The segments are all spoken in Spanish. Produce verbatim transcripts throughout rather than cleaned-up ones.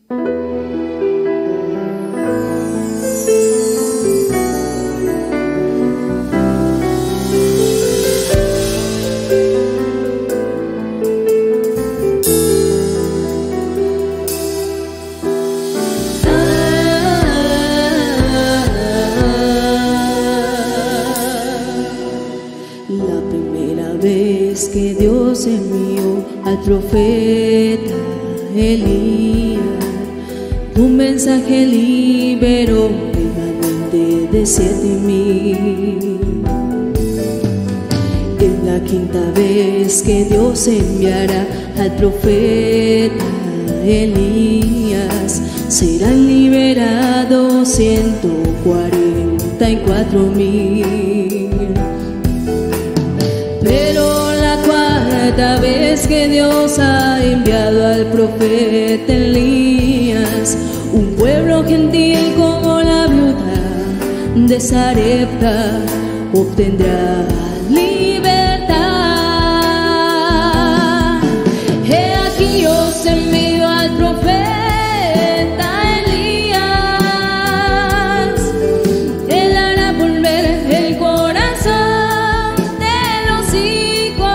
Que Dios envió al profeta Elías, un mensaje liberó remanente de siete mil. Es la quinta vez que Dios enviará al profeta Elías, serán liberados ciento cuarenta y cuatro mil. Pero la cuarta vez que Dios ha enviado al profeta Elías, un pueblo gentil como la viuda de Sarepta obtendrá libertad. He aquí yo os envío al profeta Elías, él hará volver el corazón de los hijos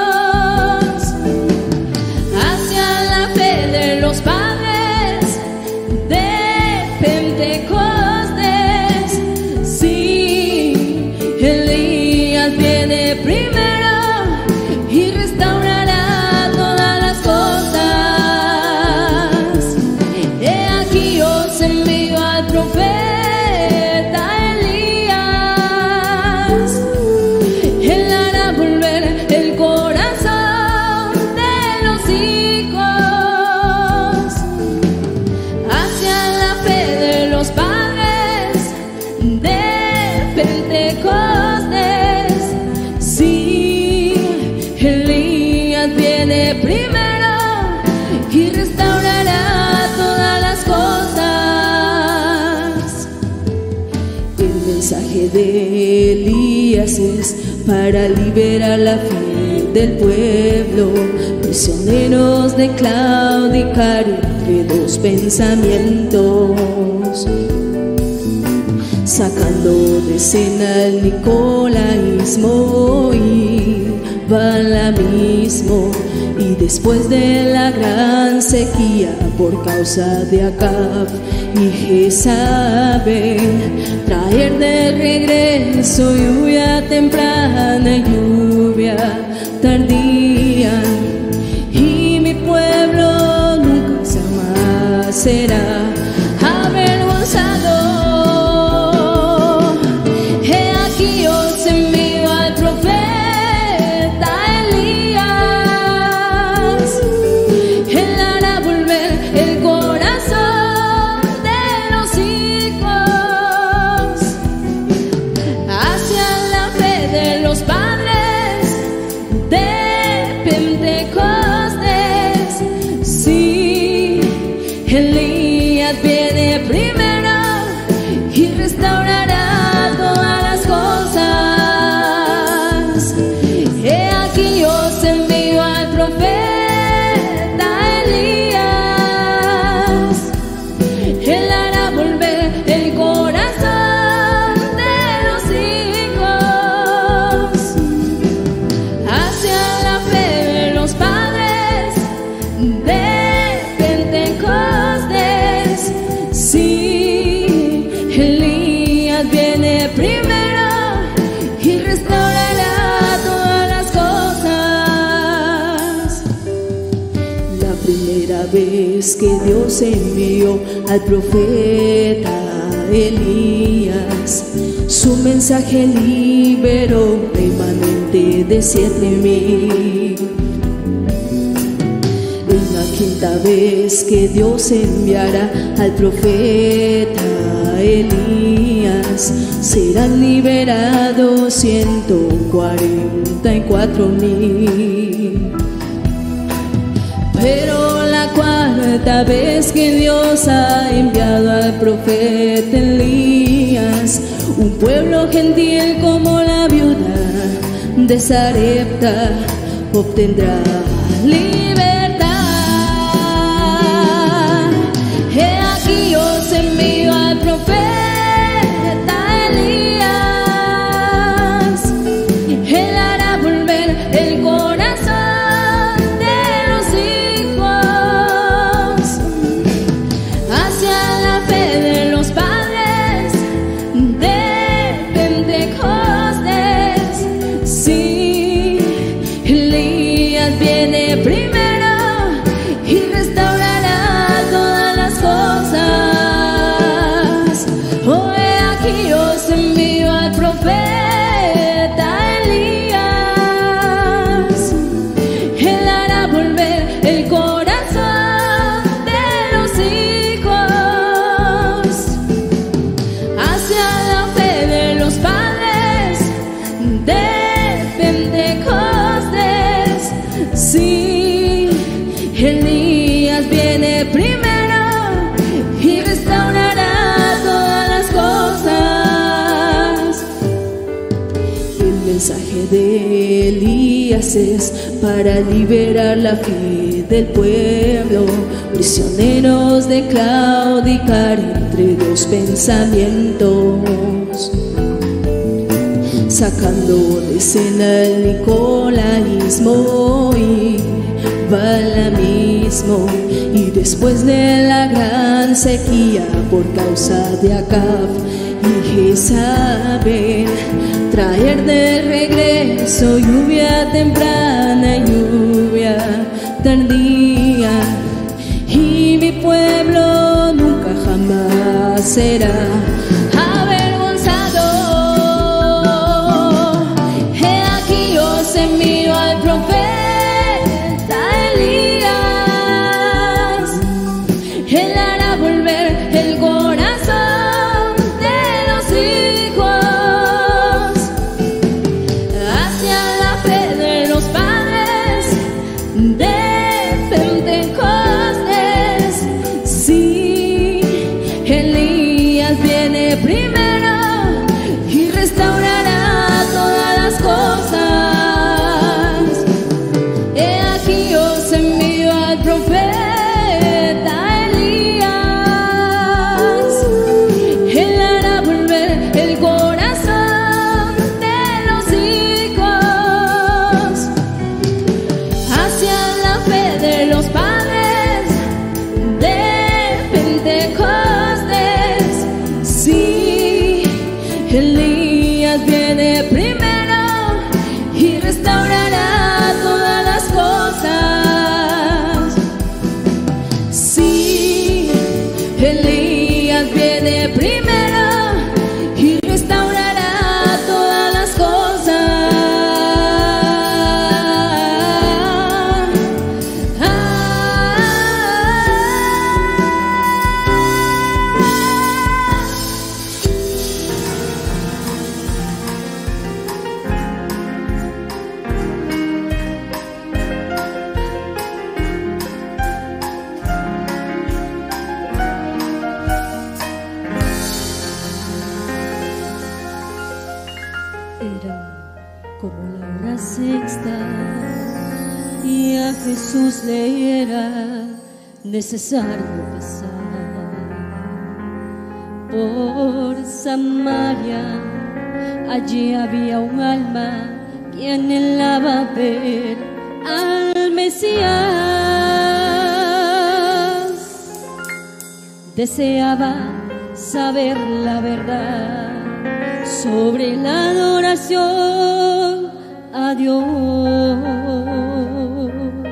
hacia la fe de los padres de Pentecostés. Sí, Elías viene primero y restaurará todas las cosas. He aquí yo os envío al profeta Elías, él hará volver el corazón de los hijos hacia la fe de los padres de Pentecostés. Sí, Elías viene primero y restaurará todas las cosas. El mensaje de Elías es para liberar la fe del pueblo, prisioneros de claudicar entre dos pensamientos, sacando de escena el nicolaísmo y balamismo. Y después de la gran sequía por causa de Acab y Jezabel, traer de regreso lluvia temprana y lluvia tardía, y mi pueblo nunca jamás será avergonzado. He aquí yo os envío al profeta Elías, él hará volver el corazón de los hijos hacia la fe de los padres de Pentecostés. Sí, Elías viene primero y restaurará todas las cosas. He aquí yo os envío al profeta Elías, él hará volver el corazón de los hijos hacia la fe de los padres de Pentecostés. Sí, Elías viene primero y restaurará todas las cosas. La primera vez que Dios envió al profeta Elías, su mensaje liberó remanente de siete mil. Es la quinta vez que Dios enviará al profeta Elías, serán liberados ciento cuarenta y cuatro mil. Pero la cuarta vez que Dios ha enviado al profeta Elías, un pueblo gentil como la viuda de Sarepta obtendrá libertad. Sí, Elías viene primero y restaurará todas las cosas. El mensaje de Elías es para liberar la fe del pueblo, prisioneros de claudicar entre dos pensamientos, sacando de escena el nicolaísmo y balamismo, y después de la gran sequía por causa de Acab y Jezabel, traer de regreso lluvia temprana y lluvia tardía, y mi pueblo nunca jamás será avergonzado. He aquí os envío al profeta Elías. Él hará volver el corazón de los hijos hacia la fe de los padres de Pentecostés. Sí, Elías viene primero y restaurará todas las cosas. He aquí os envío al profeta Elías. Él hará volver el corazón de los hijos hacia la fe de los padres de Pentecostés. Sí, Elías viene primero y restaurará todas las cosas. Sí, Elías viene primero y restaurará todas las cosas. Ah, era como la hora sexta y a Jesús le era necesario pasar por Samaria. Allí había un alma que anhelaba ver al Mesías, deseaba saber la verdad sobre la adoración a Dios.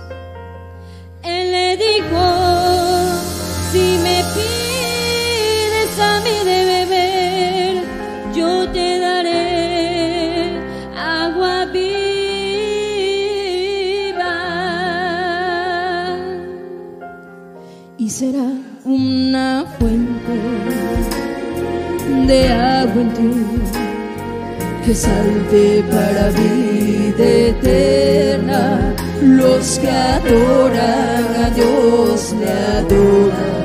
Él le dijo: si me pides a mí de beber, yo te daré agua viva, y será una fuente de agua en ti que salte para vida eterna. Los que adoran a Dios le adoran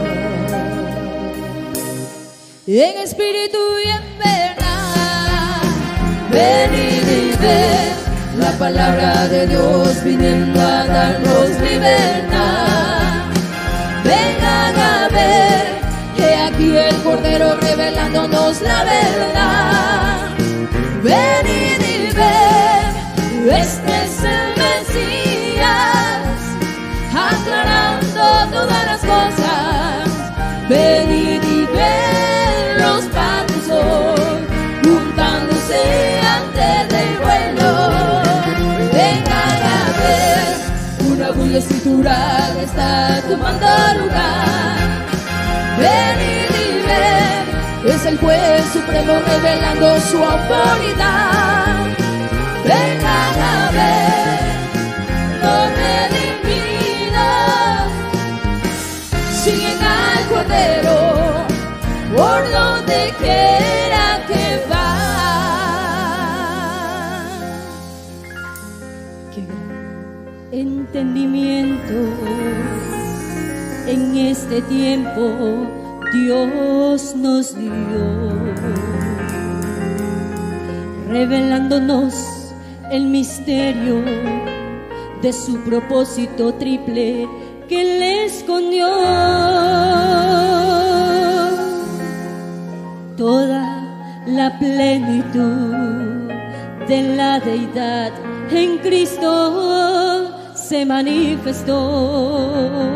en espíritu y en verdad. Venid y ved la palabra de Dios viniendo a darnos libertad. Vengan a ver que aquí el Cordero revelándonos la verdad. Venid y ved, este es el Mesías, aclarando todas las cosas. Venid y ved los pasos juntándose antes del vuelo. Vengan a ver, una bulla escritural está tomando lugar. Venid y ver, es el juez supremo revelando su autoridad. Vengan a ver, los redimidos siguen al Cordero por donde quiera que va. Qué gran entendimiento. En este tiempo Dios nos dio, revelándonos el misterio de su propósito triple que Él escondió. Toda la plenitud de la deidad en Cristo se manifestó.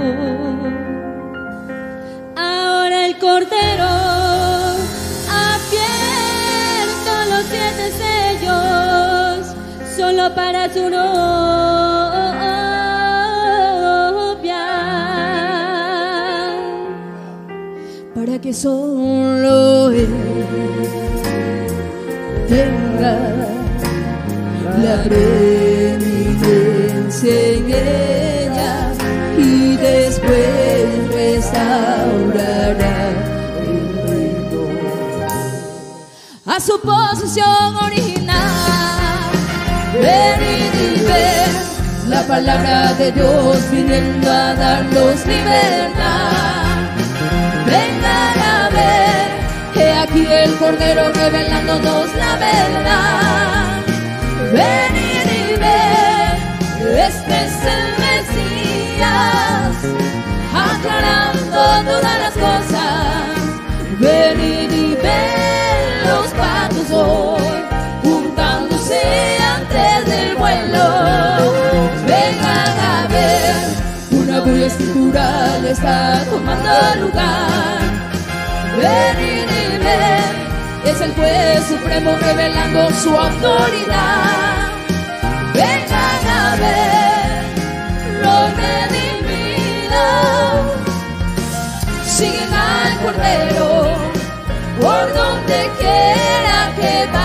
Ahora el Cordero ha abierto los siete sellos solo para su novia, para que solo Él tenga la preeminencia en ella y después restaurará el reino a su posición original. Venid y ver la palabra de Dios viniendo a darnos libertad. Vengan a ver que aquí el Cordero revelándonos la verdad. Venid y ver, este es el Mesías, aclarando todas las cosas. Venid y ver los patos hoy, juntándose antes del vuelo. Vengan a ver, una bulla escritural está tomando lugar. Venid y ver, es el juez supremo revelando su autoridad. Vengan a ver, los redimidos siguen al Cordero por donde quiera que va.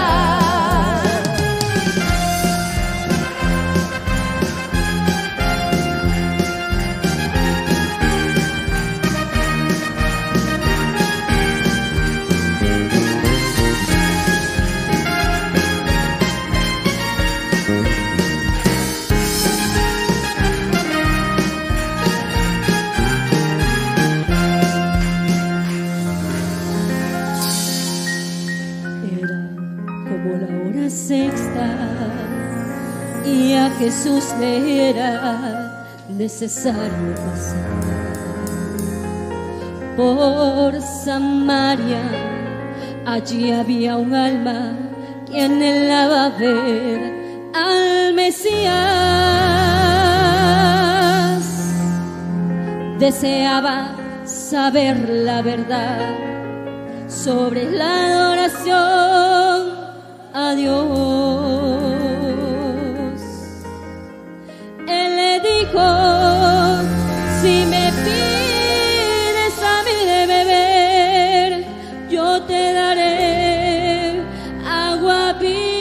Sexta, y a Jesús le era necesario pasar por Samaria. Allí había un alma que anhelaba ver al Mesías, deseaba saber la verdad sobre la adoración a Dios. Él le dijo: si me pides a mí de beber, yo te daré agua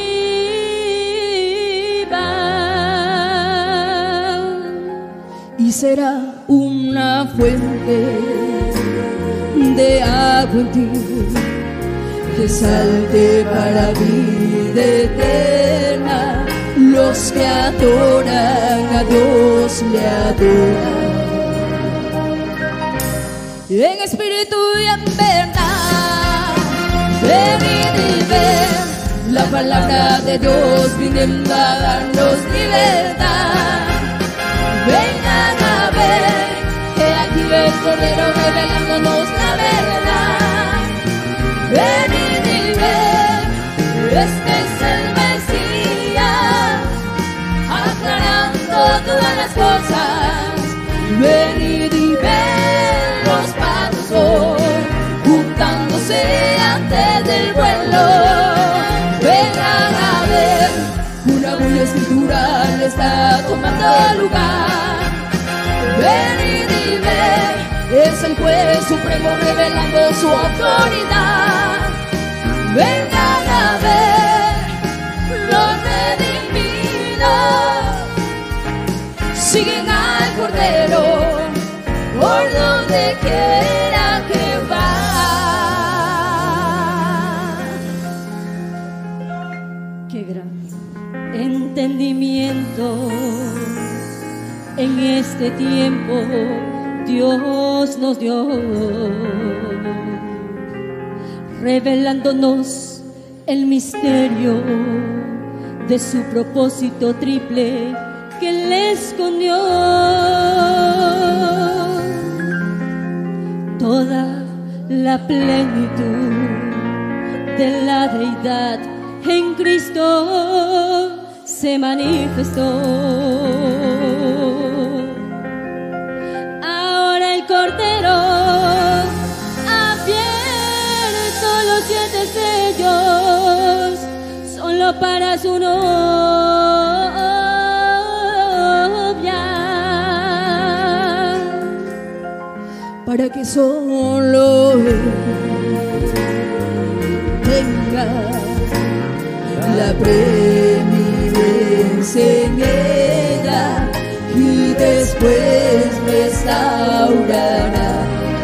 viva, y será una fuente de agua en ti que salte para vida eterna. Los que adoran a Dios le adoran en espíritu y en verdad. Venid y ver la palabra de Dios viniendo a darnos libertad. Vengan a ver que aquí el Cordero revelándonos la verdad. Venid y ver, este es el Mesías, aclarando todas las cosas. Venid y ver los patos hoy, juntándose antes del vuelo. Vengan a ver, una bulla escritural está tomando lugar. Venid y ver, es el juez supremo revelando su autoridad. Vengan a ver, los redimidos siguen al Cordero por donde quiera que va. Qué gran entendimiento en este tiempo Dios nos dio, revelándonos el misterio de su propósito triple que Él escondió. Toda la plenitud de la deidad en Cristo se manifestó. Ahora el Cordero ha abierto los siete sellos, solo para su novia, para que solo Él tenga la preeminencia en ella y después restaurará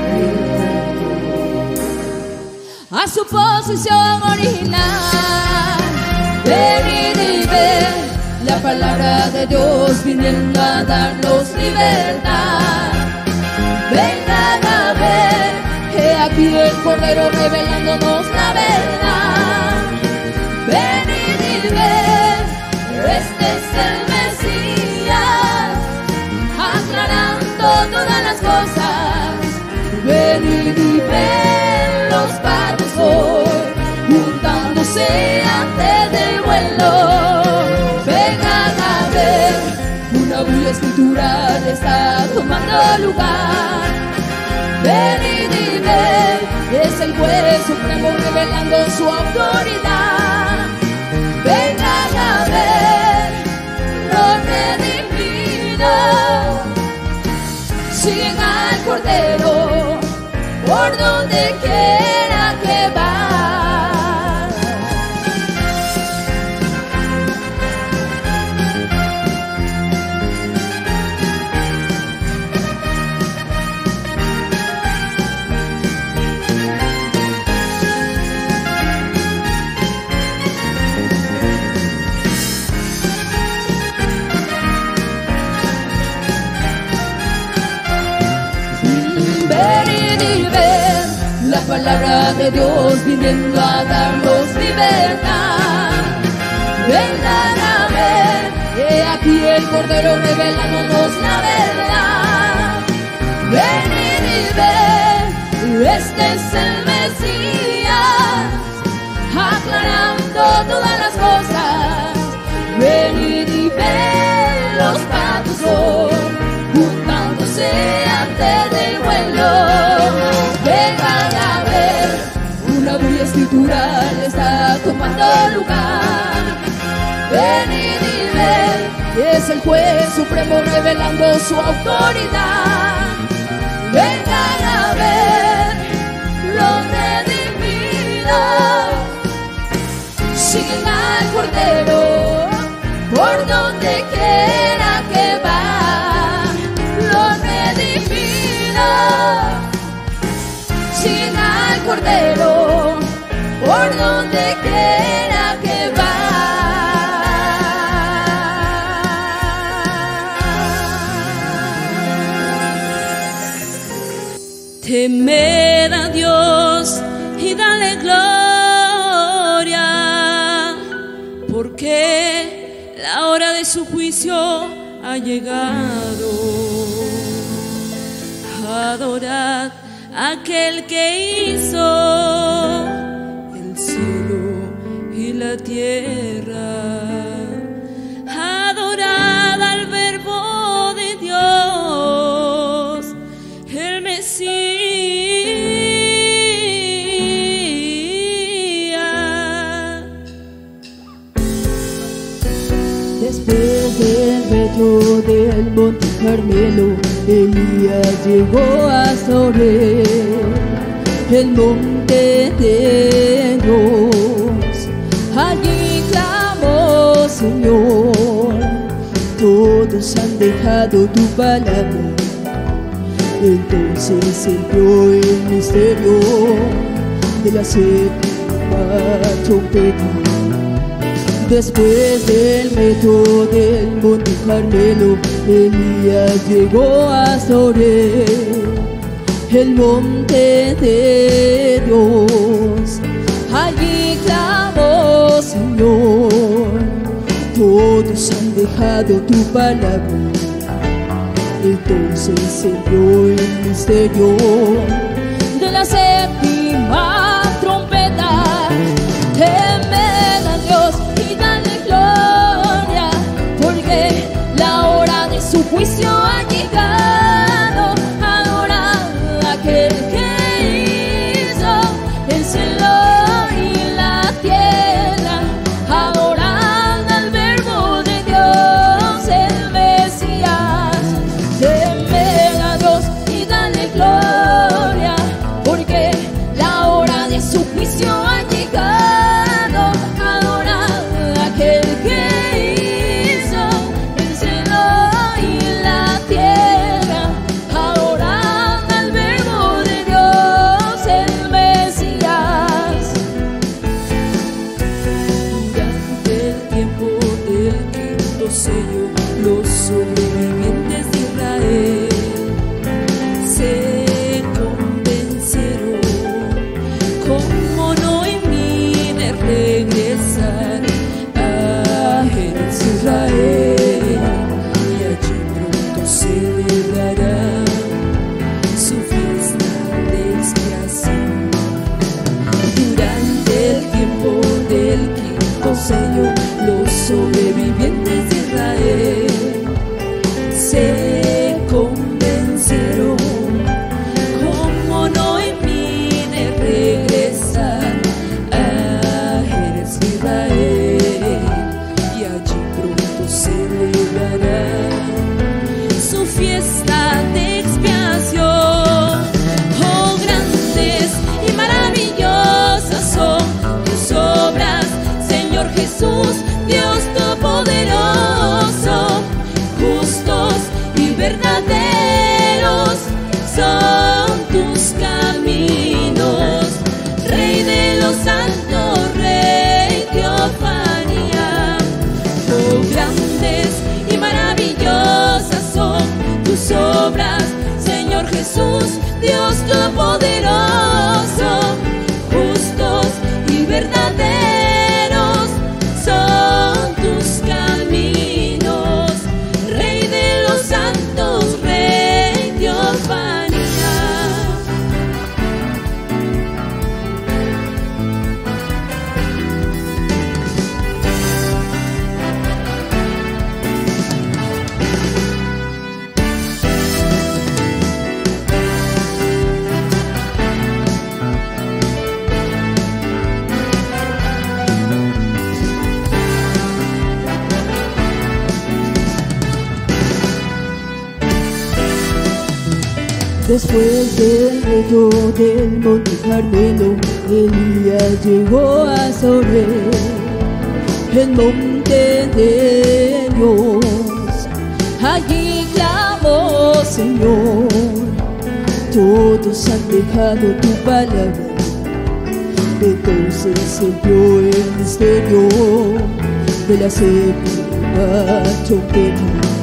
a su posición original. Venid y ver la palabra de Dios viniendo a darnos libertad. Vengan a ver, he aquí el Cordero revelándonos la verdad. Venid y ver, este es el Mesías, aclarando todas las cosas. Venid y ver los padres hoy, juntándose antes del vuelo. Vengan a ver, una bulla escritural está tomando lugar. Venid y ver, es el juez supremo revelando su autoridad. Vengan a ver, los redimidos siguen al Cordero por donde quiera que va. La palabra de Dios viniendo a darnos libertad. Vengan a ver, he aquí el Cordero revelándonos la verdad. Venid y ver, este es el Mesías, aclarando todas las cosas. Venid y ver los patos hoy, juntándose antes del vuelo. Vengan a ver, una bulla escritural está tomando lugar. Venid y ver, es el juez supremo revelando su autoridad. Vengan a ver, los redimidos siguen al Cordero por donde quiera que va. Los redimidos siguen al Cordero por donde quiera que va. Temed a Dios y dale gloria, porque la hora de su juicio ha llegado. Adorad aquel que hizo el cielo y la tierra. Adorad al Verbo de Dios, el Mesías. Después del reto del Monte Carmelo, Elías llegó hasta Oreb, el monte de Dios. Allí clamó: Señor, todos han dejado tu palabra. Entonces se dio el misterio de la séptima trompeta. Después del reto del Monte Carmelo, Elías llegó hasta Oreb, el monte de Dios. Allí clamó: Señor, todos han dejado tu palabra. Entonces se dio el misterio de la séptima trompeta. Temed a Dios y dale gloria, porque la hora de su juicio ha llegado. Adorad a aquel que hizo el cielo y la tierra. Adorad al Verbo de Dios, el Mesías. Temed a Dios y dale gloria, porque la hora de su juicio ha llegado. Adorad a aquel que hizo el cielo y la tierra. Adorad al Verbo de Dios, el Mesías. Durante el tiempo del quinto sello, los sobrevivientes de Israel se convencieron, como Noemí, de regresar a Jerez, Israel, y allí pronto celebrará su fiesta de expiación. Durante el tiempo del quinto sello, los sobrevivientes de Israel se convencieron, como Noemí, de regresar a Jerez, Israel, y allí pronto celebrará su fiesta de expiación. Oh, grandes y maravillosas son tus obras, Señor Jesús, Dios Todopoderoso. Justos y verdaderos son tus caminos, Rey de los santos, Rey Teofanía. Oh, grandes y maravillosas son tus obras, Señor Jesús, Dios Todopoderoso. Justos y verdaderos son tus caminos, Rey de los santos, Rey Teofanía. Después del reto del Monte Carmelo, Elías llegó hasta Oreb, el monte de Dios. Allí clamó: Señor, todos han dejado tu palabra. Entonces se dio el misterio de la séptima trompeta.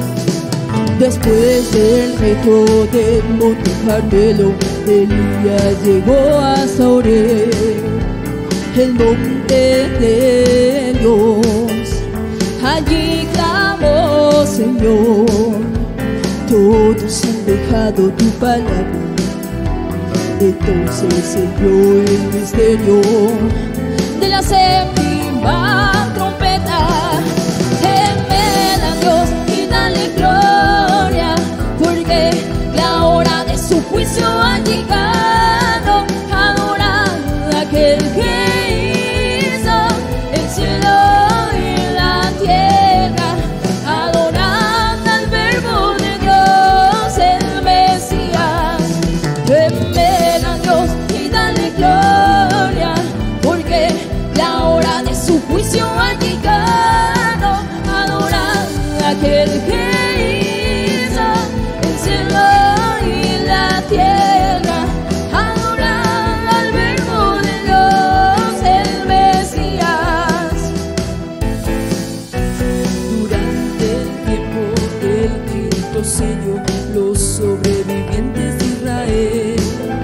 Después del reto del Monte Carmelo, Elías llegó hasta Oreb, el monte de Dios. Allí clamó: Señor, todos han dejado tu palabra. Entonces se dio el misterio de la séptima trompeta. Temed a Dios y dale gloria, porque la hora de su juicio ha llegado. Adorad a aquel que hizo el cielo y la tierra. Adorad al Verbo de Dios, el Mesías. Temed a Dios y dale gloria, porque la hora de su juicio ha llegado. Adorad a aquel que hizo el cielo y la tierra. Adorad al Verbo de Dios, el Mesías. quinto sello, los sobrevivientes de Israel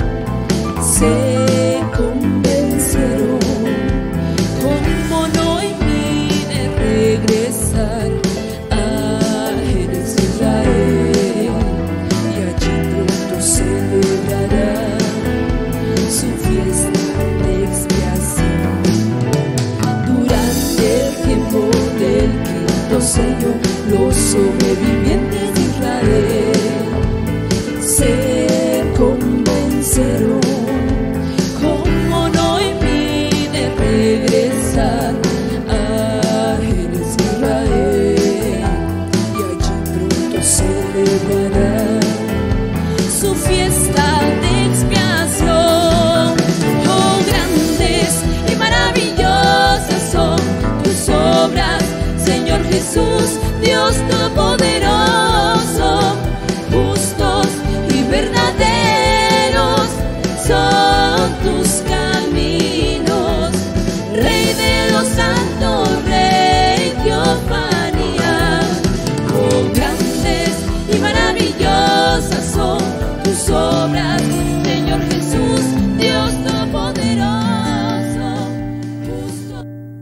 se convencieron como Noemí de regresar a Jerez de Israel, y allí pronto celebrará su fiesta de expiación. Durante el tiempo del quinto sello, los sobrevivientes de Israel se convenceron como Noemí de regresar a Jerez de Israel, y allí pronto celebrará su fiesta de expiación. Oh, grandes y maravillosas son tus obras, Señor Jesús, Dios Todopoderoso. Justos y verdaderos son tus caminos, Rey de los santos, Rey Teofanía. Oh, grandes y maravillosas son tus obras, Señor Jesús, Dios Todopoderoso. Justo.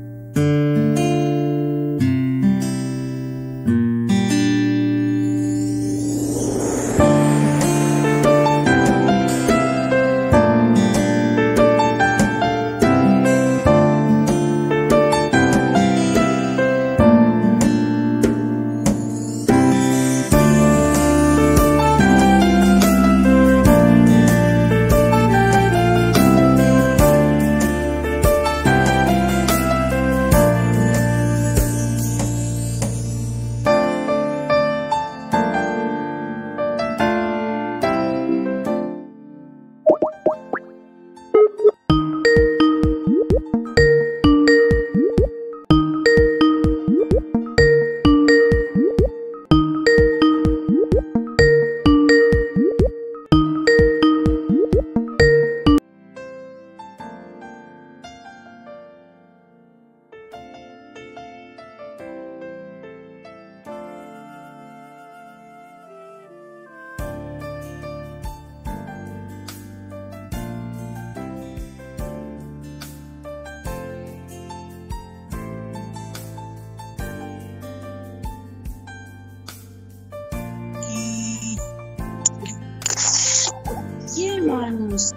Sí, hermanos.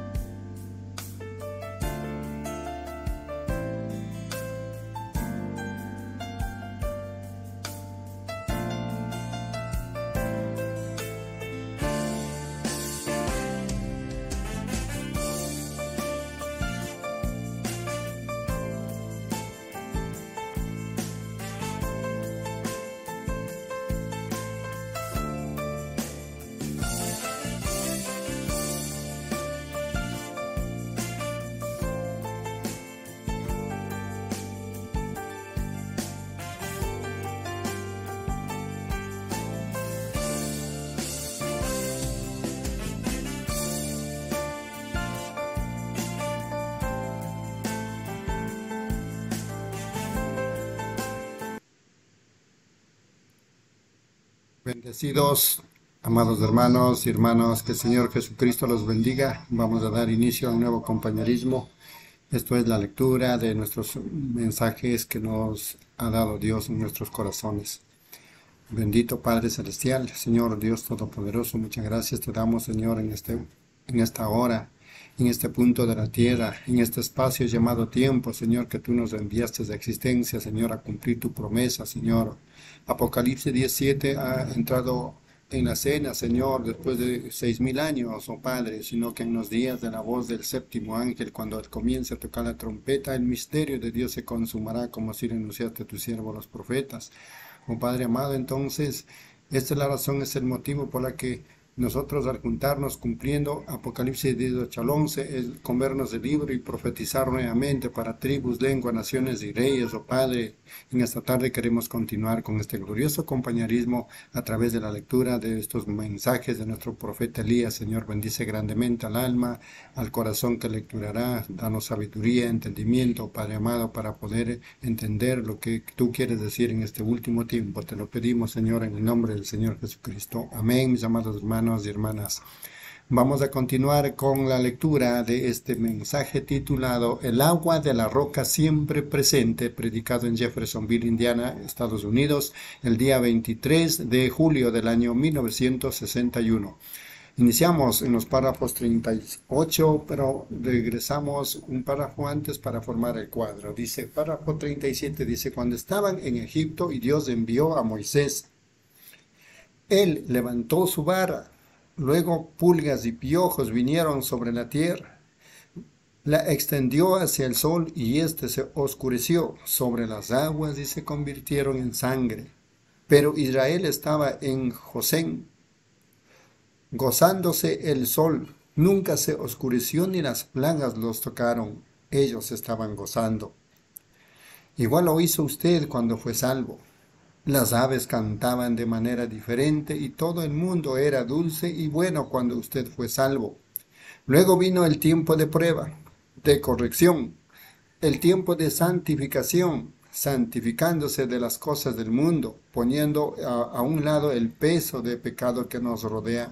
Bendecidos, amados hermanos y hermanas, que el Señor Jesucristo los bendiga. Vamos a dar inicio a un nuevo compañerismo. Esto es la lectura de nuestros mensajes que nos ha dado Dios en nuestros corazones. Bendito Padre Celestial, Señor Dios Todopoderoso, muchas gracias te damos, Señor, en, este, en esta hora, en este punto de la tierra, en este espacio llamado tiempo, Señor, que tú nos enviaste de existencia, Señor, a cumplir tu promesa, Señor. Apocalipsis diecisiete ha entrado en la cena, Señor, después de seis mil años, oh Padre, sino que en los días de la voz del séptimo ángel, cuando él comience a tocar la trompeta, el misterio de Dios se consumará, como así lo anunciaste a tu siervo los profetas. Oh Padre amado, entonces, esta es la razón, es el motivo por la que Nosotros al juntarnos cumpliendo Apocalipsis dieciocho al once, es comernos el libro y profetizar nuevamente para tribus, lenguas, naciones y reyes, oh Padre. En esta tarde queremos continuar con este glorioso compañerismo a través de la lectura de estos mensajes de nuestro profeta Elías. Señor, bendice grandemente al alma, al corazón que lecturará. Danos sabiduría, entendimiento, Padre amado, para poder entender lo que tú quieres decir en este último tiempo. Te lo pedimos, Señor, en el nombre del Señor Jesucristo. Amén, mis amados hermanos y hermanas. Vamos a continuar con la lectura de este mensaje titulado El agua de la roca siempre presente, predicado en Jeffersonville, Indiana, Estados Unidos, el día veintitrés de julio del año mil novecientos sesenta y uno. Iniciamos en los párrafos treinta y ocho, pero regresamos un párrafo antes para formar el cuadro. Dice, párrafo treinta y siete, dice, cuando estaban en Egipto y Dios envió a Moisés, él levantó su vara. Luego pulgas y piojos vinieron sobre la tierra. La extendió hacia el sol y éste se oscureció sobre las aguas y se convirtieron en sangre. Pero Israel estaba en Gosén, gozándose el sol. Nunca se oscureció ni las plagas los tocaron. Ellos estaban gozando. Igual lo hizo usted cuando fue salvo. Las aves cantaban de manera diferente y todo el mundo era dulce y bueno cuando usted fue salvo. Luego vino el tiempo de prueba, de corrección, el tiempo de santificación, santificándose de las cosas del mundo, poniendo a, a un lado el peso de pecado que nos rodea.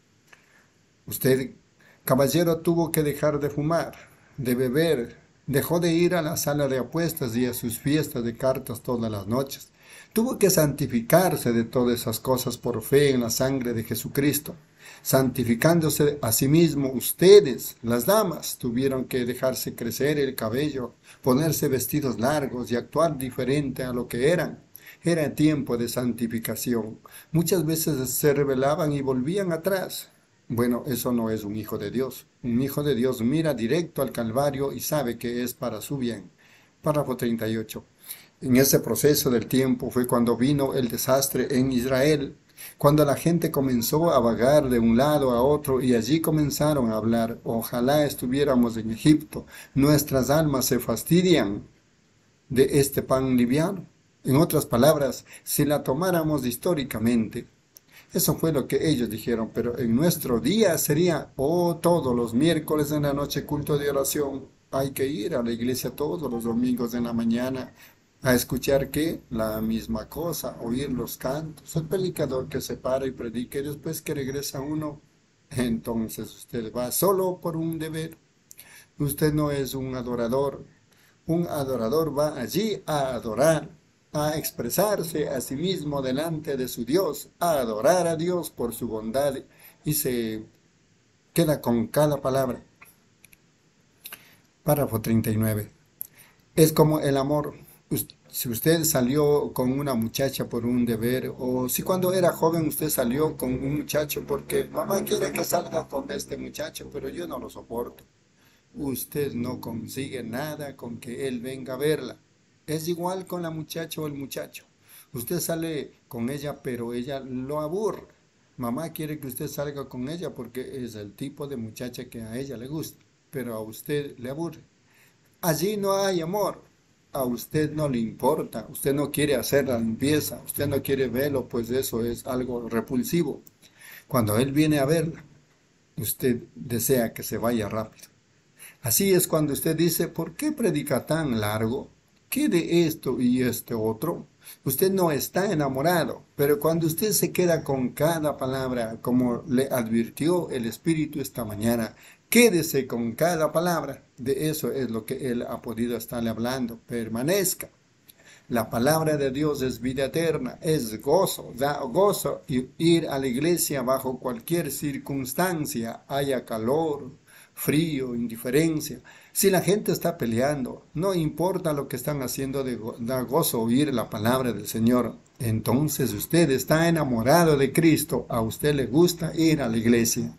Usted, caballero, tuvo que dejar de fumar, de beber, dejó de ir a la sala de apuestas y a sus fiestas de cartas todas las noches. Tuvo que santificarse de todas esas cosas por fe en la sangre de Jesucristo. Santificándose a sí mismo, ustedes, las damas, tuvieron que dejarse crecer el cabello, ponerse vestidos largos y actuar diferente a lo que eran. Era tiempo de santificación. Muchas veces se rebelaban y volvían atrás. Bueno, eso no es un hijo de Dios. Un hijo de Dios mira directo al Calvario y sabe que es para su bien. Párrafo treinta y ocho. En ese proceso del tiempo fue cuando vino el desastre en Israel, cuando la gente comenzó a vagar de un lado a otro y allí comenzaron a hablar, ojalá estuviéramos en Egipto, nuestras almas se fastidian de este pan liviano. En otras palabras, si la tomáramos históricamente, eso fue lo que ellos dijeron, pero en nuestro día sería, oh, todos los miércoles en la noche culto de oración, hay que ir a la iglesia todos los domingos en la mañana, a escuchar que la misma cosa, oír los cantos, el predicador que se para y predica y después que regresa uno, entonces usted va solo por un deber. Usted no es un adorador. Un adorador va allí a adorar, a expresarse a sí mismo delante de su Dios, a adorar a Dios por su bondad y se queda con cada palabra. Párrafo treinta y nueve. Es como el amor. Si usted salió con una muchacha por un deber, o si cuando era joven usted salió con un muchacho porque mamá quiere que salga con este muchacho, pero yo no lo soporto. Usted no consigue nada con que él venga a verla. Es igual con la muchacha o el muchacho. Usted sale con ella, pero ella lo aburre. Mamá quiere que usted salga con ella porque es el tipo de muchacha que a ella le gusta, pero a usted le aburre. Allí no hay amor. A usted no le importa, usted no quiere hacer la limpieza, usted no quiere verlo, pues eso es algo repulsivo. Cuando él viene a verla, usted desea que se vaya rápido. Así es cuando usted dice, ¿por qué predica tan largo? ¿Qué de esto y este otro? Usted no está enamorado, pero cuando usted se queda con cada palabra, como le advirtió el Espíritu esta mañana, quédese con cada palabra. De eso es lo que él ha podido estarle hablando. Permanezca. La palabra de Dios es vida eterna, es gozo, da gozo ir a la iglesia bajo cualquier circunstancia, haya calor, frío, indiferencia. Si la gente está peleando, no importa lo que están haciendo, de go- da gozo oír la palabra del Señor. Entonces usted está enamorado de Cristo, a usted le gusta ir a la iglesia.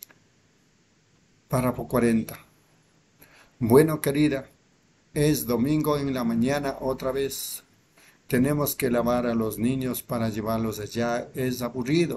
Párrafo cuarenta. Bueno, querida, es domingo en la mañana otra vez. Tenemos que lavar a los niños para llevarlos allá. Es aburrido.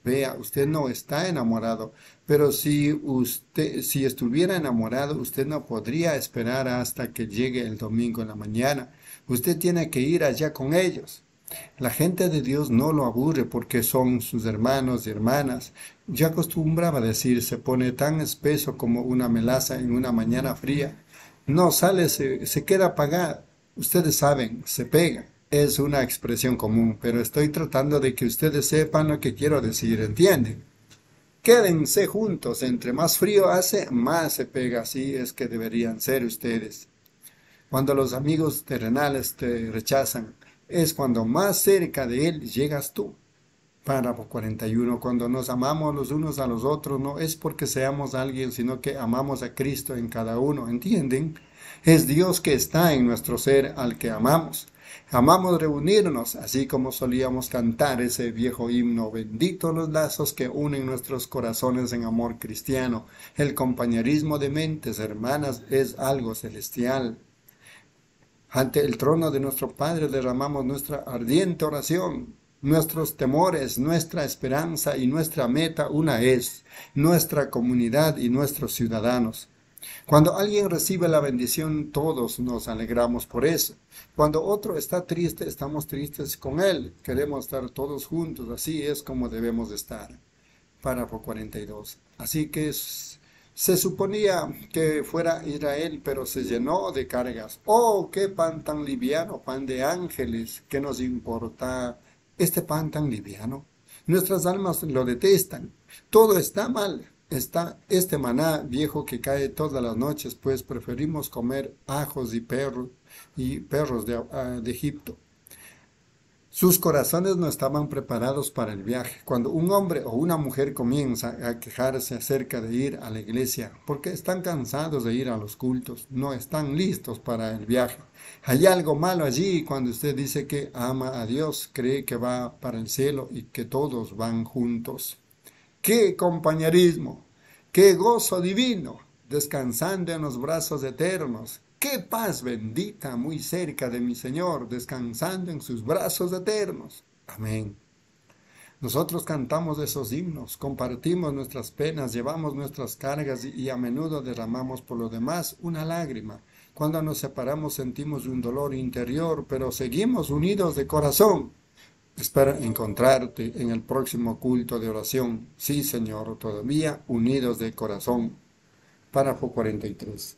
Vea, usted no está enamorado, pero si usted, si estuviera enamorado, usted no podría esperar hasta que llegue el domingo en la mañana. Usted tiene que ir allá con ellos. La gente de Dios no lo aburre porque son sus hermanos y hermanas. Yo acostumbraba a decir, se pone tan espeso como una melaza en una mañana fría. No sale, se, se queda apagada. Ustedes saben, se pega. Es una expresión común, pero estoy tratando de que ustedes sepan lo que quiero decir, ¿entienden? Quédense juntos, entre más frío hace, más se pega, así es que deberían ser ustedes. Cuando los amigos terrenales te rechazan, es cuando más cerca de él llegas tú. Párrafo cuarenta y uno. Cuando nos amamos los unos a los otros, no es porque seamos alguien, sino que amamos a Cristo en cada uno, ¿entienden? Es Dios que está en nuestro ser al que amamos. Amamos reunirnos, así como solíamos cantar ese viejo himno, bendito los lazos que unen nuestros corazones en amor cristiano. El compañerismo de mentes hermanas es algo celestial. Ante el trono de nuestro Padre derramamos nuestra ardiente oración. Nuestros temores, nuestra esperanza y nuestra meta una es, nuestra comunidad y nuestros ciudadanos. Cuando alguien recibe la bendición, todos nos alegramos por eso. Cuando otro está triste, estamos tristes con él. Queremos estar todos juntos, así es como debemos estar. Párrafo cuarenta y dos. Así que se suponía que fuera Israel, pero se llenó de cargas. ¡Oh, qué pan tan liviano, pan de ángeles! ¿Qué nos importa este pan tan liviano? Nuestras almas lo detestan. Todo está mal. Está este maná viejo que cae todas las noches, pues preferimos comer ajos y perros y perros de, uh, de Egipto. Sus corazones no estaban preparados para el viaje. Cuando un hombre o una mujer comienza a quejarse acerca de ir a la iglesia, porque están cansados de ir a los cultos, no están listos para el viaje. Hay algo malo allí cuando usted dice que ama a Dios, cree que va para el cielo y que todos van juntos. ¡Qué compañerismo! ¡Qué gozo divino! Descansando en los brazos eternos. ¡Qué paz bendita muy cerca de mi Señor! Descansando en sus brazos eternos. Amén. Nosotros cantamos esos himnos, compartimos nuestras penas, llevamos nuestras cargas y, y a menudo derramamos por lo demás una lágrima. Cuando nos separamos sentimos un dolor interior, pero seguimos unidos de corazón. Espero encontrarte en el próximo culto de oración. Sí, Señor, todavía unidos de corazón. Párrafo cuarenta y tres.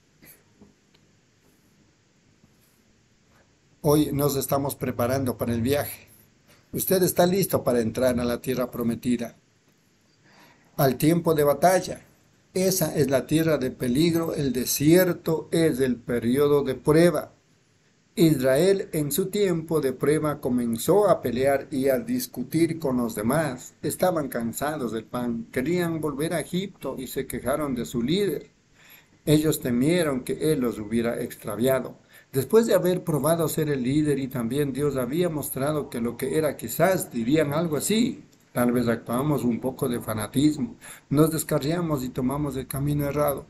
Hoy nos estamos preparando para el viaje. Usted está listo para entrar a la tierra prometida. Al tiempo de batalla. Esa es la tierra de peligro. El desierto es el periodo de prueba. Israel en su tiempo de prueba comenzó a pelear y a discutir con los demás. Estaban cansados del pan, querían volver a Egipto y se quejaron de su líder. Ellos temieron que él los hubiera extraviado. Después de haber probado ser el líder y también Dios había mostrado que lo que era, quizás dirían algo así. Tal vez actuamos un poco de fanatismo, nos descarriamos y tomamos el camino errado.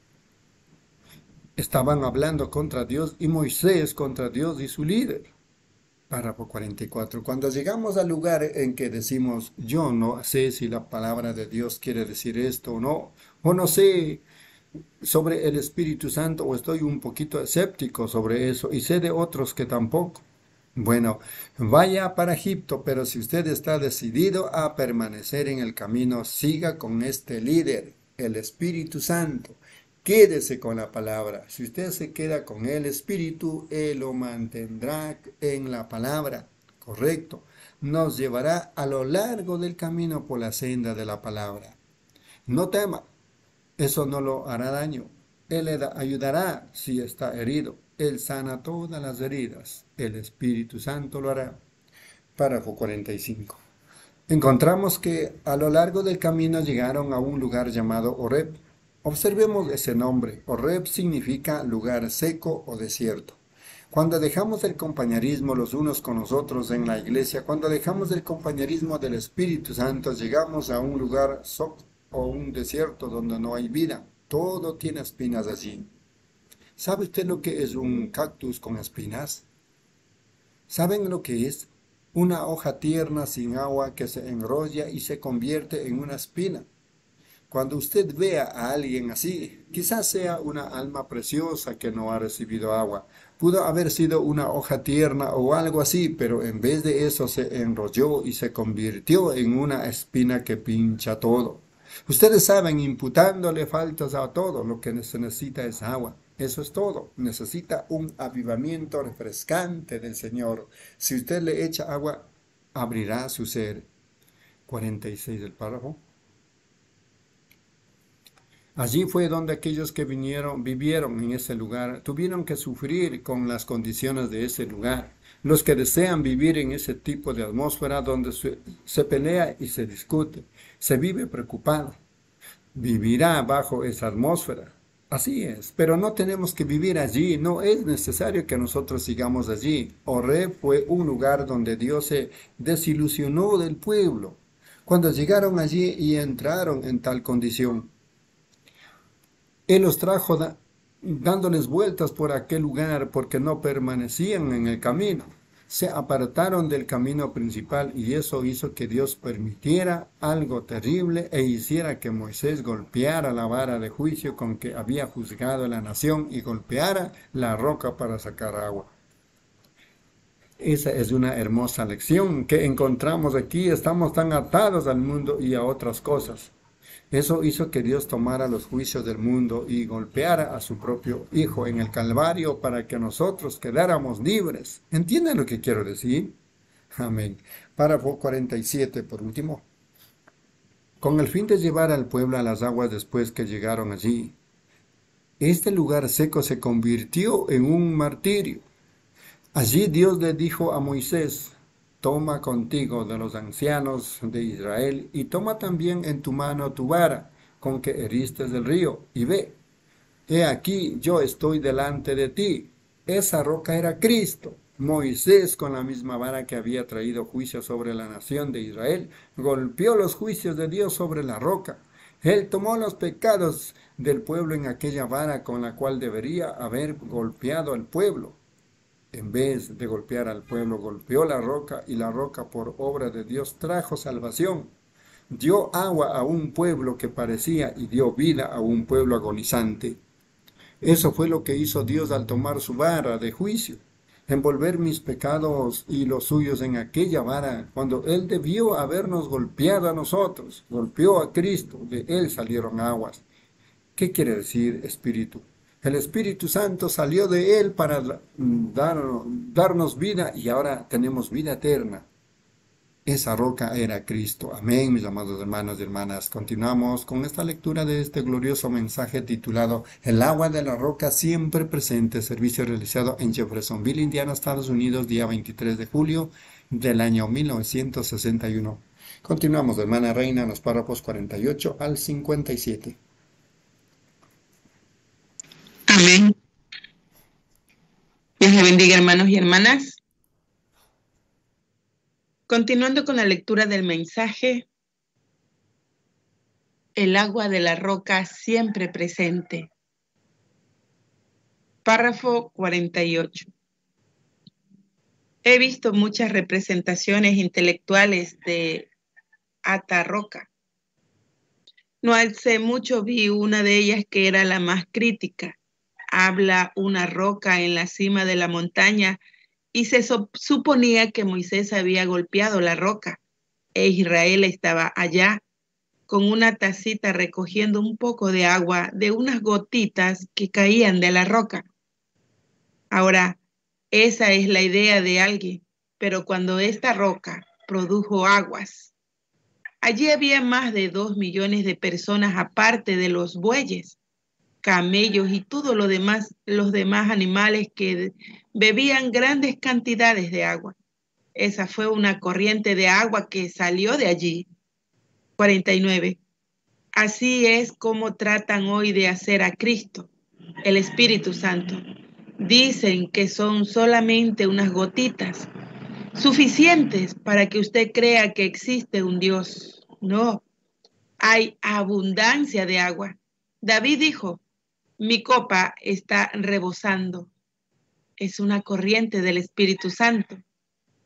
Estaban hablando contra Dios y Moisés contra Dios y su líder. Párrafo cuarenta y cuatro. Cuando llegamos al lugar en que decimos, yo no sé si la palabra de Dios quiere decir esto o no, o no sé sobre el Espíritu Santo, o estoy un poquito escéptico sobre eso, y sé de otros que tampoco. Bueno, vaya para Egipto, pero si usted está decidido a permanecer en el camino, siga con este líder, el Espíritu Santo. Quédese con la palabra. Si usted se queda con el Espíritu, Él lo mantendrá en la palabra. Correcto. Nos llevará a lo largo del camino por la senda de la palabra. No tema. Eso no lo hará daño. Él le ayudará si está herido. Él sana todas las heridas. El Espíritu Santo lo hará. Párrafo cuarenta y cinco. Encontramos que a lo largo del camino llegaron a un lugar llamado Horeb. Observemos ese nombre. Horeb significa lugar seco o desierto. Cuando dejamos el compañerismo los unos con los otros en la iglesia, cuando dejamos el compañerismo del Espíritu Santo, llegamos a un lugar seco o un desierto donde no hay vida. Todo tiene espinas allí. ¿Sabe usted lo que es un cactus con espinas? ¿Saben lo que es? una hoja tierna sin agua que se enrolla y se convierte en una espina. Cuando usted vea a alguien así, quizás sea una alma preciosa que no ha recibido agua. Pudo haber sido una hoja tierna o algo así, pero en vez de eso se enrolló y se convirtió en una espina que pincha todo. Ustedes saben, imputándole faltas a todo, lo que se necesita es agua. Eso es todo. Necesita un avivamiento refrescante del Señor. Si usted le echa agua, abrirá su ser. cuarenta y seis del párrafo. Allí fue donde aquellos que vinieron, vivieron en ese lugar, tuvieron que sufrir con las condiciones de ese lugar. Los que desean vivir en ese tipo de atmósfera donde se, se pelea y se discute, se vive preocupado, vivirá bajo esa atmósfera. Así es, pero no tenemos que vivir allí, no es necesario que nosotros sigamos allí. Horeb fue un lugar donde Dios se desilusionó del pueblo. Cuando llegaron allí y entraron en tal condición, Él los trajo da- dándoles vueltas por aquel lugar porque no permanecían en el camino. Se apartaron del camino principal y eso hizo que Dios permitiera algo terrible e hiciera que Moisés golpeara la vara de juicio con que había juzgado a la nación y golpeara la roca para sacar agua. Esa es una hermosa lección que encontramos aquí. Estamos tan atados al mundo y a otras cosas. Eso hizo que Dios tomara los juicios del mundo y golpeara a su propio Hijo en el Calvario para que nosotros quedáramos libres. ¿Entienden lo que quiero decir? Amén. Párrafo cuarenta y siete, por último. Con el fin de llevar al pueblo a las aguas después que llegaron allí. Este lugar seco se convirtió en un martirio. Allí Dios le dijo a Moisés, toma contigo de los ancianos de Israel y toma también en tu mano tu vara con que heriste del río y ve, he aquí yo estoy delante de ti. Esa roca era Cristo. Moisés, con la misma vara que había traído juicio sobre la nación de Israel, golpeó los juicios de Dios sobre la roca. Él tomó los pecados del pueblo en aquella vara con la cual debería haber golpeado al pueblo. En vez de golpear al pueblo, golpeó la roca y la roca por obra de Dios trajo salvación. Dio agua a un pueblo que parecía y dio vida a un pueblo agonizante. Eso fue lo que hizo Dios al tomar su vara de juicio, envolver mis pecados y los suyos en aquella vara, cuando Él debió habernos golpeado a nosotros, golpeó a Cristo, de Él salieron aguas. ¿Qué quiere decir espíritu? El Espíritu Santo salió de Él para dar, darnos vida y ahora tenemos vida eterna. Esa roca era Cristo. Amén, mis amados hermanos y hermanas. Continuamos con esta lectura de este glorioso mensaje titulado El agua de la roca siempre presente, servicio realizado en Jeffersonville, Indiana, Estados Unidos, día veintitrés de julio del año mil novecientos sesenta y uno. Continuamos, hermana Reina, en los párrafos cuarenta y ocho al cincuenta y siete. Amén. Dios le bendiga, hermanos y hermanas. Continuando con la lectura del mensaje, el agua de la roca siempre presente. Párrafo cuarenta y ocho. He visto muchas representaciones intelectuales de Ata Roca. No hace mucho vi una de ellas que era la más crítica. Habla una roca en la cima de la montaña y se suponía que Moisés había golpeado la roca e Israel estaba allá con una tacita recogiendo un poco de agua de unas gotitas que caían de la roca. Ahora, esa es la idea de alguien, pero cuando esta roca produjo aguas, allí había más de dos millones de personas aparte de los bueyes, camellos y todos lo demás, los demás animales que bebían grandes cantidades de agua. Esa fue una corriente de agua que salió de allí. cuarenta y nueve. Así es como tratan hoy de hacer a Cristo, el Espíritu Santo. Dicen que son solamente unas gotitas, suficientes para que usted crea que existe un Dios. No, hay abundancia de agua. David dijo, mi copa está rebosando. Es una corriente del Espíritu Santo.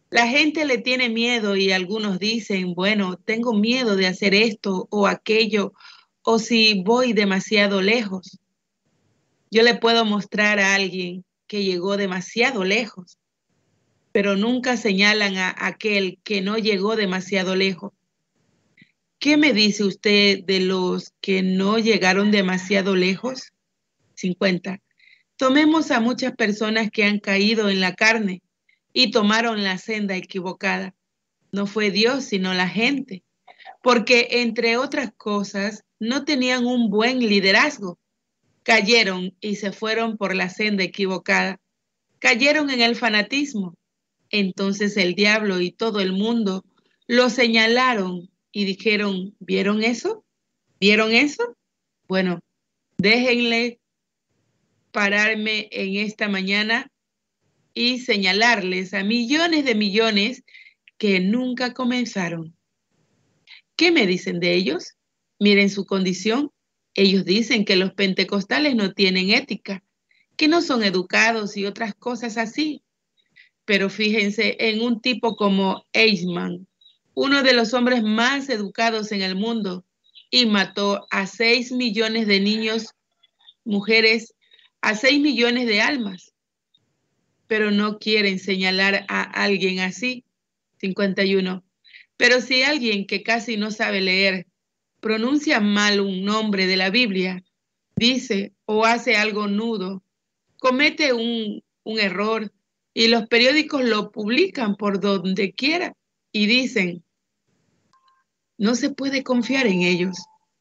La gente le tiene miedo y algunos dicen, bueno, tengo miedo de hacer esto o aquello, o si voy demasiado lejos. Yo le puedo mostrar a alguien que llegó demasiado lejos, pero nunca señalan a aquel que no llegó demasiado lejos. ¿Qué me dice usted de los que no llegaron demasiado lejos? cincuenta. Tomemos a muchas personas que han caído en la carne y tomaron la senda equivocada. No fue Dios, sino la gente, porque entre otras cosas no tenían un buen liderazgo. Cayeron y se fueron por la senda equivocada. Cayeron en el fanatismo. Entonces el diablo y todo el mundo lo señalaron y dijeron, ¿vieron eso? ¿Vieron eso? Bueno, déjenle pararme en esta mañana y señalarles a millones de millones que nunca comenzaron. ¿Qué me dicen de ellos? Miren su condición. Ellos dicen que los pentecostales no tienen ética, que no son educados y otras cosas así. Pero fíjense en un tipo como Eichmann, uno de los hombres más educados en el mundo, y mató a seis millones de niños, mujeres, a seis millones de almas. Pero no quieren señalar a alguien así. cincuenta y uno. Pero si alguien que casi no sabe leer pronuncia mal un nombre de la Biblia, dice o hace algo nudo, comete un, un error y los periódicos lo publican por donde quiera y dicen, no se puede confiar en ellos.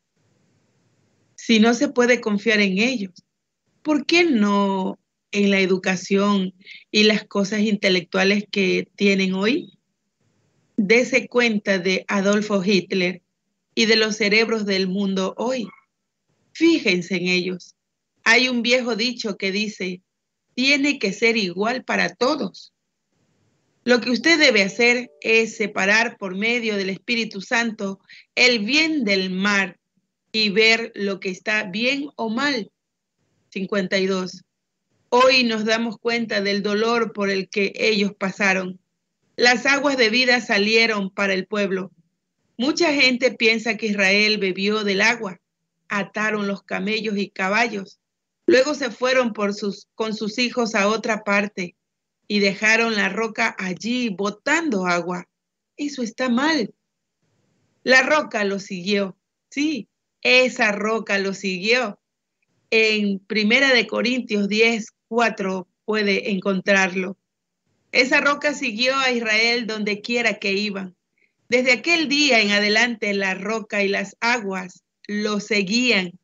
Si no se puede confiar en ellos, ¿por qué no en la educación y las cosas intelectuales que tienen hoy? Dese cuenta de Adolfo Hitler y de los cerebros del mundo hoy. Fíjense en ellos. Hay un viejo dicho que dice, tiene que ser igual para todos. Lo que usted debe hacer es separar por medio del Espíritu Santo el bien del mal y ver lo que está bien o mal. cincuenta y dos. Hoy nos damos cuenta del dolor por el que ellos pasaron. Las aguas de vida salieron para el pueblo. Mucha gente piensa que Israel bebió del agua. Ataron los camellos y caballos. Luego se fueron por sus, con sus hijos a otra parte y dejaron la roca allí botando agua. Eso está mal. La roca lo siguió. Sí, esa roca lo siguió. En Primera de Corintios diez, cuatro puede encontrarlo. Esa roca siguió a Israel donde quiera que iban. Desde aquel día en adelante la roca y las aguas lo seguían.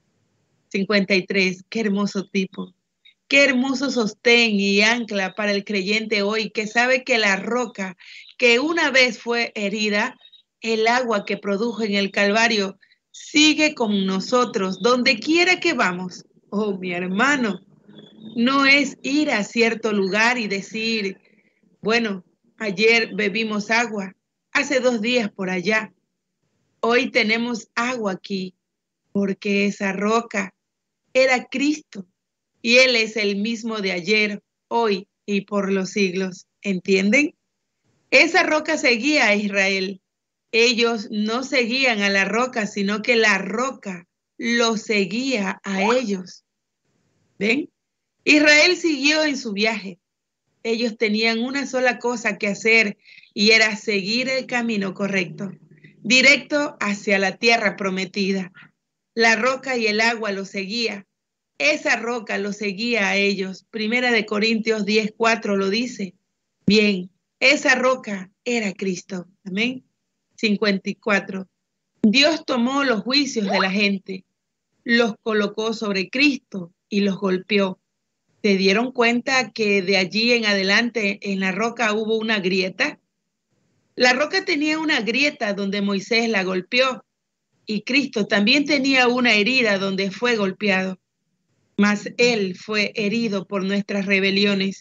cincuenta y tres, qué hermoso tipo. Qué hermoso sostén y ancla para el creyente hoy que sabe que la roca que una vez fue herida, el agua que produjo en el Calvario, sigue con nosotros donde quiera que vamos. Oh, mi hermano, no es ir a cierto lugar y decir, bueno, ayer bebimos agua, hace dos días por allá. Hoy tenemos agua aquí porque esa roca era Cristo y Él es el mismo de ayer, hoy y por los siglos. ¿Entienden? Esa roca seguía a Israel. Ellos no seguían a la roca, sino que la roca los seguía a ellos. ¿Ven? Israel siguió en su viaje. Ellos tenían una sola cosa que hacer y era seguir el camino correcto, directo hacia la tierra prometida. La roca y el agua los seguía. Esa roca los seguía a ellos. Primera de Corintios diez, cuatro lo dice. Bien, esa roca era Cristo. Amén. cincuenta y cuatro. Dios tomó los juicios de la gente, los colocó sobre Cristo y los golpeó. ¿Se dieron cuenta que de allí en adelante en la roca hubo una grieta? La roca tenía una grieta donde Moisés la golpeó y Cristo también tenía una herida donde fue golpeado. Mas Él fue herido por nuestras rebeliones,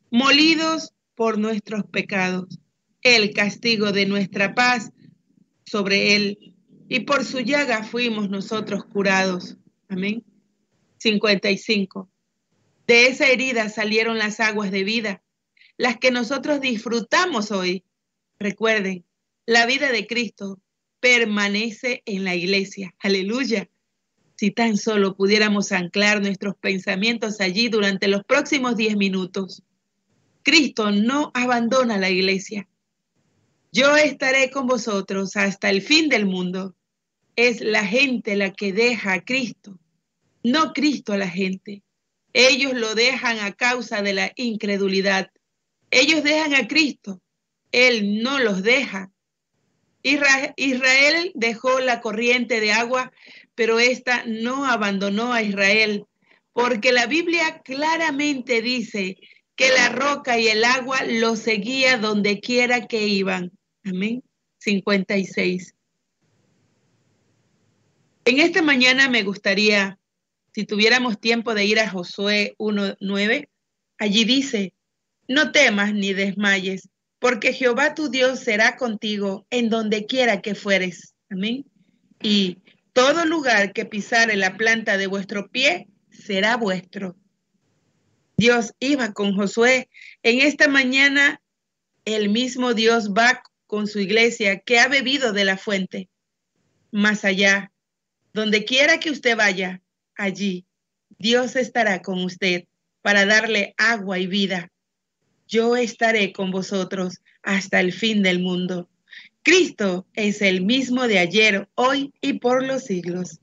molidos por nuestros pecados. El castigo de nuestra paz sobre Él, y por su llaga fuimos nosotros curados. Amén. cincuenta y cinco. De esa herida salieron las aguas de vida. las que nosotros disfrutamos hoy. Recuerden, la vida de Cristo permanece en la iglesia. Aleluya. Si tan solo pudiéramos anclar nuestros pensamientos allí durante los próximos diez minutos. Cristo no abandona la iglesia. Yo estaré con vosotros hasta el fin del mundo. Es la gente la que deja a Cristo, no Cristo a la gente. Ellos lo dejan a causa de la incredulidad. Ellos dejan a Cristo. Él no los deja. Israel dejó la corriente de agua, pero ésta no abandonó a Israel, porque la Biblia claramente dice que la roca y el agua los seguía donde quiera que iban. Amén. cincuenta y seis. En esta mañana me gustaría, si tuviéramos tiempo, de ir a Josué uno nueve. Allí dice: no temas ni desmayes, porque Jehová tu Dios será contigo en donde quiera que fueres. Amén. Y todo lugar que pisare la planta de vuestro pie será vuestro. Dios iba con Josué. En esta mañana, el mismo Dios va con su iglesia que ha bebido de la fuente. Más allá, donde quiera que usted vaya, allí Dios estará con usted para darle agua y vida. Yo estaré con vosotros hasta el fin del mundo. Cristo es el mismo de ayer, hoy y por los siglos.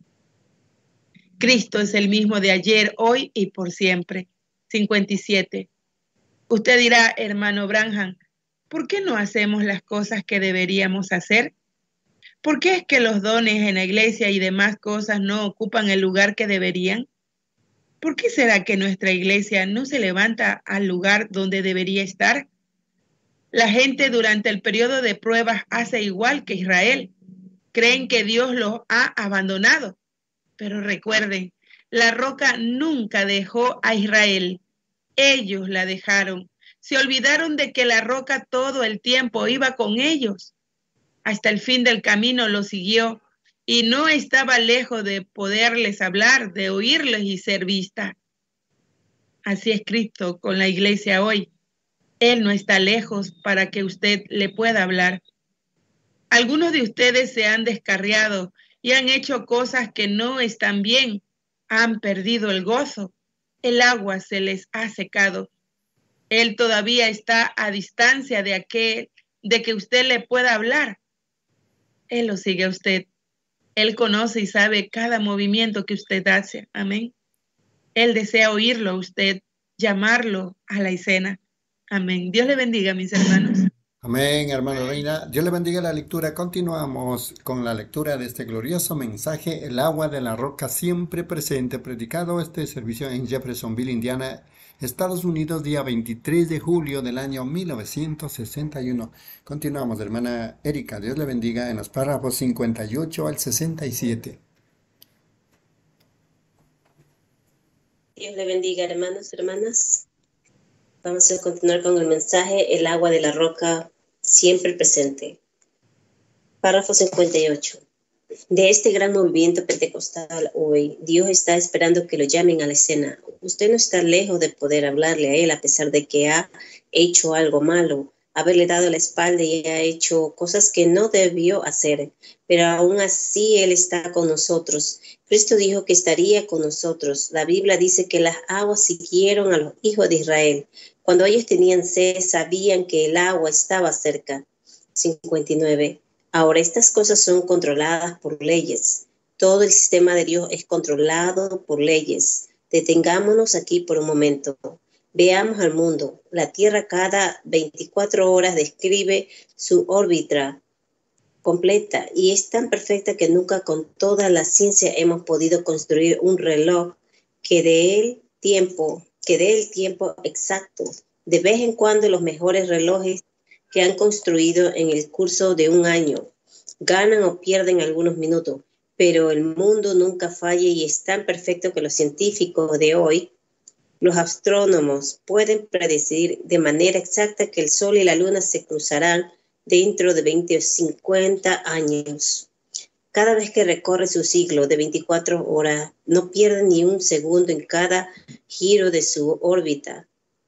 Cristo es el mismo de ayer, hoy y por siempre. cincuenta y siete. Usted dirá, hermano Branham, ¿por qué no hacemos las cosas que deberíamos hacer? ¿Por qué es que los dones en la iglesia y demás cosas no ocupan el lugar que deberían? ¿Por qué será que nuestra iglesia no se levanta al lugar donde debería estar? La gente durante el periodo de pruebas hace igual que Israel. Creen que Dios los ha abandonado. Pero recuerden, la roca nunca dejó a Israel. Ellos la dejaron. Se olvidaron de que la roca todo el tiempo iba con ellos. Hasta el fin del camino lo siguió y no estaba lejos de poderles hablar, de oírles y ser vista. Así es Cristo con la iglesia hoy. Él no está lejos para que usted le pueda hablar. Algunos de ustedes se han descarriado y han hecho cosas que no están bien. Han perdido el gozo. El agua se les ha secado. Él todavía está a distancia de aquel, de que usted le pueda hablar. Él lo sigue a usted. Él conoce y sabe cada movimiento que usted hace. Amén. Él desea oírlo a usted, llamarlo a la escena. Amén. Dios le bendiga, mis hermanos. Amén, hermano Reina. Dios le bendiga la lectura. Continuamos con la lectura de este glorioso mensaje, el agua de la roca siempre presente, predicado este servicio en Jeffersonville, Indiana, Estados Unidos, día veintitrés de julio del año mil novecientos sesenta y uno. Continuamos, hermana Erika. Dios le bendiga en los párrafos cincuenta y ocho al sesenta y siete. Dios le bendiga, hermanos, hermanas. Vamos a continuar con el mensaje, el agua de la roca siempre presente. Párrafo cincuenta y ocho. De este gran movimiento pentecostal hoy, Dios está esperando que lo llamen a la escena. Usted no está lejos de poder hablarle a Él a pesar de que ha hecho algo malo, haberle dado la espalda y ha hecho cosas que no debió hacer. Pero aún así Él está con nosotros. Cristo dijo que estaría con nosotros. La Biblia dice que las aguas siguieron a los hijos de Israel. Cuando ellos tenían sed, sabían que el agua estaba cerca. cincuenta y nueve. Ahora estas cosas son controladas por leyes. Todo el sistema de Dios es controlado por leyes. Detengámonos aquí por un momento. Veamos al mundo. La Tierra cada veinticuatro horas describe su órbita completa y es tan perfecta que nunca con toda la ciencia hemos podido construir un reloj que dé el tiempo, que dé el tiempo exacto. De vez en cuando los mejores relojes que han construido en el curso de un año ganan o pierden algunos minutos, pero el mundo nunca falla y es tan perfecto que los científicos de hoy, los astrónomos, pueden predecir de manera exacta que el Sol y la Luna se cruzarán dentro de veinte o cincuenta años. Cada vez que recorre su ciclo de veinticuatro horas, no pierde ni un segundo en cada giro de su órbita.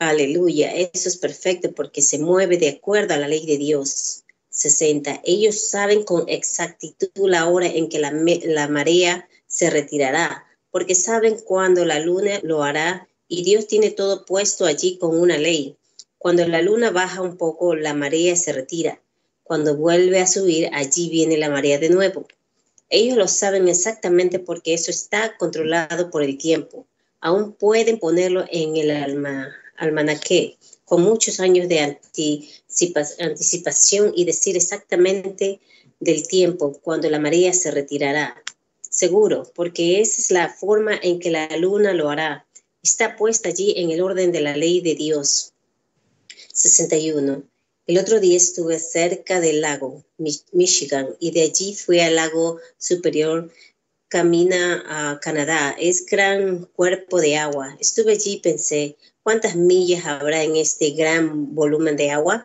Aleluya, eso es perfecto porque se mueve de acuerdo a la ley de Dios. sesenta. Ellos saben con exactitud la hora en que la, la marea se retirará, porque saben cuándo la luna lo hará, y Dios tiene todo puesto allí con una ley. Cuando la luna baja un poco, la marea se retira. Cuando vuelve a subir, allí viene la marea de nuevo. Ellos lo saben exactamente porque eso está controlado por el tiempo. Aún pueden ponerlo en el alma, almanaque con muchos años de anticipa, anticipación y decir exactamente del tiempo cuando la marea se retirará. Seguro, porque esa es la forma en que la luna lo hará. Está puesta allí en el orden de la ley de Dios. sesenta y uno. El otro día estuve cerca del lago Michigan y de allí fui al lago Superior. Camina a Canadá, es gran cuerpo de agua. Estuve allí y pensé, ¿cuántas millas habrá en este gran volumen de agua?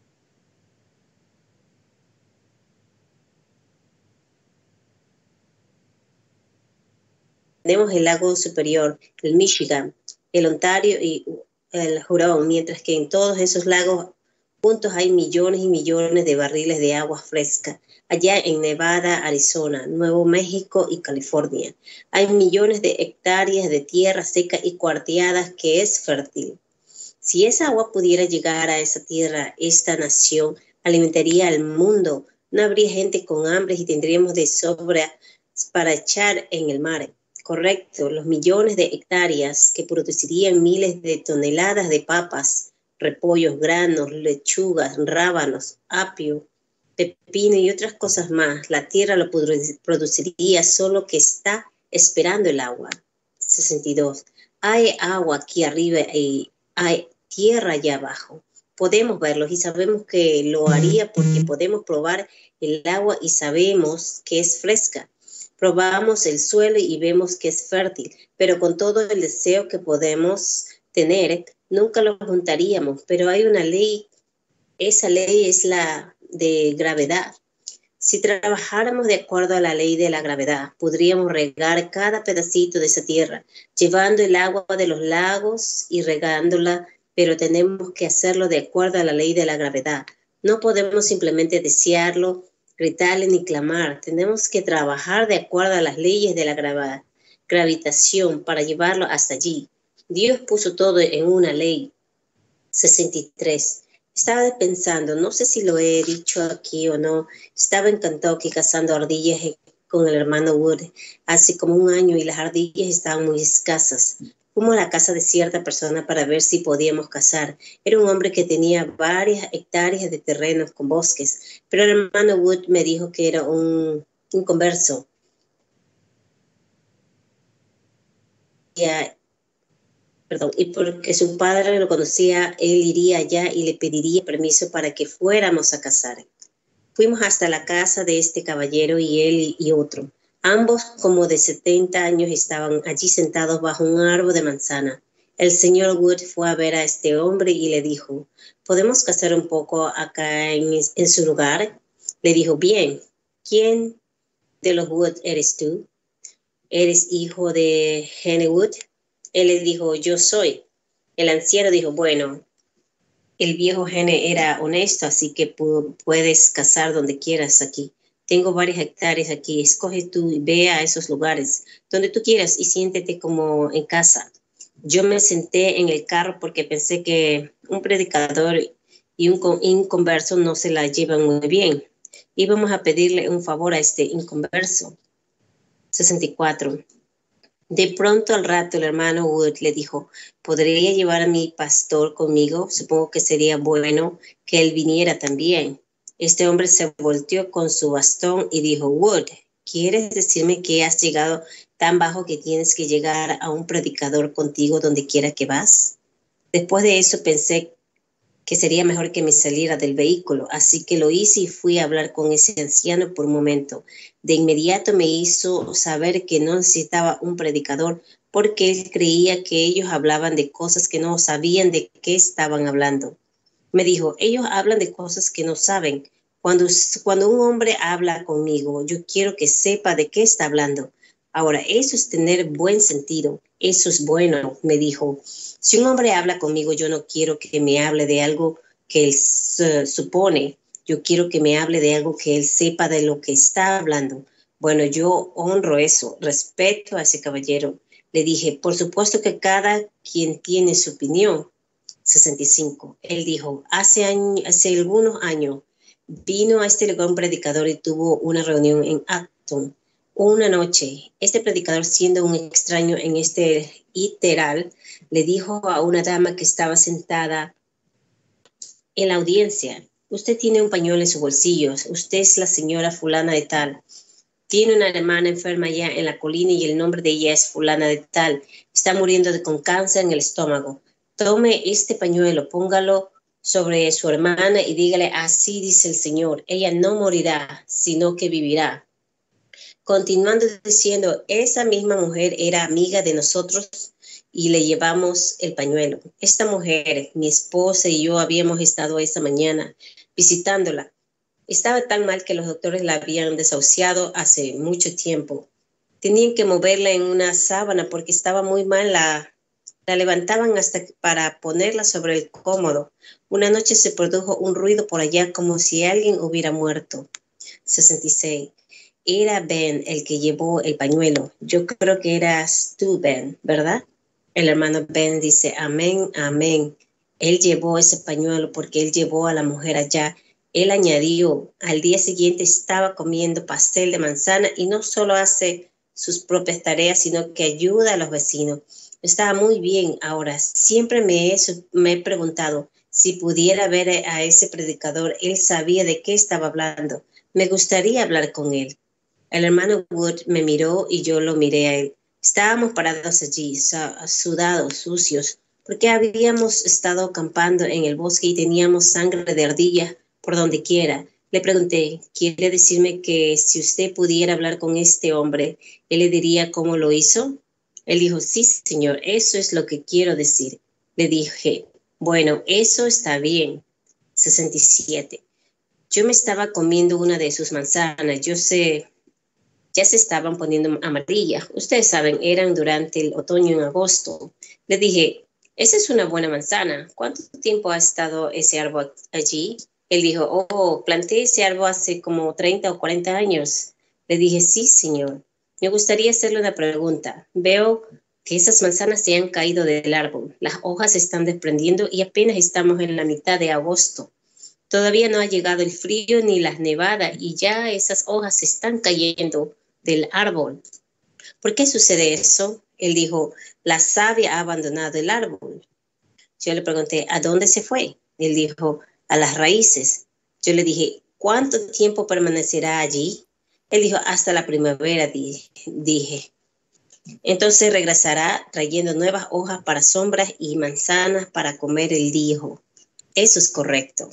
Tenemos el lago Superior, el Michigan, el Ontario y el Hurón, mientras que en todos esos lagos juntos hay millones y millones de barriles de agua fresca. Allá en Nevada, Arizona, Nuevo México y California, hay millones de hectáreas de tierra seca y cuarteada que es fértil. Si esa agua pudiera llegar a esa tierra, esta nación alimentaría al mundo. No habría gente con hambre y tendríamos de sobra para echar en el mar. Correcto, los millones de hectáreas que producirían miles de toneladas de papas, repollos, granos, lechugas, rábanos, apio, pepino y otras cosas más. La tierra lo produciría, solo que está esperando el agua. sesenta y dos. Hay agua aquí arriba y hay tierra allá abajo. Podemos verlos y sabemos que lo haría porque podemos probar el agua y sabemos que es fresca. Probamos el suelo y vemos que es fértil, pero con todo el deseo que podemos tener, nunca lo juntaríamos. Pero hay una ley, esa ley es la de gravedad. Si trabajáramos de acuerdo a la ley de la gravedad, podríamos regar cada pedacito de esa tierra, llevando el agua de los lagos y regándola, pero tenemos que hacerlo de acuerdo a la ley de la gravedad. No podemos simplemente desearlo, gritarle ni clamar. Tenemos que trabajar de acuerdo a las leyes de la gravedad, gravitación para llevarlo hasta allí. Dios puso todo en una ley. sesenta y tres. Estaba pensando, no sé si lo he dicho aquí o no, estaba en Kentucky cazando ardillas con el hermano Wood hace como un año y las ardillas estaban muy escasas. Fuimos a la casa de cierta persona para ver si podíamos cazar. Era un hombre que tenía varias hectáreas de terrenos con bosques, pero el hermano Wood me dijo que era un, un converso. Ya, perdón, y porque su padre lo conocía, él iría allá y le pediría permiso para que fuéramos a cazar. Fuimos hasta la casa de este caballero y él y, y otro. Ambos, como de setenta años, estaban allí sentados bajo un árbol de manzana. El señor Wood fue a ver a este hombre y le dijo, ¿podemos cazar un poco acá en, en su lugar? Le dijo, bien. ¿Quién de los Wood eres tú? ¿Eres hijo de Henry Wood? Él le dijo, yo soy. El anciano dijo, bueno, el viejo Henry era honesto, así que pu- puedes cazar donde quieras aquí. Tengo varias hectáreas aquí, escoge tú y ve a esos lugares, donde tú quieras y siéntete como en casa. Yo me senté en el carro porque pensé que un predicador y un inconverso no se la llevan muy bien. Íbamos a pedirle un favor a este inconverso. sesenta y cuatro. De pronto al rato el hermano Wood le dijo, ¿podría llevar a mi pastor conmigo? Supongo que sería bueno que él viniera también. Este hombre se volteó con su bastón y dijo, Wood, ¿quieres decirme que has llegado tan bajo que tienes que llegar a un predicador contigo donde quiera que vas? Después de eso pensé que sería mejor que me saliera del vehículo, así que lo hice y fui a hablar con ese anciano por un momento. De inmediato me hizo saber que no necesitaba un predicador porque él creía que ellos hablaban de cosas que no sabían de qué estaban hablando. Me dijo, ellos hablan de cosas que no saben. Cuando, cuando un hombre habla conmigo, yo quiero que sepa de qué está hablando. Ahora, eso es tener buen sentido. Eso es bueno, me dijo. Si un hombre habla conmigo, yo no quiero que me hable de algo que él uh, supone. Yo quiero que me hable de algo que él sepa de lo que está hablando. Bueno, yo honro eso, respeto a ese caballero. Le dije, por supuesto que cada quien tiene su opinión. sesenta y cinco. Él dijo, hace, año, hace algunos años vino a este lugar un predicador y tuvo una reunión en Acton. Una noche, este predicador, siendo un extraño en este iteral, le dijo a una dama que estaba sentada en la audiencia, usted tiene un pañuelo en sus bolsillos, usted es la señora fulana de tal, tiene una hermana enferma allá en la colina y el nombre de ella es fulana de tal, está muriendo de, con cáncer en el estómago. Tome este pañuelo, póngalo sobre su hermana y dígale, así dice el Señor, ella no morirá, sino que vivirá. Continuando diciendo, esa misma mujer era amiga de nosotros y le llevamos el pañuelo. Esta mujer, mi esposa y yo habíamos estado esa mañana visitándola. Estaba tan mal que los doctores la habían desahuciado hace mucho tiempo. Tenían que moverla en una sábana porque estaba muy mal. La, la levantaban hasta para ponerla sobre el cómodo. Una noche se produjo un ruido por allá como si alguien hubiera muerto. sesenta y seis. Era Ben el que llevó el pañuelo. Yo creo que eras tú, Ben, ¿verdad? El hermano Ben dice, amén, amén. Él llevó ese pañuelo porque él llevó a la mujer allá. Él añadió, al día siguiente estaba comiendo pastel de manzana y no solo hace sus propias tareas, sino que ayuda a los vecinos. Estaba muy bien. Ahora, siempre me he, me he preguntado si pudiera ver a ese predicador. Él sabía de qué estaba hablando. Me gustaría hablar con él. El hermano Wood me miró y yo lo miré a él. Estábamos parados allí, sudados, sucios, porque habíamos estado acampando en el bosque y teníamos sangre de ardilla por donde quiera. Le pregunté, ¿quiere decirme que si usted pudiera hablar con este hombre, él le diría cómo lo hizo? Él dijo, sí, señor, eso es lo que quiero decir. Le dije, bueno, eso está bien. sesenta y siete. Yo me estaba comiendo una de sus manzanas. Yo sé... Ya se estaban poniendo amarillas. Ustedes saben, eran durante el otoño en agosto. Le dije, esa es una buena manzana. ¿Cuánto tiempo ha estado ese árbol allí? Él dijo, oh, planté ese árbol hace como treinta o cuarenta años. Le dije, sí, señor. Me gustaría hacerle una pregunta. Veo que esas manzanas se han caído del árbol. Las hojas se están desprendiendo y apenas estamos en la mitad de agosto. Todavía no ha llegado el frío ni las nevadas y ya esas hojas se están cayendo del árbol. ¿Por qué sucede eso? Él dijo, la savia ha abandonado el árbol. Yo le pregunté, ¿a dónde se fue? Él dijo, a las raíces. Yo le dije, ¿cuánto tiempo permanecerá allí? Él dijo, hasta la primavera, dije. Entonces regresará trayendo nuevas hojas para sombras y manzanas para comer, él dijo. Eso es correcto.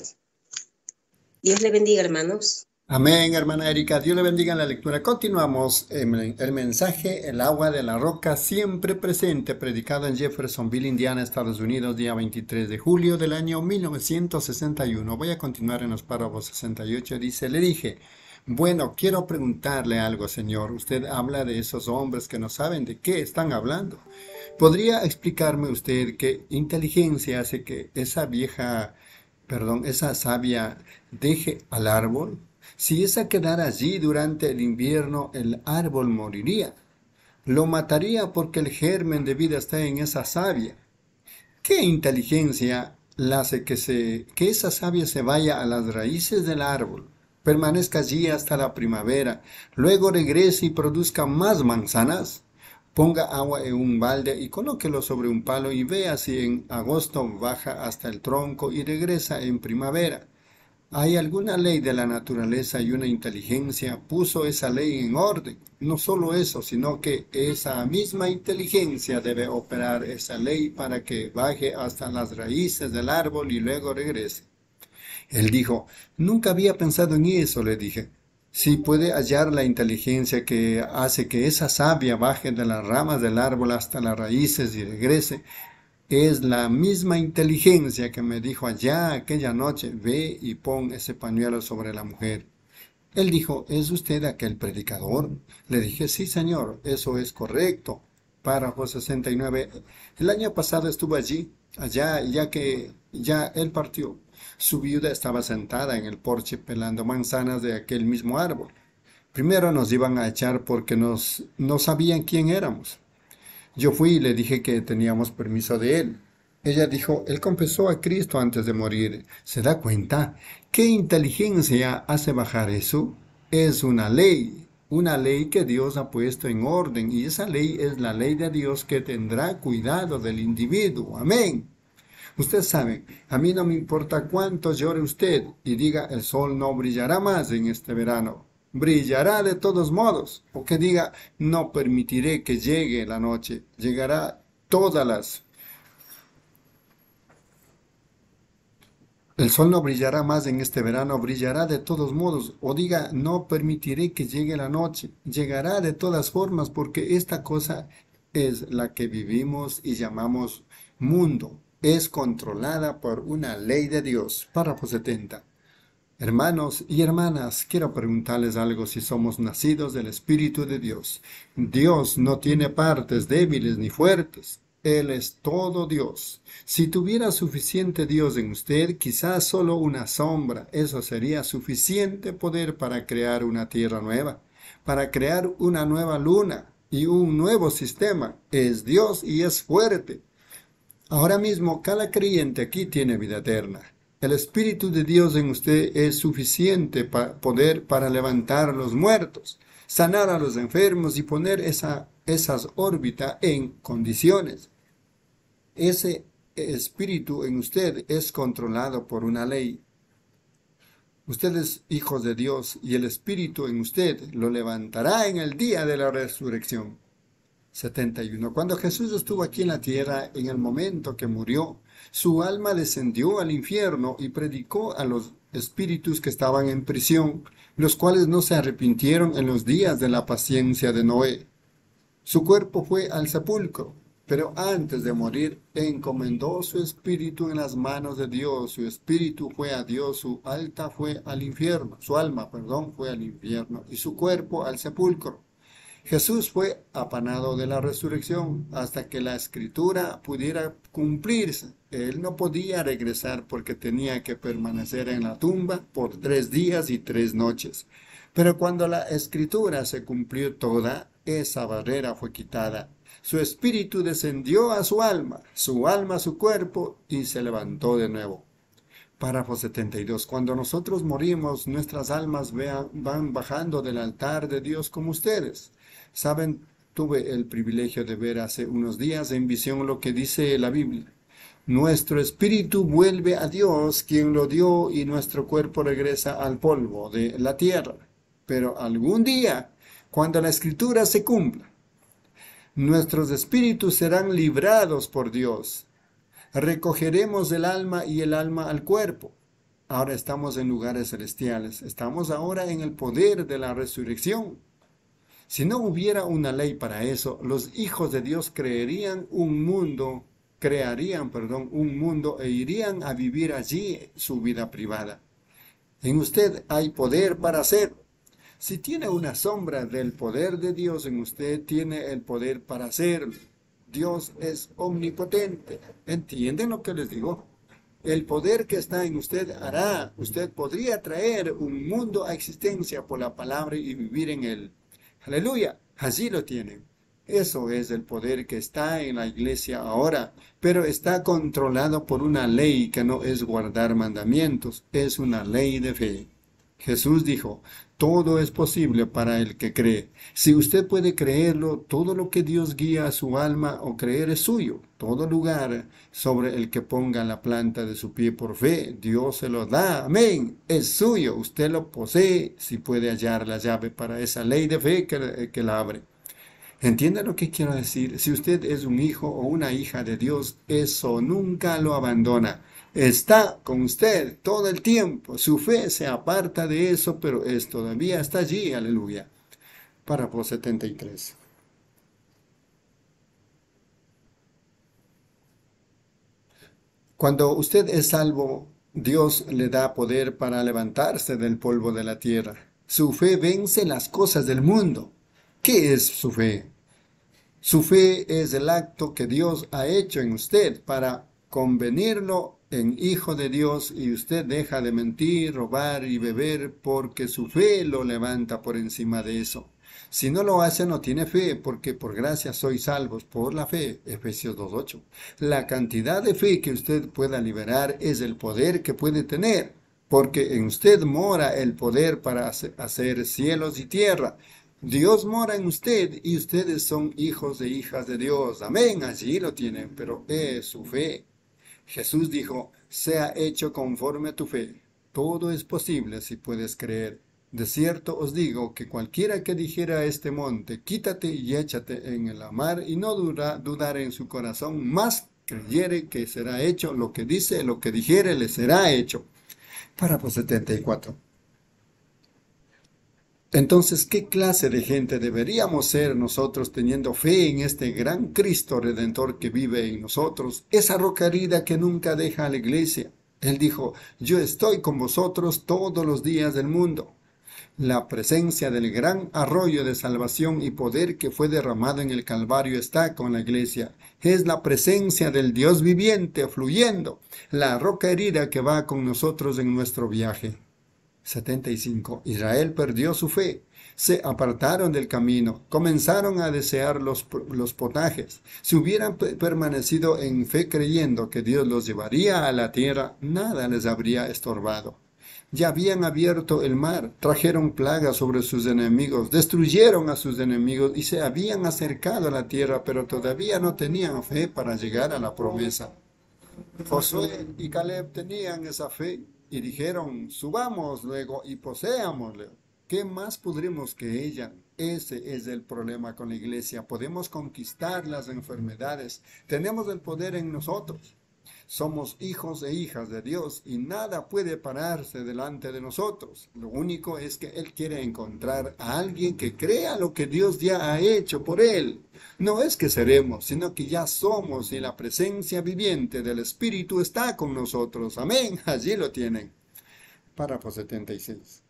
Dios le bendiga, hermanos. Amén, hermana Erika. Dios le bendiga en la lectura. Continuamos en el mensaje El agua de la roca siempre presente, predicado en Jeffersonville, Indiana, Estados Unidos, día veintitrés de julio del año mil novecientos sesenta y uno. Voy a continuar en los párrafos sesenta y ocho. Dice, le dije, bueno, quiero preguntarle algo, señor. Usted habla de esos hombres que no saben de qué están hablando. ¿Podría explicarme usted qué inteligencia hace que esa vieja, perdón, esa savia deje al árbol? Si esa quedara allí durante el invierno, el árbol moriría. Lo mataría porque el germen de vida está en esa savia. ¿Qué inteligencia la hace que, se, que esa savia se vaya a las raíces del árbol, permanezca allí hasta la primavera, luego regrese y produzca más manzanas? Ponga agua en un balde y colóquelo sobre un palo y vea si en agosto baja hasta el tronco y regresa en primavera. ¿Hay alguna ley de la naturaleza y una inteligencia puso esa ley en orden? No solo eso, sino que esa misma inteligencia debe operar esa ley para que baje hasta las raíces del árbol y luego regrese. Él dijo, nunca había pensado en eso, le dije. Si puede hallar la inteligencia que hace que esa savia baje de las ramas del árbol hasta las raíces y regrese, es la misma inteligencia que me dijo allá aquella noche, ve y pon ese pañuelo sobre la mujer. Él dijo, ¿es usted aquel predicador? Le dije, sí, señor, eso es correcto. Párrafo sesenta y nueve. El año pasado estuve allí, allá, ya que ya él partió. Su viuda estaba sentada en el porche pelando manzanas de aquel mismo árbol. Primero nos iban a echar porque nos, no sabían quién éramos. Yo fui y le dije que teníamos permiso de él. Ella dijo, él confesó a Cristo antes de morir. ¿Se da cuenta? ¿Qué inteligencia hace bajar eso? Es una ley, una ley que Dios ha puesto en orden, y esa ley es la ley de Dios que tendrá cuidado del individuo. Amén. Usted sabe, a mí no me importa cuánto llore usted y diga el sol no brillará más en este verano. Brillará de todos modos. O que diga, no permitiré que llegue la noche. Llegará todas las... El sol no brillará más en este verano, brillará de todos modos. O diga, no permitiré que llegue la noche. Llegará de todas formas, porque esta cosa es la que vivimos y llamamos mundo. Es controlada por una ley de Dios. Párrafo setenta. Hermanos y hermanas, quiero preguntarles algo si somos nacidos del Espíritu de Dios. Dios no tiene partes débiles ni fuertes. Él es todo Dios. Si tuviera suficiente Dios en usted, quizás solo una sombra, eso sería suficiente poder para crear una tierra nueva, para crear una nueva luna y un nuevo sistema. Es Dios y es fuerte. Ahora mismo, cada creyente aquí tiene vida eterna. El Espíritu de Dios en usted es suficiente pa poder para levantar a los muertos, sanar a los enfermos y poner esa, esas órbitas en condiciones. Ese Espíritu en usted es controlado por una ley. Usted es hijos de Dios y el Espíritu en usted lo levantará en el día de la resurrección. setenta y uno. Cuando Jesús estuvo aquí en la tierra, en el momento que murió, su alma descendió al infierno y predicó a los espíritus que estaban en prisión, los cuales no se arrepintieron en los días de la paciencia de Noé. Su cuerpo fue al sepulcro, pero antes de morir encomendó su espíritu en las manos de Dios. Su espíritu fue a Dios, su alta fue al infierno, su alma, perdón, fue al infierno y su cuerpo al sepulcro. Jesús fue apanado de la resurrección hasta que la escritura pudiera cumplirse. Él no podía regresar porque tenía que permanecer en la tumba por tres días y tres noches. Pero cuando la escritura se cumplió toda, esa barrera fue quitada. Su espíritu descendió a su alma, su alma a su cuerpo y se levantó de nuevo. Párrafo setenta y dos. Cuando nosotros morimos, nuestras almas vean, van bajando del altar de Dios como ustedes. Saben, tuve el privilegio de ver hace unos días en visión lo que dice la Biblia. Nuestro espíritu vuelve a Dios, quien lo dio, y nuestro cuerpo regresa al polvo de la tierra. Pero algún día, cuando la escritura se cumpla, nuestros espíritus serán librados por Dios. Recogeremos el alma y el alma al cuerpo. Ahora estamos en lugares celestiales. Estamos ahora en el poder de la resurrección. Si no hubiera una ley para eso, los hijos de Dios creerían un mundo, crearían, perdón, un mundo e irían a vivir allí su vida privada. En usted hay poder para hacerlo. Si tiene una sombra del poder de Dios en usted, tiene el poder para hacerlo. Dios es omnipotente. ¿Entienden lo que les digo? El poder que está en usted hará. Usted podría traer un mundo a existencia por la palabra y vivir en él. Aleluya, allí lo tienen. Eso es el poder que está en la iglesia ahora, pero está controlado por una ley que no es guardar mandamientos, es una ley de fe. Jesús dijo, todo es posible para el que cree. Si usted puede creerlo, todo lo que Dios guía a su alma o creer es suyo. Todo lugar sobre el que ponga la planta de su pie por fe, Dios se lo da. Amén. Es suyo. Usted lo posee si puede hallar la llave para esa ley de fe que, que la abre. ¿Entiende lo que quiero decir? Si usted es un hijo o una hija de Dios, eso nunca lo abandona. Está con usted todo el tiempo. Su fe se aparta de eso, pero es todavía está allí. Aleluya. Párrafo setenta y tres. Cuando usted es salvo, Dios le da poder para levantarse del polvo de la tierra. Su fe vence las cosas del mundo. ¿Qué es su fe? Su fe es el acto que Dios ha hecho en usted para convenirlo en hijo de Dios, y usted deja de mentir, robar y beber porque su fe lo levanta por encima de eso. Si no lo hace, no tiene fe, porque por gracia sois salvos por la fe. Efesios dos ocho. La cantidad de fe que usted pueda liberar es el poder que puede tener, porque en usted mora el poder para hacer cielos y tierra. Dios mora en usted y ustedes son hijos e hijas de Dios. Amén, allí lo tienen, pero es su fe. Jesús dijo, sea hecho conforme a tu fe. Todo es posible si puedes creer. De cierto os digo que cualquiera que dijera a este monte, quítate y échate en el mar, y no dura, dudare en su corazón, más creyere que será hecho lo que dice, lo que dijere le será hecho. Párrafo setenta y cuatro. Entonces, ¿qué clase de gente deberíamos ser nosotros teniendo fe en este gran Cristo Redentor que vive en nosotros? Esa roca herida que nunca deja a la iglesia. Él dijo, yo estoy con vosotros todos los días del mundo. La presencia del gran arroyo de salvación y poder que fue derramado en el Calvario está con la iglesia. Es la presencia del Dios viviente fluyendo, la roca herida que va con nosotros en nuestro viaje. setenta y cinco. Israel perdió su fe. Se apartaron del camino. Comenzaron a desear los, los potajes. Si hubieran permanecido en fe creyendo que Dios los llevaría a la tierra, nada les habría estorbado. Ya habían abierto el mar, trajeron plagas sobre sus enemigos, destruyeron a sus enemigos y se habían acercado a la tierra, pero todavía no tenían fe para llegar a la promesa. Josué y Caleb tenían esa fe y dijeron, subamos luego y poseámosle. ¿Qué más podremos que ella? Ese es el problema con la iglesia. Podemos conquistar las enfermedades. Tenemos el poder en nosotros. Somos hijos e hijas de Dios y nada puede pararse delante de nosotros. Lo único es que Él quiere encontrar a alguien que crea lo que Dios ya ha hecho por Él. No es que seremos, sino que ya somos y la presencia viviente del Espíritu está con nosotros. Amén, allí lo tienen. Párrafo setenta y seis.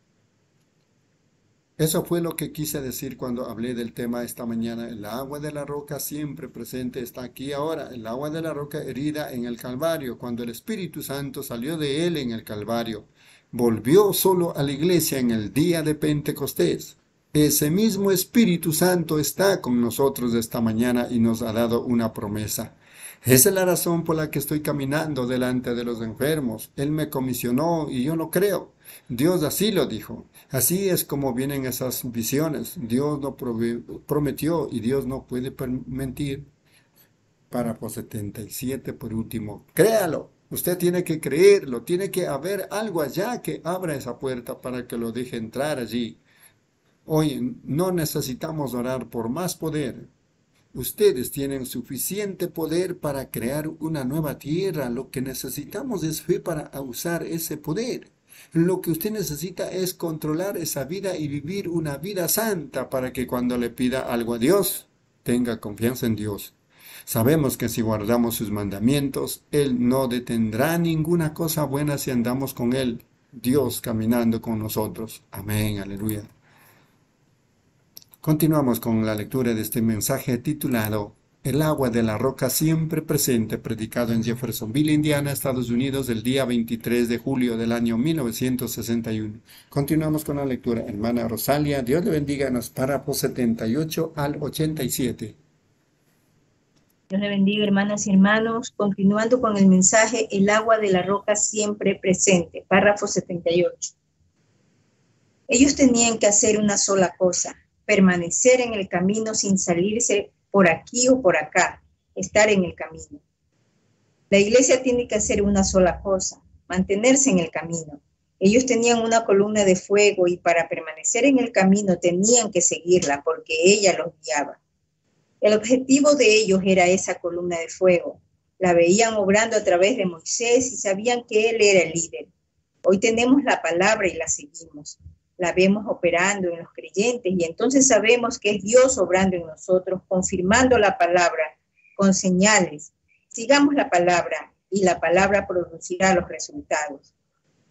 Eso fue lo que quise decir cuando hablé del tema esta mañana. El agua de la roca siempre presente está aquí ahora. El agua de la roca herida en el Calvario, cuando el Espíritu Santo salió de él en el Calvario. Volvió solo a la iglesia en el día de Pentecostés. Ese mismo Espíritu Santo está con nosotros esta mañana y nos ha dado una promesa. Esa es la razón por la que estoy caminando delante de los enfermos. Él me comisionó y yo lo creo. Dios así lo dijo. Así es como vienen esas visiones. Dios lo prometió y Dios no puede mentir. Párrafo setenta y siete por último. Créalo. Usted tiene que creerlo. Tiene que haber algo allá que abra esa puerta para que lo deje entrar allí. Hoy no necesitamos orar por más poder. Ustedes tienen suficiente poder para crear una nueva tierra. Lo que necesitamos es fe para usar ese poder. Lo que usted necesita es controlar esa vida y vivir una vida santa para que cuando le pida algo a Dios, tenga confianza en Dios. Sabemos que si guardamos sus mandamientos, Él no detendrá ninguna cosa buena si andamos con Él. Dios caminando con nosotros. Amén, aleluya. Continuamos con la lectura de este mensaje titulado El agua de la roca siempre presente, predicado en Jeffersonville, Indiana, Estados Unidos, el día veintitrés de julio del año mil novecientos sesenta y uno. Continuamos con la lectura. Hermana Rosalia, Dios le bendiga en los párrafos setenta y ocho al ochenta y siete. Dios le bendiga, hermanas y hermanos. Continuando con el mensaje, el agua de la roca siempre presente, párrafo setenta y ocho. Ellos tenían que hacer una sola cosa, permanecer en el camino sin salirse por aquí o por acá, estar en el camino. La iglesia tiene que hacer una sola cosa, mantenerse en el camino. Ellos tenían una columna de fuego y para permanecer en el camino tenían que seguirla porque ella los guiaba. El objetivo de ellos era esa columna de fuego. La veían obrando a través de Moisés y sabían que él era el líder. Hoy tenemos la palabra y la seguimos. La vemos operando en los creyentes y entonces sabemos que es Dios obrando en nosotros, confirmando la palabra con señales. Sigamos la palabra y la palabra producirá los resultados.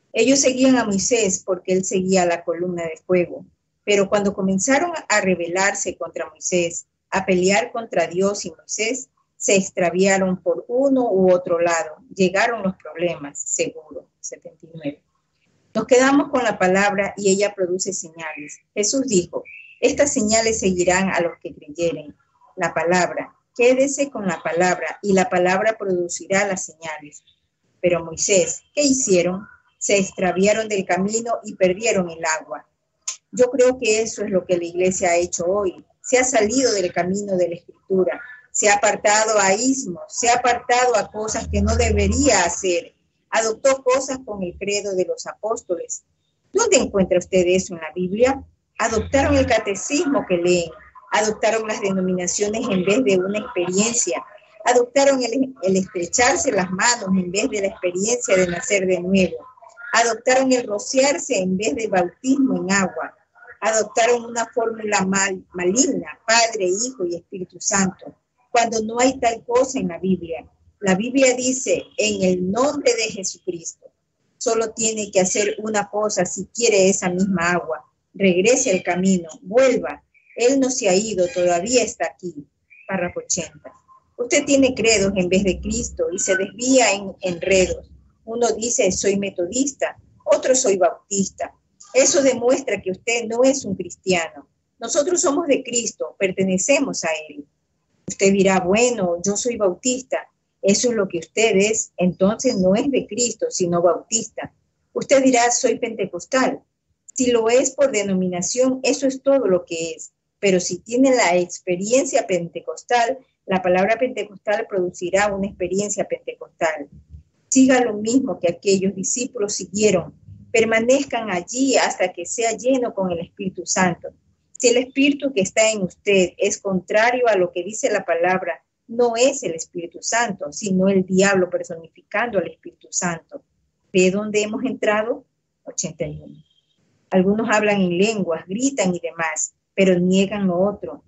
Ellos seguían a Moisés porque él seguía la columna de fuego. Pero cuando comenzaron a rebelarse contra Moisés, a pelear contra Dios y Moisés, se extraviaron por uno u otro lado. Llegaron los problemas, seguro. setenta y nueve. Nos quedamos con la palabra y ella produce señales. Jesús dijo, estas señales seguirán a los que creyeren. La palabra, quédese con la palabra y la palabra producirá las señales. Pero Moisés, ¿qué hicieron? Se extraviaron del camino y perdieron el agua. Yo creo que eso es lo que la iglesia ha hecho hoy. Se ha salido del camino de la Escritura, se ha apartado a ismos, se ha apartado a cosas que no debería hacer. Adoptó cosas con el credo de los apóstoles. ¿Dónde encuentra usted eso en la Biblia? Adoptaron el catecismo que leen, adoptaron las denominaciones en vez de una experiencia, adoptaron el, el estrecharse las manos en vez de la experiencia de nacer de nuevo, adoptaron el rociarse en vez de bautismo en agua, adoptaron una fórmula mal, maligna, Padre, Hijo y Espíritu Santo, cuando no hay tal cosa en la Biblia. La Biblia dice, en el nombre de Jesucristo. Solo tiene que hacer una cosa si quiere esa misma agua. Regrese al camino, vuelva. Él no se ha ido, todavía está aquí. Párrafo ochenta. Usted tiene credos en vez de Cristo y se desvía en enredos. Uno dice, soy metodista, otro soy bautista. Eso demuestra que usted no es un cristiano. Nosotros somos de Cristo, pertenecemos a Él. Usted dirá, bueno, yo soy bautista. Eso es lo que usted es, entonces no es de Cristo, sino bautista. Usted dirá, soy pentecostal. Si lo es por denominación, eso es todo lo que es. Pero si tiene la experiencia pentecostal, la palabra pentecostal producirá una experiencia pentecostal. Siga lo mismo que aquellos discípulos siguieron. Permanezcan allí hasta que sea lleno con el Espíritu Santo. Si el Espíritu que está en usted es contrario a lo que dice la palabra, no es el Espíritu Santo, sino el diablo personificando al Espíritu Santo. ¿Ve dónde hemos entrado? ochenta y uno. Algunos hablan en lenguas, gritan y demás, pero niegan lo otro.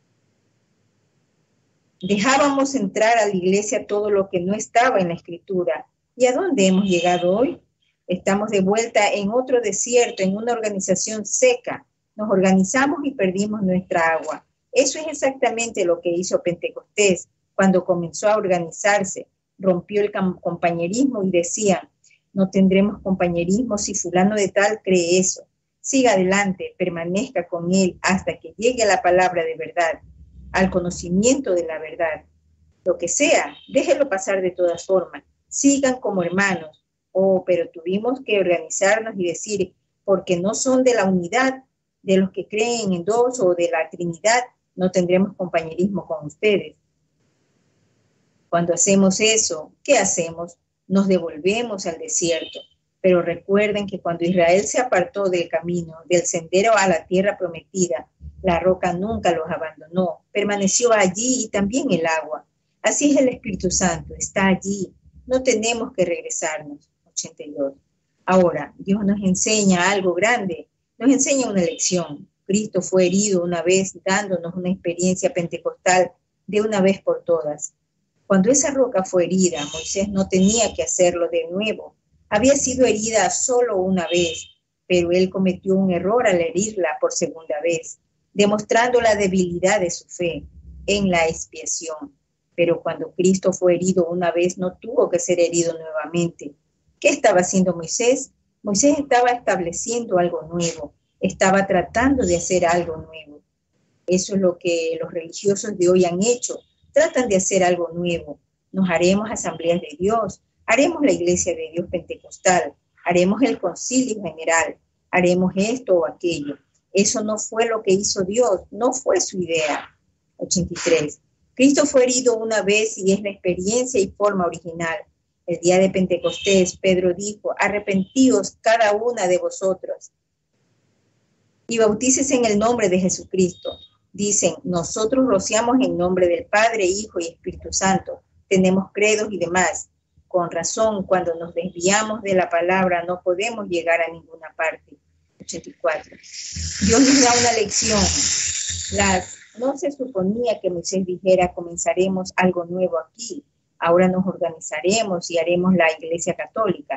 Dejábamos entrar a la iglesia todo lo que no estaba en la Escritura. ¿Y a dónde hemos llegado hoy? Estamos de vuelta en otro desierto, en una organización seca. Nos organizamos y perdimos nuestra agua. Eso es exactamente lo que hizo Pentecostés cuando comenzó a organizarse. Rompió el compañerismo y decían, no tendremos compañerismo si fulano de tal cree eso. Siga adelante, permanezca con él hasta que llegue a la palabra de verdad, al conocimiento de la verdad. Lo que sea, déjelo pasar de todas formas. Sigan como hermanos. Oh, pero tuvimos que organizarnos y decir, porque no son de la unidad, de los que creen en dos o de la Trinidad, no tendremos compañerismo con ustedes. Cuando hacemos eso, ¿qué hacemos? Nos devolvemos al desierto. Pero recuerden que cuando Israel se apartó del camino, del sendero a la tierra prometida, la roca nunca los abandonó, permaneció allí y también el agua. Así es el Espíritu Santo, está allí. No tenemos que regresarnos. ochenta y dos. Ahora, Dios nos enseña algo grande, nos enseña una lección. Cristo fue herido una vez, dándonos una experiencia pentecostal de una vez por todas. Cuando esa roca fue herida, Moisés no tenía que hacerlo de nuevo. Había sido herida solo una vez, pero él cometió un error al herirla por segunda vez, demostrando la debilidad de su fe en la expiación. Pero cuando Cristo fue herido una vez, no tuvo que ser herido nuevamente. ¿Qué estaba haciendo Moisés? Moisés estaba estableciendo algo nuevo, estaba tratando de hacer algo nuevo. Eso es lo que los religiosos de hoy han hecho, tratan de hacer algo nuevo. Nos haremos asambleas de Dios, haremos la iglesia de Dios pentecostal, haremos el concilio general, haremos esto o aquello. Eso no fue lo que hizo Dios, no fue su idea. ochenta y tres. Cristo fue herido una vez y es la experiencia y forma original. El día de Pentecostés, Pedro dijo, arrepentíos cada una de vosotros y bautícese en el nombre de Jesucristo. Dicen, nosotros rociamos en nombre del Padre, Hijo y Espíritu Santo. Tenemos credos y demás. Con razón, cuando nos desviamos de la palabra, no podemos llegar a ninguna parte. ochenta y cuatro. Dios nos da una lección. Las, no se suponía que Moisés dijera, comenzaremos algo nuevo aquí. Ahora nos organizaremos y haremos la iglesia católica.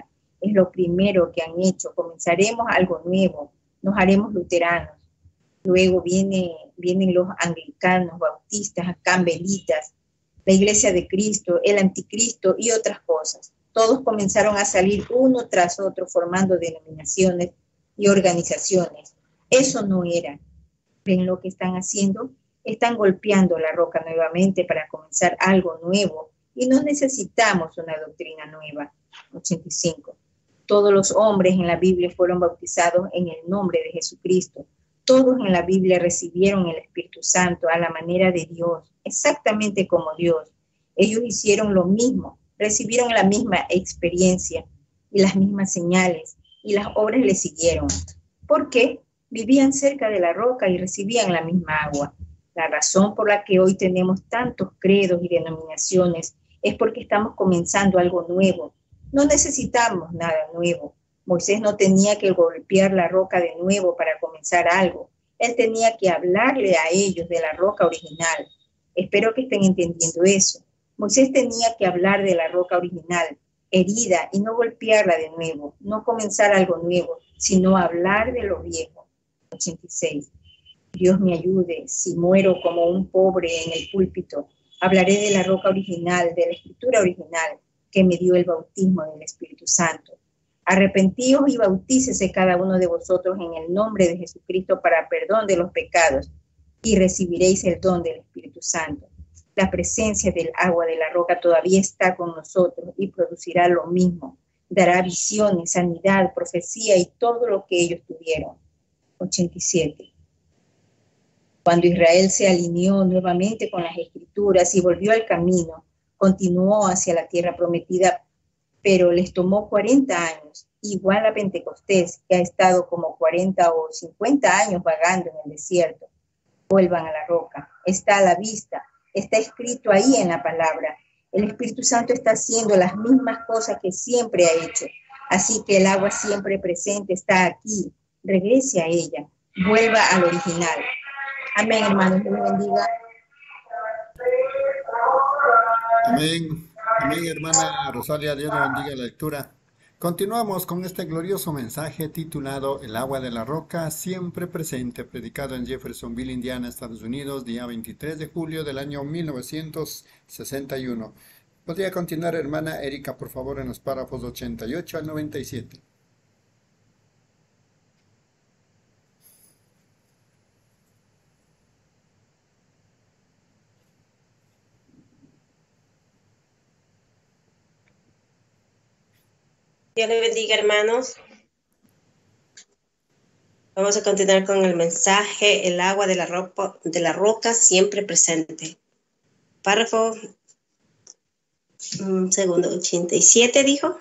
Es lo primero que han hecho. Comenzaremos algo nuevo. Nos haremos luteranos. Luego viene, vienen los anglicanos, bautistas, campbelitas, la Iglesia de Cristo, el Anticristo y otras cosas. Todos comenzaron a salir uno tras otro formando denominaciones y organizaciones. Eso no era. ¿Ven lo que están haciendo? Están golpeando la roca nuevamente para comenzar algo nuevo y no necesitamos una doctrina nueva. ochenta y cinco. Todos los hombres en la Biblia fueron bautizados en el nombre de Jesucristo. Todos en la Biblia recibieron el Espíritu Santo a la manera de Dios, exactamente como Dios. Ellos hicieron lo mismo, recibieron la misma experiencia y las mismas señales, y las obras les siguieron. ¿Por qué? Vivían cerca de la roca y recibían la misma agua. La razón por la que hoy tenemos tantos credos y denominaciones es porque estamos comenzando algo nuevo. No necesitamos nada nuevo. Moisés no tenía que golpear la roca de nuevo para comenzar algo. Él tenía que hablarle a ellos de la roca original. Espero que estén entendiendo eso. Moisés tenía que hablar de la roca original, herida, y no golpearla de nuevo, no comenzar algo nuevo, sino hablar de lo viejo. ochenta y seis. Dios me ayude, si muero como un pobre en el púlpito, hablaré de la roca original, de la escritura original, que me dio el bautismo del Espíritu Santo. Arrepentíos y bautícese cada uno de vosotros en el nombre de Jesucristo para perdón de los pecados, y recibiréis el don del Espíritu Santo. La presencia del agua de la roca todavía está con nosotros y producirá lo mismo. Dará visiones, sanidad, profecía y todo lo que ellos tuvieron. ochenta y siete. Cuando Israel se alineó nuevamente con las Escrituras y volvió al camino, continuó hacia la tierra prometida, pero les tomó cuarenta años, igual a Pentecostés, que ha estado como cuarenta o cincuenta años vagando en el desierto. Vuelvan a la roca, está a la vista, está escrito ahí en la palabra. El Espíritu Santo está haciendo las mismas cosas que siempre ha hecho, así que el agua siempre presente está aquí. Regrese a ella, vuelva al original. Amén, hermanos, Dios les bendiga. Amén. Amén, hermana Rosalia, Dios le bendiga la lectura. Continuamos con este glorioso mensaje titulado El agua de la roca, siempre presente, predicado en Jeffersonville, Indiana, Estados Unidos, día veintitrés de julio del año mil novecientos sesenta y uno. ¿Podría continuar, hermana Erika, por favor, en los párrafos ochenta y ocho al noventa y siete? Dios les bendiga, hermanos. Vamos a continuar con el mensaje, el agua de la, ropa, de la roca siempre presente. Párrafo, un segundo, ochenta y siete, dijo.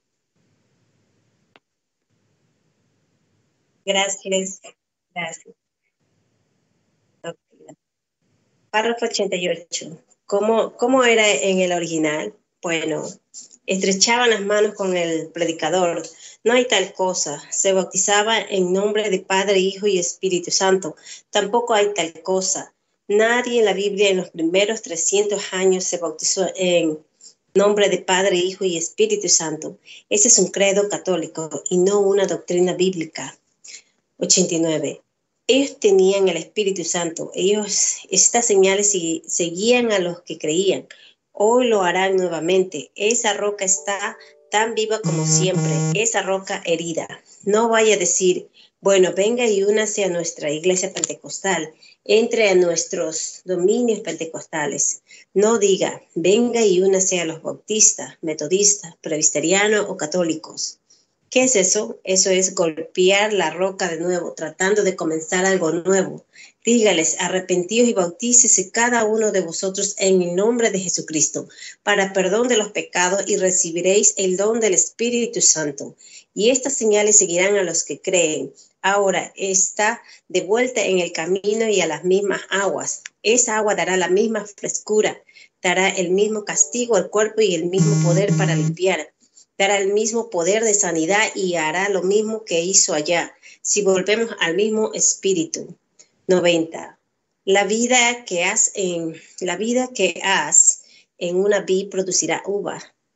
Gracias, gracias. Okay. Párrafo ochenta y ocho. ¿Cómo, ¿Cómo era en el original? Bueno, estrechaban las manos con el predicador. No hay tal cosa. Se bautizaba en nombre de Padre, Hijo y Espíritu Santo. Tampoco hay tal cosa. Nadie en la Biblia en los primeros trescientos años se bautizó en nombre de Padre, Hijo y Espíritu Santo. Ese es un credo católico y no una doctrina bíblica. ochenta y nueve. Ellos tenían el Espíritu Santo. Ellos, estas señales seguían a los que creían. Hoy lo harán nuevamente. Esa roca está tan viva como siempre. Esa roca herida. No vaya a decir, bueno, venga y únase a nuestra iglesia pentecostal. Entre a nuestros dominios pentecostales. No diga, venga y únase a los bautistas, metodistas, presbiterianos o católicos. ¿Qué es eso? Eso es golpear la roca de nuevo, tratando de comenzar algo nuevo. Dígales, arrepentíos y bautícese cada uno de vosotros en el nombre de Jesucristo, para perdón de los pecados, y recibiréis el don del Espíritu Santo. Y estas señales seguirán a los que creen. Ahora está de vuelta en el camino y a las mismas aguas. Esa agua dará la misma frescura, dará el mismo castigo al cuerpo y el mismo poder para limpiar. Dará el mismo poder de sanidad y hará lo mismo que hizo allá, si volvemos al mismo espíritu. noventa. La vida que has en, la vida que has en una vid producirá uva.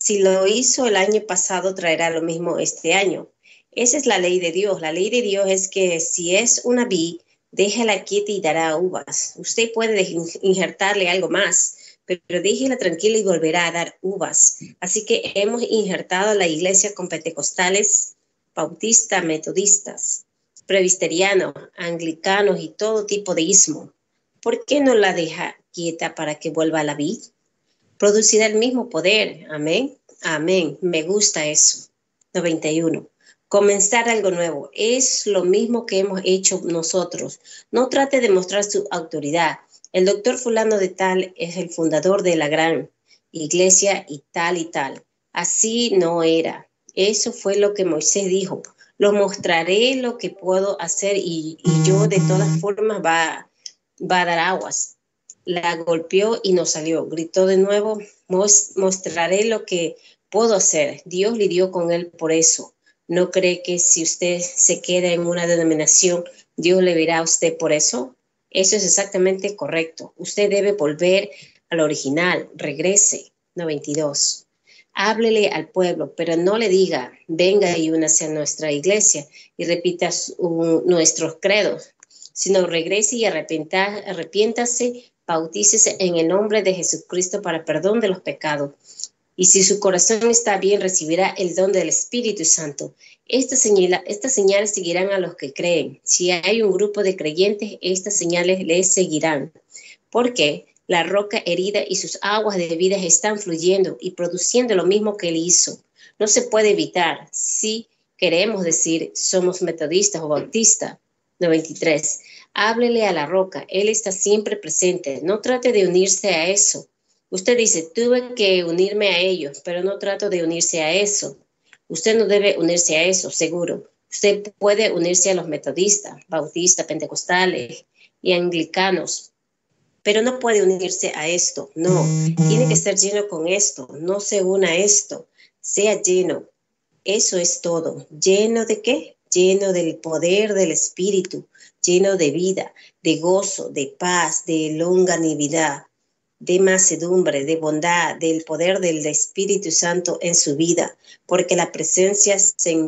Si lo hizo el año pasado, traerá lo mismo este año. Esa es la ley de Dios. La ley de Dios es que si es una vid, déjala quieta y dará uvas. Usted puede injertarle algo más, pero déjela tranquila y volverá a dar uvas. Así que hemos injertado a la iglesia con pentecostales, bautistas, metodistas, presbiterianos, anglicanos y todo tipo de ismo. ¿Por qué no la deja quieta para que vuelva a la vid? Producirá el mismo poder. Amén. Amén. Me gusta eso. noventa y uno. Comenzar algo nuevo. Es lo mismo que hemos hecho nosotros. No trate de mostrar su autoridad. El doctor fulano de tal es el fundador de la gran iglesia y tal y tal. Así no era. Eso fue lo que Moisés dijo. Lo mostraré lo que puedo hacer y, y yo de todas formas va, va a dar aguas. La golpeó y no salió. Gritó de nuevo, mostraré lo que puedo hacer. Dios lidió con él por eso. ¿No cree que si usted se queda en una denominación, Dios le verá a usted por eso? Eso es exactamente correcto. Usted debe volver al original. Regrese. noventa y dos. Háblele al pueblo, pero no le diga, venga y únase a nuestra iglesia y repita su, nuestros credos, sino regrese y arrepienta, arrepiéntase, bautícese en el nombre de Jesucristo para perdón de los pecados. Y si su corazón está bien, recibirá el don del Espíritu Santo. Estas señales, estas señales seguirán a los que creen. Si hay un grupo de creyentes, estas señales les seguirán. Porque la roca herida y sus aguas de vida están fluyendo y produciendo lo mismo que él hizo. No se puede evitar. Si queremos decir somos metodistas o bautistas. noventa y tres. Háblele a la roca. Él está siempre presente. No trate de unirse a eso. Usted dice, tuve que unirme a ellos, pero no trato de unirse a eso. Usted no debe unirse a eso, seguro. Usted puede unirse a los metodistas, bautistas, pentecostales y anglicanos, pero no puede unirse a esto. No, tiene que estar lleno con esto. No se una a esto. Sea lleno. Eso es todo. ¿Lleno de qué? Lleno del poder del Espíritu, lleno de vida, de gozo, de paz, de longanimidad, de mansedumbre, de bondad, del poder del Espíritu Santo en su vida, porque la presencia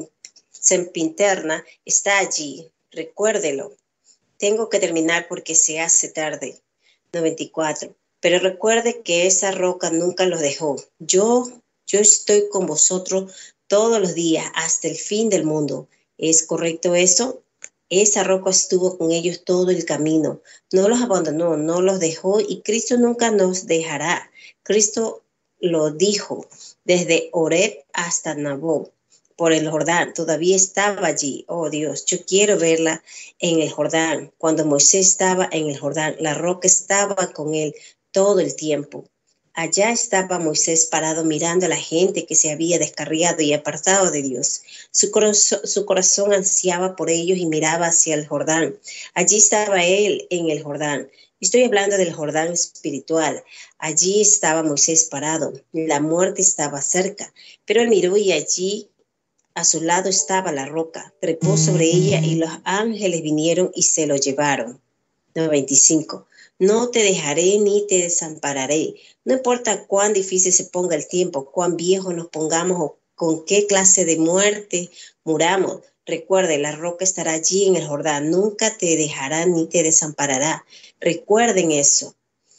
sempiterna está allí. Recuérdelo. Tengo que terminar porque se hace tarde. noventa y cuatro. Pero recuerde que esa roca nunca los dejó. Yo, yo estoy con vosotros todos los días hasta el fin del mundo. ¿Es correcto eso? Esa roca estuvo con ellos todo el camino. No los abandonó, no los dejó y Cristo nunca nos dejará. Cristo lo dijo desde Horeb hasta Nabó, por el Jordán. Todavía estaba allí. Oh Dios, yo quiero verla en el Jordán. Cuando Moisés estaba en el Jordán, la roca estaba con él todo el tiempo. Allá estaba Moisés parado mirando a la gente que se había descarriado y apartado de Dios. Su corazón, su corazón ansiaba por ellos y miraba hacia el Jordán. Allí estaba él en el Jordán. Estoy hablando del Jordán espiritual. Allí estaba Moisés parado. La muerte estaba cerca, pero él miró y allí a su lado estaba la roca. Trepó sobre ella y los ángeles vinieron y se lo llevaron. noventa y cinco. No te dejaré ni te desampararé. No importa cuán difícil se ponga el tiempo, cuán viejos nos pongamos o con qué clase de muerte muramos. Recuerde, la roca estará allí en el Jordán. Nunca te dejará ni te desamparará. Recuerden eso.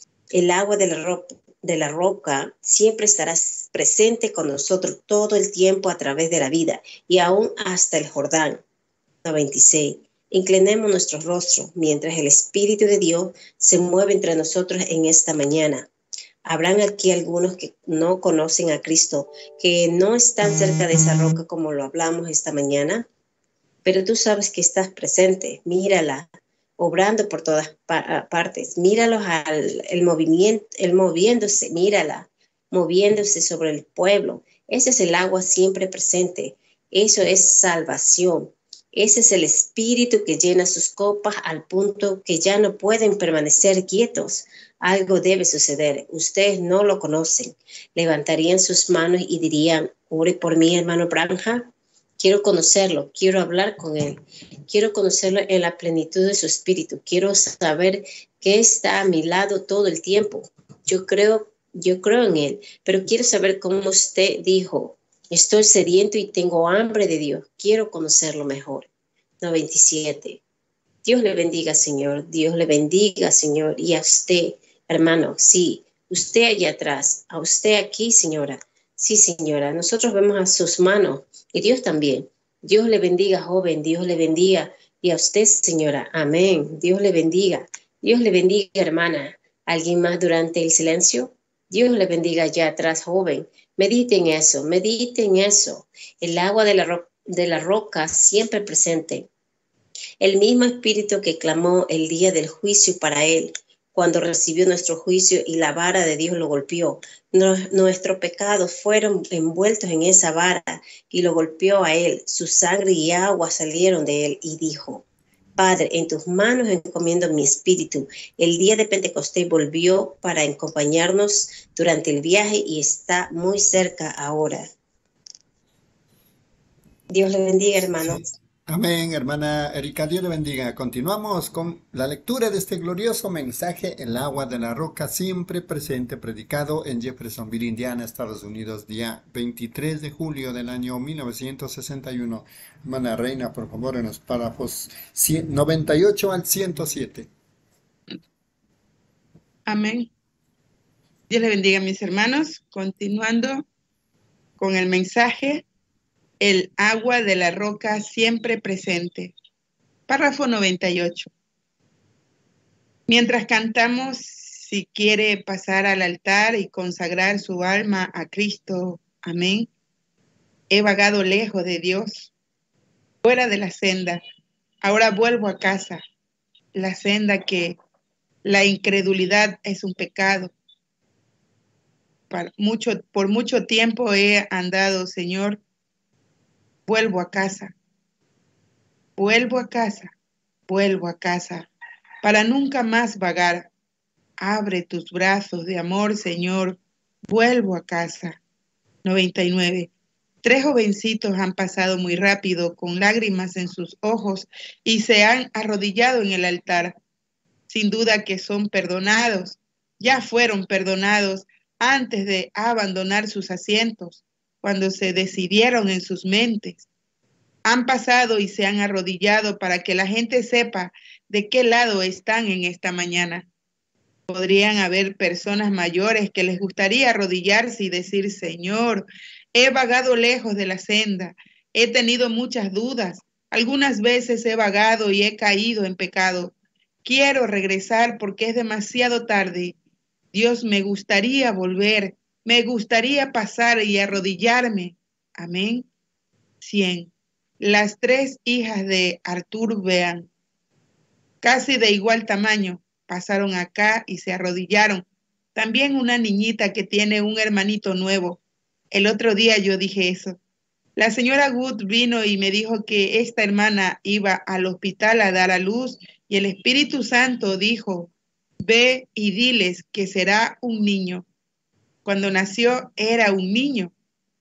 El agua de la roca, de la roca siempre estará presente con nosotros todo el tiempo a través de la vida y aún hasta el Jordán. noventa y seis. Inclinemos nuestros rostros mientras el Espíritu de Dios se mueve entre nosotros en esta mañana. Habrán aquí algunos que no conocen a Cristo, que no están cerca de esa roca como lo hablamos esta mañana, pero tú sabes que estás presente. Mírala, obrando por todas partes. Míralos al el movimiento, el moviéndose, mírala, moviéndose sobre el pueblo. Ese es el agua siempre presente. Eso es salvación. Ese es el Espíritu que llena sus copas al punto que ya no pueden permanecer quietos. Algo debe suceder. Ustedes no lo conocen. Levantarían sus manos y dirían, ore por mí, hermano Branham. Quiero conocerlo, quiero hablar con él. Quiero conocerlo en la plenitud de su espíritu. Quiero saber que está a mi lado todo el tiempo. Yo creo Yo creo en Él, pero quiero saber cómo usted dijo, estoy sediento y tengo hambre de Dios, quiero conocerlo mejor. noventa y siete. Dios le bendiga, Señor, Dios le bendiga, Señor, y a usted, hermano, sí, usted allá atrás, a usted aquí, señora, sí, señora, nosotros vemos a sus manos y Dios también. Dios le bendiga, joven, Dios le bendiga, y a usted, señora, amén, Dios le bendiga, Dios le bendiga, hermana. ¿Alguien más durante el silencio? Dios le bendiga allá atrás, joven. Medite en eso, medite en eso. El agua de la, ro de la roca siempre presente. El mismo espíritu que clamó el día del juicio para él, cuando recibió nuestro juicio y la vara de Dios lo golpeó. Nos, nuestros pecados fueron envueltos en esa vara y lo golpeó a él. Su sangre y agua salieron de él y dijo, Padre, en tus manos encomiendo mi espíritu. El día de Pentecostés volvió para acompañarnos durante el viaje y está muy cerca ahora. Dios le bendiga, hermanos. Sí. Amén, hermana Erika, Dios le bendiga. Continuamos con la lectura de este glorioso mensaje, El agua de la roca siempre presente, predicado en Jeffersonville, Indiana, Estados Unidos, día veintitrés de julio del año mil novecientos sesenta y uno. Hermana Reina, por favor, en los párrafos noventa y ocho al ciento siete. Amén. Dios le bendiga, mis hermanos. Continuando con el mensaje, El agua de la roca siempre presente. Párrafo noventa y ocho. Mientras cantamos, si quiere pasar al altar y consagrar su alma a Cristo, amén. He vagado lejos de Dios, fuera de la senda. Ahora vuelvo a casa, la senda que la incredulidad es un pecado. Por mucho, por mucho tiempo he andado, Señor. Vuelvo a casa, vuelvo a casa, vuelvo a casa, para nunca más vagar. Abre tus brazos de amor, Señor, vuelvo a casa. noventa y nueve. Tres jovencitos han pasado muy rápido, con lágrimas en sus ojos, y se han arrodillado en el altar. Sin duda que son perdonados, ya fueron perdonados antes de abandonar sus asientos, cuando se decidieron en sus mentes. Han pasado y se han arrodillado para que la gente sepa de qué lado están en esta mañana. Podrían haber personas mayores que les gustaría arrodillarse y decir, Señor, he vagado lejos de la senda, he tenido muchas dudas, algunas veces he vagado y he caído en pecado. Quiero regresar porque es demasiado tarde. Dios, me gustaría volver, me gustaría pasar y arrodillarme. Amén. cien. Las tres hijas de Artur Bean, casi de igual tamaño, pasaron acá y se arrodillaron. También una niñita que tiene un hermanito nuevo. El otro día yo dije eso. La señora Wood vino y me dijo que esta hermana iba al hospital a dar a luz y el Espíritu Santo dijo, ve y diles que será un niño. Cuando nació era un niño.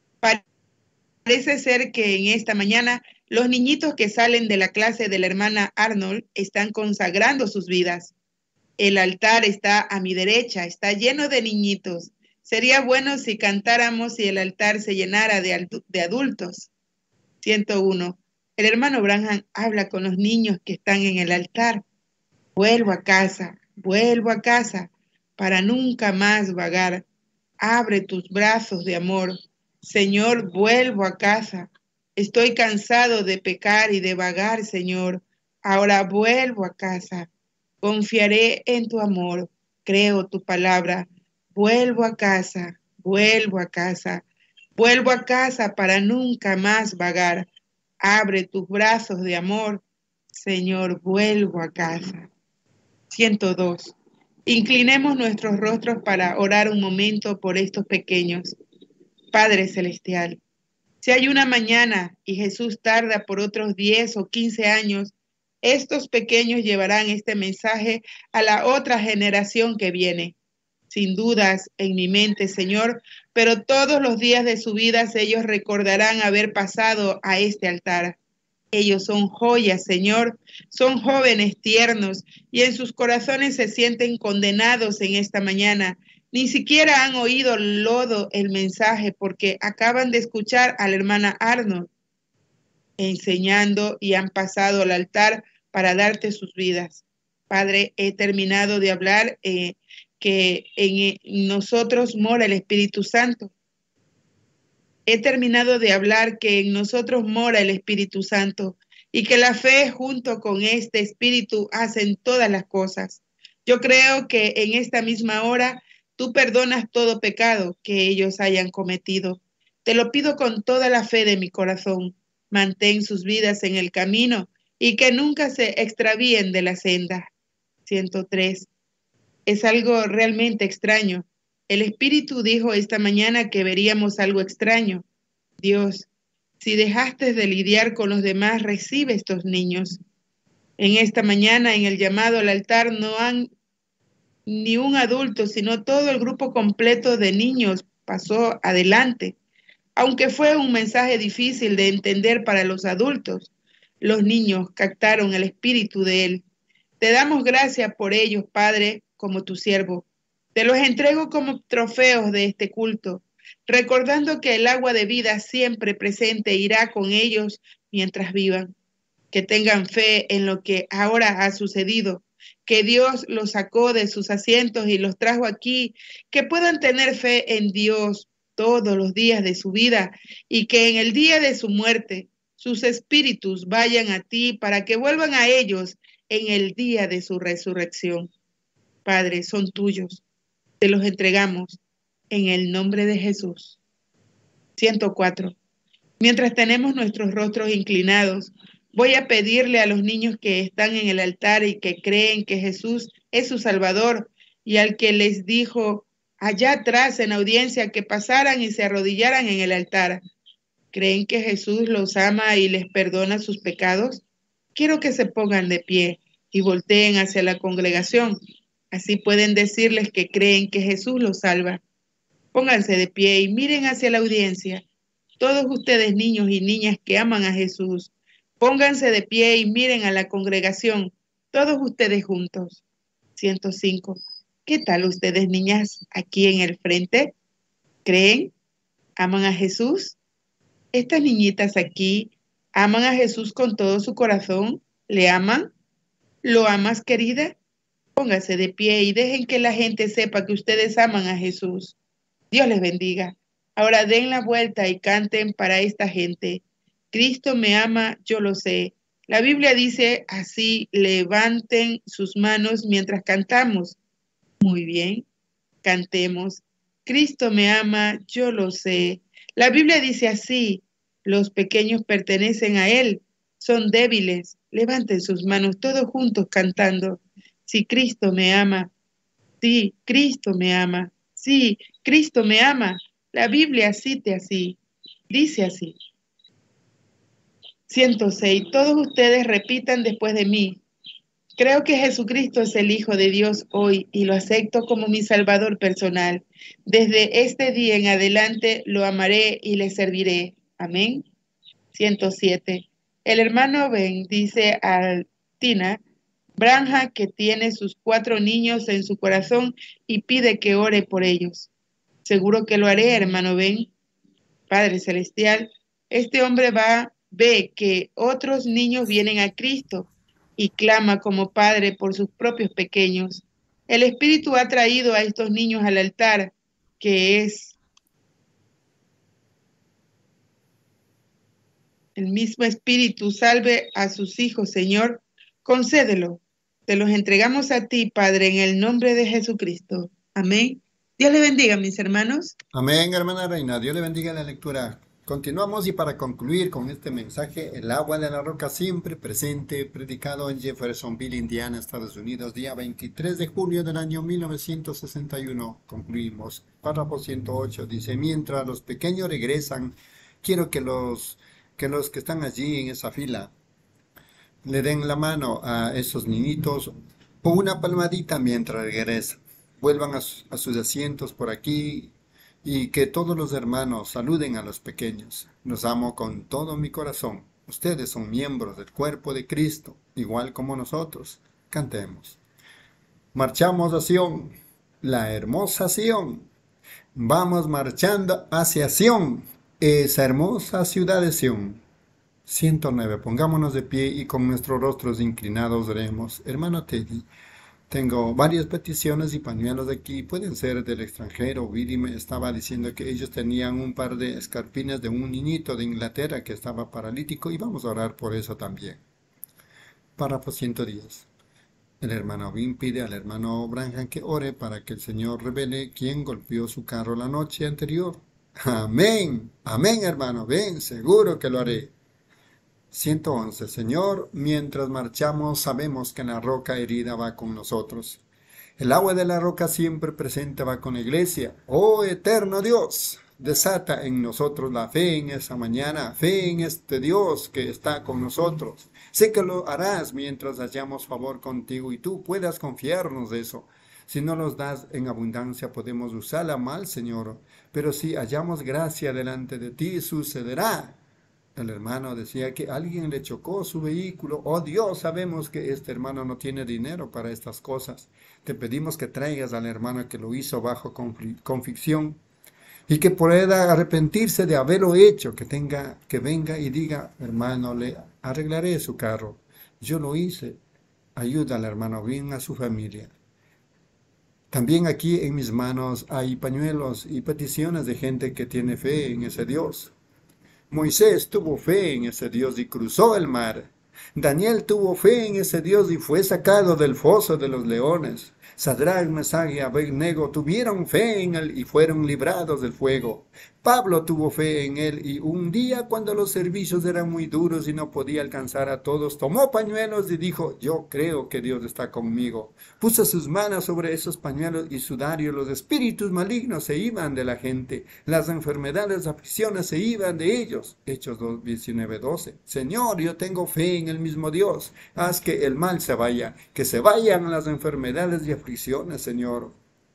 Parece ser que en esta mañana los niñitos que salen de la clase de la hermana Arnold están consagrando sus vidas. El altar está a mi derecha, está lleno de niñitos. Sería bueno si cantáramos y el altar se llenara de, de adultos. ciento uno. El hermano Branham habla con los niños que están en el altar. Vuelvo a casa, vuelvo a casa, para nunca más vagar. Abre tus brazos de amor. Señor, vuelvo a casa. Estoy cansado de pecar y de vagar, Señor. Ahora vuelvo a casa. Confiaré en tu amor. Creo tu palabra. Vuelvo a casa, vuelvo a casa. Vuelvo a casa para nunca más vagar. Abre tus brazos de amor. Señor, vuelvo a casa. ciento dos. Inclinemos nuestros rostros para orar un momento por estos pequeños. Padre Celestial, si hay una mañana y Jesús tarda por otros diez o quince años, estos pequeños llevarán este mensaje a la otra generación que viene. Sin dudas en mi mente, Señor, pero todos los días de su vida ellos recordarán haber pasado a este altar. Ellos son joyas, Señor, son jóvenes tiernos y en sus corazones se sienten condenados en esta mañana Ni siquiera han oído lodo el mensaje porque acaban de escuchar a la hermana Arnold enseñando y han pasado al altar para darte sus vidas. Padre, he terminado de hablar eh, que en nosotros mora el Espíritu Santo. He terminado de hablar que en nosotros mora el Espíritu Santo y que la fe junto con este Espíritu hacen todas las cosas. Yo creo que en esta misma hora tú perdonas todo pecado que ellos hayan cometido. Te lo pido con toda la fe de mi corazón. Mantén sus vidas en el camino y que nunca se extravíen de la senda. ciento tres. Es algo realmente extraño. El Espíritu dijo esta mañana que veríamos algo extraño. Dios, si dejaste de lidiar con los demás, recibe estos niños. En esta mañana, en el llamado al altar, no han ni un adulto, sino todo el grupo completo de niños pasó adelante. Aunque fue un mensaje difícil de entender para los adultos, los niños captaron el espíritu de él. Te damos gracias por ellos, Padre, como tu siervo. Te los entrego como trofeos de este culto, recordando que el agua de vida siempre presente irá con ellos mientras vivan. Que tengan fe en lo que ahora ha sucedido, que Dios los sacó de sus asientos y los trajo aquí, que puedan tener fe en Dios todos los días de su vida y que en el día de su muerte sus espíritus vayan a ti para que vuelvan a ellos en el día de su resurrección. Padre, son tuyos. Te los entregamos en el nombre de Jesús. ciento cuatro. Mientras tenemos nuestros rostros inclinados, voy a pedirle a los niños que están en el altar y que creen que Jesús es su Salvador y al que les dijo allá atrás en audiencia que pasaran y se arrodillaran en el altar. ¿Creen que Jesús los ama y les perdona sus pecados? Quiero que se pongan de pie y volteen hacia la congregación. Así pueden decirles que creen que Jesús los salva. Pónganse de pie y miren hacia la audiencia. Todos ustedes, niños y niñas que aman a Jesús, pónganse de pie y miren a la congregación. Todos ustedes juntos. ciento cinco. ¿Qué tal ustedes, niñas, aquí en el frente? ¿Creen? ¿Aman a Jesús? Estas niñitas aquí, ¿aman a Jesús con todo su corazón? ¿Le aman? ¿Lo amas, querida? Póngase de pie y dejen que la gente sepa que ustedes aman a Jesús. Dios les bendiga. Ahora den la vuelta y canten para esta gente. Cristo me ama, yo lo sé. La Biblia dice así, levanten sus manos mientras cantamos. Muy bien, cantemos. Cristo me ama, yo lo sé. La Biblia dice así, los pequeños pertenecen a Él, son débiles. Levanten sus manos todos juntos cantando. Sí, Cristo me ama. Sí, Cristo me ama. Sí, Cristo me ama. La Biblia cite así, dice así. ciento seis. Todos ustedes repitan después de mí. Creo que Jesucristo es el Hijo de Dios hoy y lo acepto como mi Salvador personal. Desde este día en adelante lo amaré y le serviré. Amén. ciento siete. El hermano Ben dice a Tina Branja que tiene sus cuatro niños en su corazón y pide que ore por ellos. Seguro que lo haré, hermano Ben. Padre Celestial, este hombre va, ve que otros niños vienen a Cristo y clama como padre por sus propios pequeños. El Espíritu ha traído a estos niños al altar, que es el mismo Espíritu. Salve a sus hijos, Señor. Concédelo. Te los entregamos a ti, Padre, en el nombre de Jesucristo. Amén. Dios le bendiga, mis hermanos. Amén, hermana Reina. Dios le bendiga la lectura. Continuamos y para concluir con este mensaje, el agua de la roca siempre presente, predicado en Jeffersonville, Indiana, Estados Unidos, día veintitrés de julio del año mil novecientos sesenta y uno. Concluimos. Párrafo ciento ocho dice, mientras los pequeños regresan, quiero que los, que los que están allí en esa fila le den la mano a esos niñitos con una palmadita mientras regresan. Vuelvan a, su, a sus asientos por aquí. Y que todos los hermanos saluden a los pequeños. Los amo con todo mi corazón. Ustedes son miembros del cuerpo de Cristo, igual como nosotros. Cantemos. Marchamos a Sion, la hermosa Sión. Vamos marchando hacia Sión, esa hermosa ciudad de Sión. ciento nueve. Pongámonos de pie y con nuestros rostros inclinados oremos. Hermano Teddy, tengo varias peticiones y pañuelos de aquí, pueden ser del extranjero. Willy me estaba diciendo que ellos tenían un par de escarpines de un niñito de Inglaterra que estaba paralítico y vamos a orar por eso también. Párrafo ciento diez. El hermano Vin pide al hermano Branham que ore para que el Señor revele quién golpeó su carro la noche anterior. Amén, amén hermano, ven, seguro que lo haré. ciento once. Señor, mientras marchamos sabemos que la roca herida va con nosotros. El agua de la roca siempre presente va con la iglesia. Oh eterno Dios, desata en nosotros la fe en esa mañana, fe en este Dios que está con nosotros. Sé que lo harás mientras hallamos favor contigo y tú puedas confiarnos de eso. Si no los das en abundancia podemos usarla mal, Señor, pero si hallamos gracia delante de ti sucederá. El hermano decía que alguien le chocó su vehículo. Oh Dios, sabemos que este hermano no tiene dinero para estas cosas. Te pedimos que traigas al hermano que lo hizo bajo convicción y que pueda arrepentirse de haberlo hecho, que tenga, que venga y diga, hermano, le arreglaré su carro. Yo lo hice. Ayuda al hermano bien a su familia. También aquí en mis manos hay pañuelos y peticiones de gente que tiene fe en ese Dios. Moisés tuvo fe en ese Dios y cruzó el mar. Daniel tuvo fe en ese Dios y fue sacado del foso de los leones. Sadrach, Mesach y Abednego tuvieron fe en él y fueron librados del fuego. Pablo tuvo fe en él y un día cuando los servicios eran muy duros y no podía alcanzar a todos, tomó pañuelos y dijo, yo creo que Dios está conmigo. Puso sus manos sobre esos pañuelos y sudario, los espíritus malignos se iban de la gente, las enfermedades, aflicciones se iban de ellos. Hechos diecinueve doce. Señor, yo tengo fe en el mismo Dios, haz que el mal se vaya, que se vayan las enfermedades y aflicciones, Señor.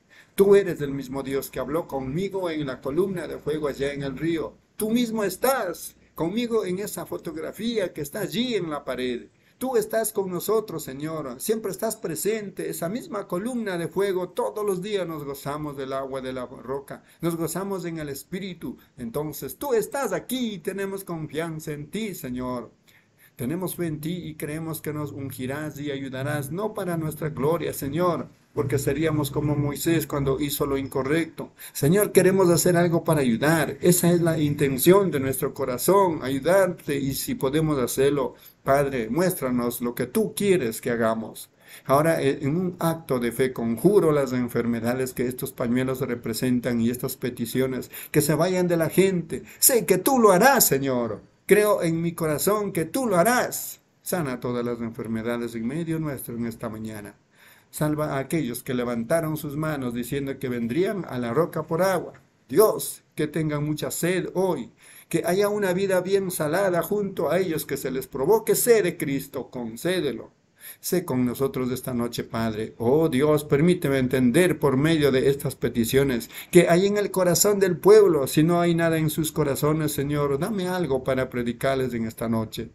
Tú eres el mismo Dios que habló conmigo en la columna de fuego allá en el río. Tú mismo estás conmigo en esa fotografía que está allí en la pared. Tú estás con nosotros, Señor. Siempre estás presente. Esa misma columna de fuego, todos los días nos gozamos del agua de la roca. Nos gozamos en el Espíritu. Entonces, tú estás aquí y tenemos confianza en ti, Señor. Tenemos fe en ti y creemos que nos ungirás y ayudarás, no para nuestra gloria, Señor, porque seríamos como Moisés cuando hizo lo incorrecto. Señor, queremos hacer algo para ayudar. Esa es la intención de nuestro corazón, ayudarte, y si podemos hacerlo, Padre, muéstranos lo que tú quieres que hagamos. Ahora, en un acto de fe, conjuro las enfermedades que estos pañuelos representan y estas peticiones, que se vayan de la gente. Sé que tú lo harás, Señor. Creo en mi corazón que tú lo harás. Sana todas las enfermedades en medio nuestro en esta mañana. Salva a aquellos que levantaron sus manos diciendo que vendrían a la roca por agua. Dios, que tengan mucha sed hoy. Que haya una vida bien salada junto a ellos, que se les provoque sed de Cristo. Concédelo. Sé con nosotros esta noche, Padre. Oh Dios, permíteme entender por medio de estas peticiones que hay en el corazón del pueblo. Si no hay nada en sus corazones, Señor, dame algo para predicarles en esta noche.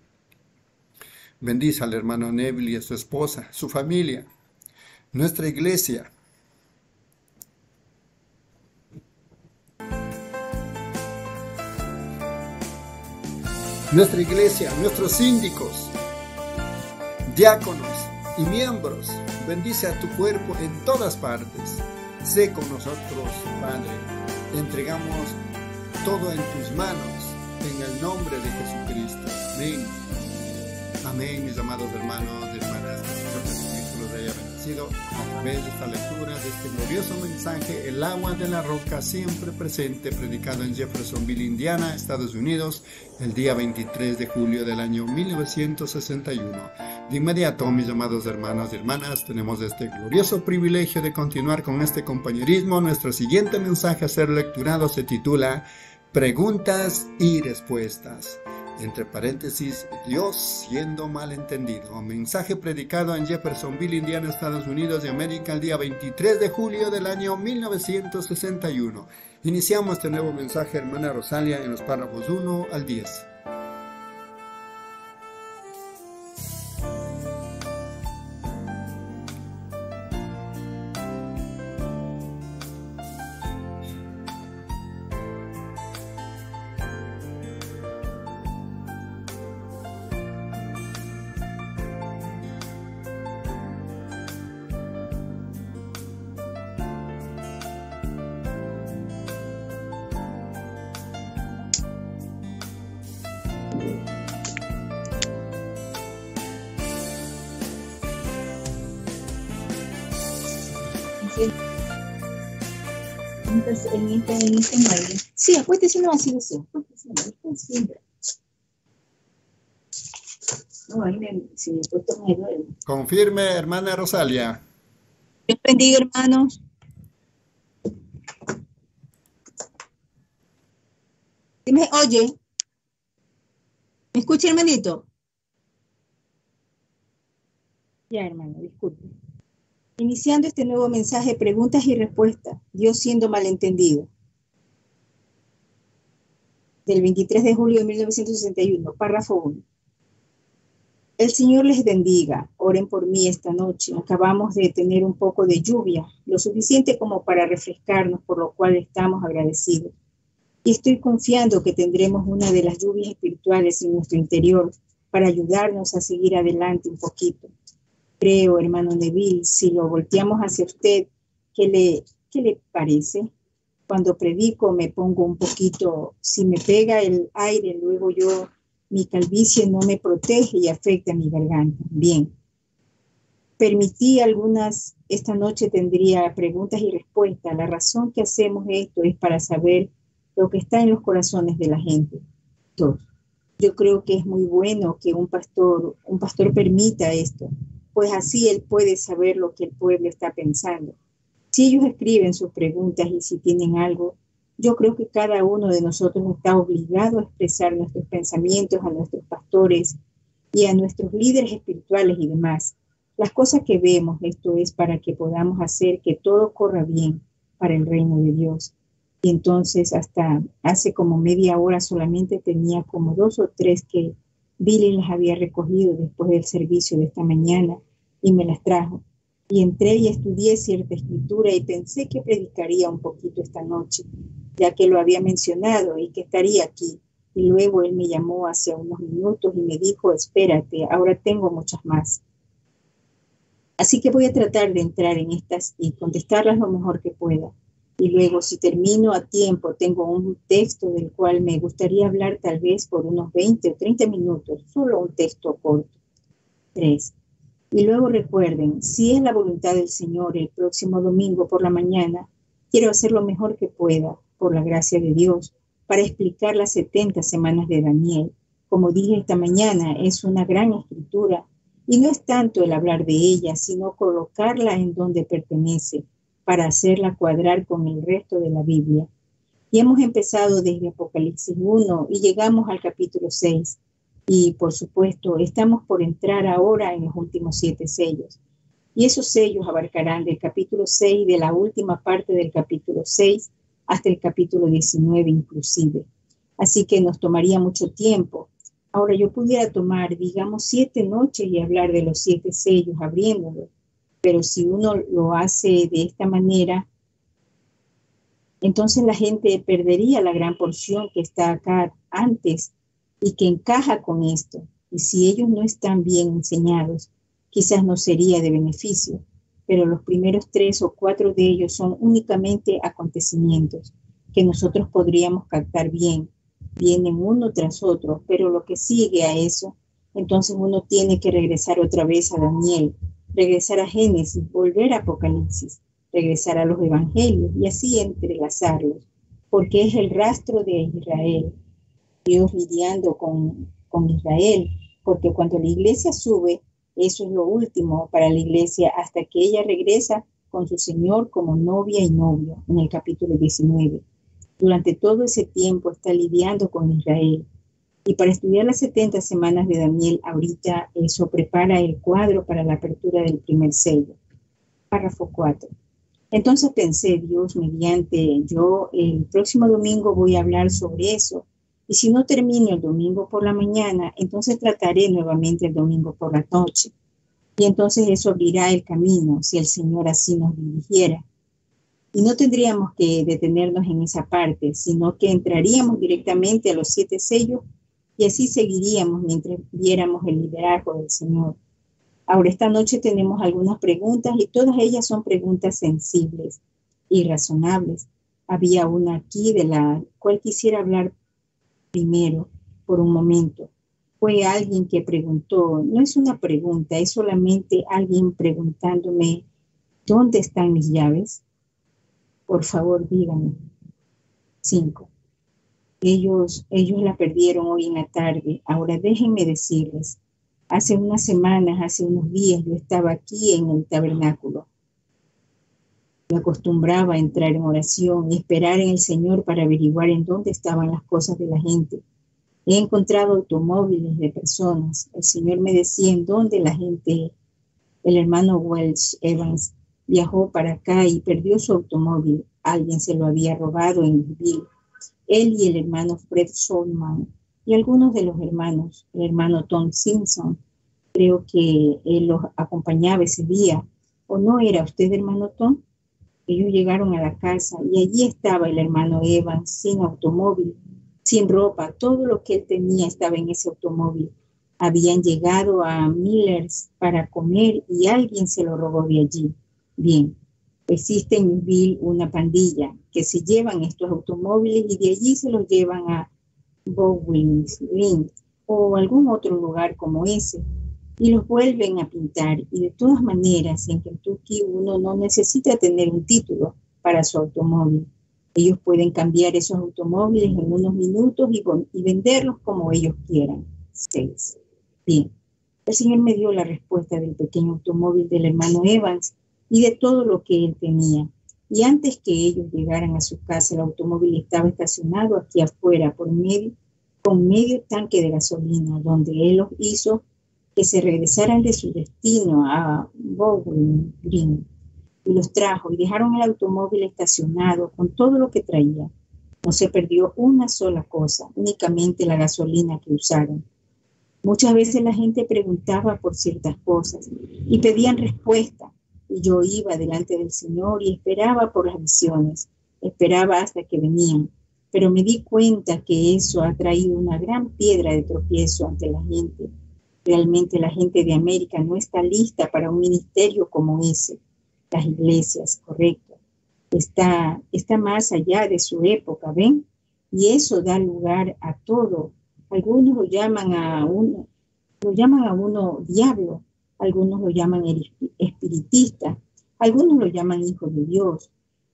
Bendice al hermano Neville y a su esposa, su familia, nuestra iglesia. Nuestra iglesia, nuestros síndicos, diáconos y miembros, bendice a tu cuerpo en todas partes. Sé con nosotros, Padre. Te entregamos todo en tus manos, en el nombre de Jesucristo. Amén. Amén, mis amados hermanos y hermanas. Que el Señor Jesucristo los haya bendecido a través de esta lectura, de este glorioso mensaje, el agua de la roca siempre presente, predicado en Jeffersonville, Indiana, Estados Unidos, el día veintitrés de julio del año mil novecientos sesenta y uno. De inmediato, mis amados hermanos y hermanas, tenemos este glorioso privilegio de continuar con este compañerismo. Nuestro siguiente mensaje a ser lecturado se titula Preguntas y Respuestas. Entre paréntesis, Dios siendo malentendido. Mensaje predicado en Jeffersonville, Indiana, Estados Unidos de América, el día veintitrés de julio del año mil novecientos sesenta y uno. Iniciamos este nuevo mensaje, hermana Rosalia, en los párrafos uno al diez. Entonces, en este, en este mueble. Sí, acuéstese, no, así deseo. Acuéstese, no, siempre. No, ahí me, si me acuesto me duele. Confirme, hermana Rosalia. Dios bendiga, hermanos. ¿Sí me oye? ¿Me escucha, hermanito? Ya, hermano, disculpe. Iniciando este nuevo mensaje, preguntas y respuestas, Dios siendo malentendido. Del veintitrés de julio de mil novecientos sesenta y uno, párrafo uno. El Señor les bendiga, oren por mí esta noche. Acabamos de tener un poco de lluvia, lo suficiente como para refrescarnos, por lo cual estamos agradecidos. Y estoy confiando que tendremos una de las lluvias espirituales en nuestro interior para ayudarnos a seguir adelante un poquito. Creo, hermano Neville, si lo volteamos hacia usted, ¿qué le, qué le parece? Cuando predico me pongo un poquito, si me pega el aire, luego yo, mi calvicie no me protege y afecta mi garganta. Bien. Permití algunas, esta noche tendría preguntas y respuestas. La razón que hacemos esto es para saber lo que está en los corazones de la gente. Dos. Yo creo que es muy bueno que un pastor, un pastor permita esto, pues así él puede saber lo que el pueblo está pensando. Si ellos escriben sus preguntas y si tienen algo, yo creo que cada uno de nosotros está obligado a expresar nuestros pensamientos a nuestros pastores y a nuestros líderes espirituales y demás. Las cosas que vemos, esto es para que podamos hacer que todo corra bien para el reino de Dios. Y entonces hasta hace como media hora solamente tenía como dos o tres que Billy las había recogido después del servicio de esta mañana y me las trajo. Y entré y estudié cierta escritura y pensé que predicaría un poquito esta noche, ya que lo había mencionado y que estaría aquí. Y luego él me llamó hace unos minutos y me dijo, espérate, ahora tengo muchas más. Así que voy a tratar de entrar en estas y contestarlas lo mejor que pueda. Y luego, si termino a tiempo, tengo un texto del cual me gustaría hablar tal vez por unos veinte o treinta minutos, solo un texto corto. Tres. Y luego recuerden, si es la voluntad del Señor, el próximo domingo por la mañana, quiero hacer lo mejor que pueda, por la gracia de Dios, para explicar las setenta semanas de Daniel. Como dije esta mañana, es una gran escritura, y no es tanto el hablar de ella, sino colocarla en donde pertenece, para hacerla cuadrar con el resto de la Biblia. Y hemos empezado desde Apocalipsis uno y llegamos al capítulo seis. Y, por supuesto, estamos por entrar ahora en los últimos siete sellos. Y esos sellos abarcarán del capítulo seis, de la última parte del capítulo seis, hasta el capítulo diecinueve inclusive. Así que nos tomaría mucho tiempo. Ahora, yo pudiera tomar, digamos, siete noches y hablar de los siete sellos abriéndolos. Pero si uno lo hace de esta manera, entonces la gente perdería la gran porción que está acá antes y que encaja con esto. Y si ellos no están bien enseñados, quizás no sería de beneficio. Pero los primeros tres o cuatro de ellos son únicamente acontecimientos que nosotros podríamos captar bien. Vienen uno tras otro, pero lo que sigue a eso, entonces uno tiene que regresar otra vez a Daniel, regresar a Génesis, volver a Apocalipsis, regresar a los evangelios y así entrelazarlos, porque es el rastro de Israel, Dios lidiando con, con Israel, porque cuando la iglesia sube, eso es lo último para la iglesia hasta que ella regresa con su Señor como novia y novio, en el capítulo diecinueve. Durante todo ese tiempo está lidiando con Israel. Y para estudiar las setenta semanas de Daniel, ahorita eso prepara el cuadro para la apertura del primer sello. Párrafo cuatro. Entonces pensé, Dios mediante, yo el próximo domingo voy a hablar sobre eso. Y si no termino el domingo por la mañana, entonces trataré nuevamente el domingo por la noche. Y entonces eso abrirá el camino, si el Señor así nos dirigiera. Y no tendríamos que detenernos en esa parte, sino que entraríamos directamente a los siete sellos y así seguiríamos mientras viéramos el liderazgo del Señor. Ahora, esta noche tenemos algunas preguntas y todas ellas son preguntas sensibles y razonables. Había una aquí de la cual quisiera hablar primero por un momento. Fue alguien que preguntó, no es una pregunta, es solamente alguien preguntándome ¿Dónde están mis llaves? Por favor, díganme. Cinco. Ellos, ellos la perdieron hoy en la tarde. Ahora déjenme decirles. Hace unas semanas, hace unos días, yo estaba aquí en el tabernáculo. Yo acostumbraba a entrar en oración y esperar en el Señor para averiguar en dónde estaban las cosas de la gente. He encontrado automóviles de personas. El Señor me decía en dónde la gente, el hermano Welch Evans, viajó para acá y perdió su automóvil. Alguien se lo había robado en Louisville. Él y el hermano Fred Solman y algunos de los hermanos, el hermano Tom Simpson, creo que él los acompañaba ese día. ¿O no era usted, hermano Tom? Ellos llegaron a la casa y allí estaba el hermano Evans sin automóvil, sin ropa. Todo lo que él tenía estaba en ese automóvil. Habían llegado a Miller's para comer y alguien se lo robó de allí. Bien, existe en Louisville una pandilla que se llevan estos automóviles y de allí se los llevan a Bowling Green o algún otro lugar como ese y los vuelven a pintar. Y de todas maneras, en Kentucky uno no necesita tener un título para su automóvil. Ellos pueden cambiar esos automóviles en unos minutos y, y venderlos como ellos quieran. Seis. Bien, el Señor me dio la respuesta del pequeño automóvil del hermano Evans y de todo lo que él tenía. Y antes que ellos llegaran a su casa, el automóvil estaba estacionado aquí afuera por medio, con medio tanque de gasolina, donde él los hizo que se regresaran de su destino a Bowling Green. Y los trajo y dejaron el automóvil estacionado con todo lo que traía. No se perdió una sola cosa, únicamente la gasolina que usaron. Muchas veces la gente preguntaba por ciertas cosas y pedían respuesta. Y yo iba delante del Señor y esperaba por las visiones, esperaba hasta que venían. Pero me di cuenta que eso ha traído una gran piedra de tropiezo ante la gente. Realmente la gente de América no está lista para un ministerio como ese. Las iglesias, correcto. Está, está más allá de su época, ¿ven? Y eso da lugar a todo. Algunos lo llaman a uno, lo llaman a uno diablo. Algunos lo llaman espiritista, algunos lo llaman hijo de Dios,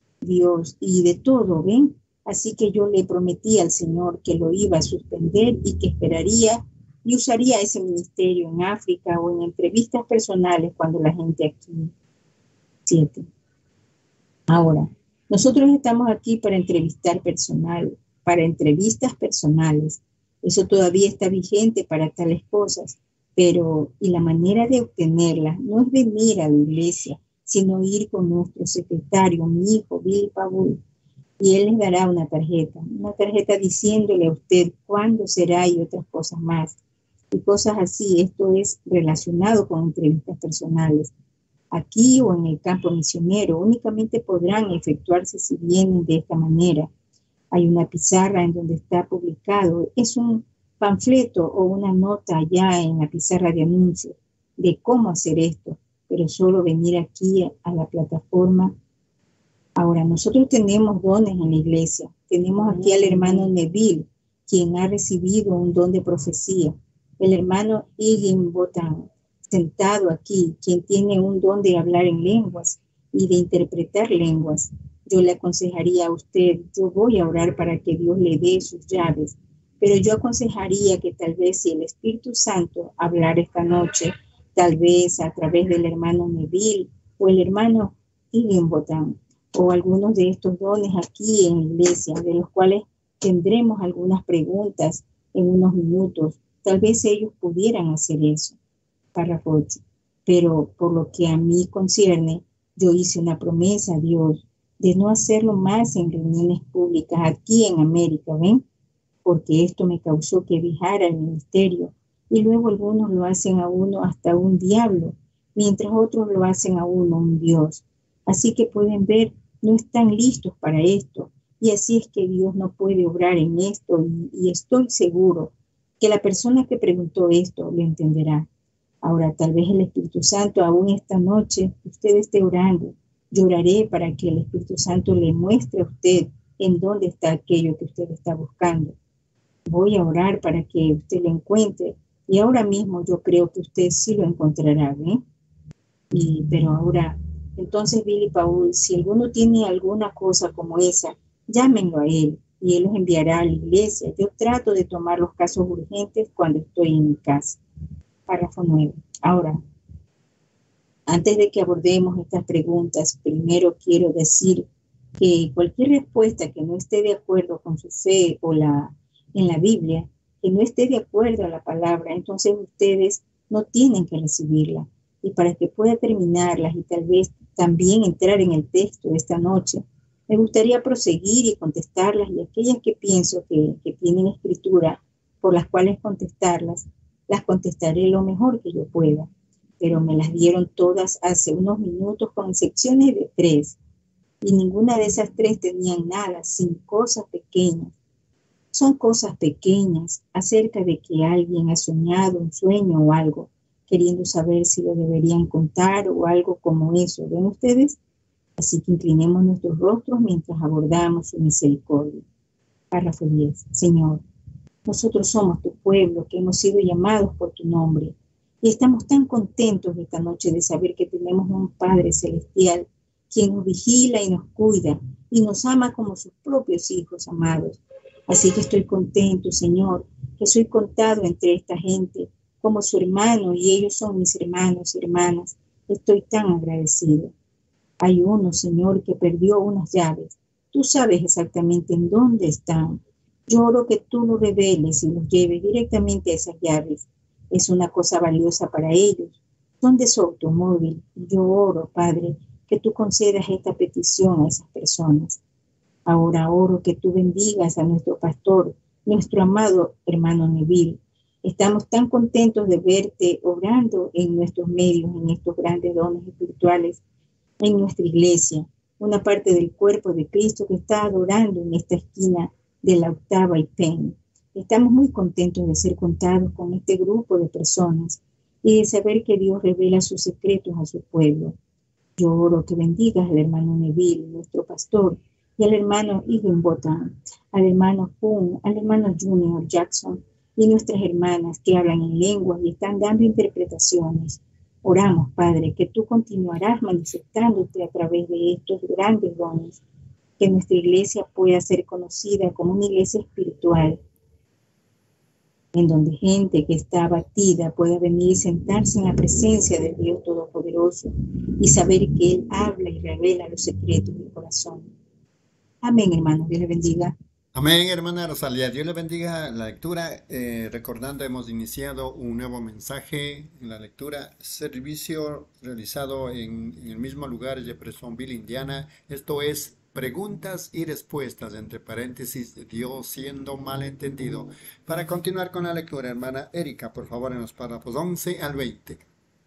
Dios y de todo, ¿ven? Así que yo le prometí al Señor que lo iba a suspender y que esperaría y usaría ese ministerio en África o en entrevistas personales cuando la gente aquí. Siete. Ahora, nosotros estamos aquí para entrevistar personal, para entrevistas personales. Eso todavía está vigente para tales cosas. Pero, y la manera de obtenerla no es venir a la iglesia, sino ir con nuestro secretario, mi hijo, Bill Paul, y él les dará una tarjeta, una tarjeta diciéndole a usted cuándo será y otras cosas más, y cosas así. Esto es relacionado con entrevistas personales. Aquí o en el campo misionero únicamente podrán efectuarse si vienen de esta manera. Hay una pizarra en donde está publicado, es un panfleto o una nota allá en la pizarra de anuncios de cómo hacer esto, pero solo venir aquí a la plataforma. Ahora, nosotros tenemos dones en la iglesia. Tenemos aquí al hermano Neville, quien ha recibido un don de profecía. El hermano Higginbotham, sentado aquí, quien tiene un don de hablar en lenguas y de interpretar lenguas. Yo le aconsejaría a usted, yo voy a orar para que Dios le dé sus llaves. Pero yo aconsejaría que tal vez si el Espíritu Santo hablara esta noche, tal vez a través del hermano Neville o el hermano Higginbotham o algunos de estos dones aquí en la iglesia, de los cuales tendremos algunas preguntas en unos minutos. Tal vez ellos pudieran hacer eso. Párrafo ocho. Pero por lo que a mí concierne, yo hice una promesa a Dios de no hacerlo más en reuniones públicas aquí en América, ¿ven? Porque esto me causó que dejara el ministerio, y luego algunos lo hacen a uno hasta un diablo, mientras otros lo hacen a uno un Dios. Así que pueden ver, no están listos para esto, y así es que Dios no puede obrar en esto, y, y estoy seguro que la persona que preguntó esto lo entenderá. Ahora, tal vez el Espíritu Santo aún esta noche, usted esté orando. Yo oraré para que el Espíritu Santo le muestre a usted en dónde está aquello que usted está buscando. Voy a orar para que usted lo encuentre y ahora mismo yo creo que usted sí lo encontrará, ¿eh? Y, pero ahora Entonces Billy Paul, si alguno tiene alguna cosa como esa, llámenlo a él y él los enviará a la iglesia. Yo trato de tomar los casos urgentes cuando estoy en mi casa. Párrafo nueve. Ahora, antes de que abordemos estas preguntas, primero quiero decir que cualquier respuesta que no esté de acuerdo con su fe o la, en la Biblia, que no esté de acuerdo a la palabra, entonces ustedes no tienen que recibirla. Y para que pueda terminarlas y tal vez también entrar en el texto de esta noche, me gustaría proseguir y contestarlas, y aquellas que pienso que, que tienen escritura por las cuales contestarlas, las contestaré lo mejor que yo pueda. Pero me las dieron todas hace unos minutos con excepciones de tres, y ninguna de esas tres tenían nada, sin cosas pequeñas. Son cosas pequeñas acerca de que alguien ha soñado un sueño o algo, queriendo saber si lo deberían contar o algo como eso. ¿Ven ustedes? Así que inclinemos nuestros rostros mientras abordamos su misericordia. Párrafo diez. Señor, nosotros somos tu pueblo, que hemos sido llamados por tu nombre, y estamos tan contentos esta noche de saber que tenemos un Padre Celestial, quien nos vigila y nos cuida, y nos ama como sus propios hijos amados. Así que estoy contento, Señor, que soy contado entre esta gente, como su hermano, y ellos son mis hermanos y hermanas. Estoy tan agradecido. Hay uno, Señor, que perdió unas llaves. Tú sabes exactamente en dónde están. Yo oro que tú lo reveles y los lleves directamente a esas llaves. Es una cosa valiosa para ellos. Son de su automóvil. Yo oro, Padre, que tú concedas esta petición a esas personas. Ahora oro que tú bendigas a nuestro pastor, nuestro amado hermano Neville. Estamos tan contentos de verte obrando en nuestros medios, en estos grandes dones espirituales, en nuestra iglesia, una parte del cuerpo de Cristo que está adorando en esta esquina de la Octava y Penn. Estamos muy contentos de ser contados con este grupo de personas y de saber que Dios revela sus secretos a su pueblo. Yo oro que bendigas al hermano Neville, nuestro pastor, y al hermano Higginbotham, al hermano Poon, al hermano Junior Jackson y nuestras hermanas que hablan en lenguas y están dando interpretaciones. Oramos, Padre, que tú continuarás manifestándote a través de estos grandes dones, que nuestra iglesia pueda ser conocida como una iglesia espiritual, en donde gente que está abatida pueda venir y sentarse en la presencia del Dios Todopoderoso y saber que Él habla y revela los secretos del corazón. Amén, hermanos. Dios les bendiga. Amén, hermana Rosalía. Dios le bendiga la lectura. Eh, recordando, hemos iniciado un nuevo mensaje en la lectura, servicio realizado en, en el mismo lugar de Jeffersonville, Indiana. Esto es preguntas y respuestas, entre paréntesis, Dios siendo malentendido. Para continuar con la lectura, hermana Erika, por favor, en los párrafos once al veinte.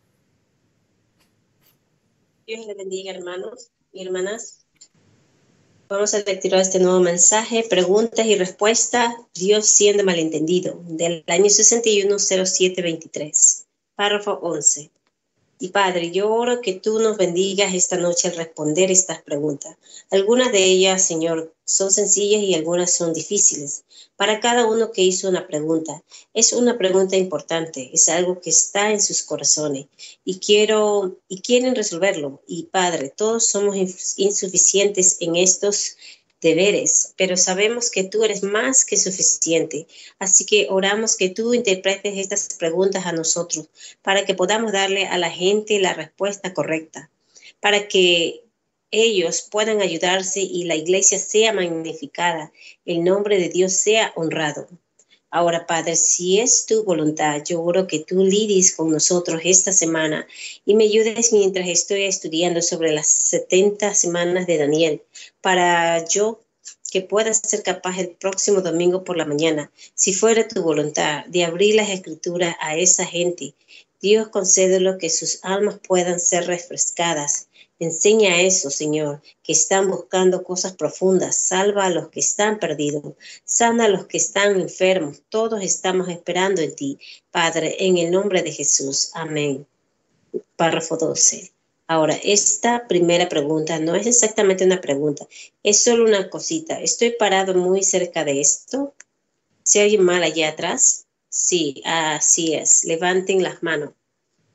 Dios le bendiga, hermanos y hermanas. Vamos a lecturar este nuevo mensaje, preguntas y respuestas, Dios siendo malentendido, del año sesenta y uno cero siete veintitrés, párrafo once. Y Padre, yo oro que tú nos bendigas esta noche al responder estas preguntas. Algunas de ellas, Señor, son sencillas y algunas son difíciles. Para cada uno que hizo una pregunta, es una pregunta importante, es algo que está en sus corazones y quiero y quieren resolverlo. Y Padre, todos somos insuficientes en estos deberes, pero sabemos que tú eres más que suficiente. Así que oramos que tú interpretes estas preguntas a nosotros para que podamos darle a la gente la respuesta correcta, para que ellos puedan ayudarse y la iglesia sea magnificada, el nombre de Dios sea honrado. Ahora, Padre, si es tu voluntad, yo oro que tú lidies con nosotros esta semana y me ayudes mientras estoy estudiando sobre las setenta semanas de Daniel, para yo que pueda ser capaz el próximo domingo por la mañana, si fuera tu voluntad, de abrir las escrituras a esa gente. Dios, concédelo que sus almas puedan ser refrescadas. Enseña eso, Señor, que están buscando cosas profundas. Salva a los que están perdidos. Sana a los que están enfermos. Todos estamos esperando en ti, Padre, en el nombre de Jesús. Amén. Párrafo doce. Ahora, esta primera pregunta no es exactamente una pregunta. Es solo una cosita. ¿Estoy parado muy cerca de esto? ¿Se oye mal allá atrás? Sí, así es. Levanten las manos.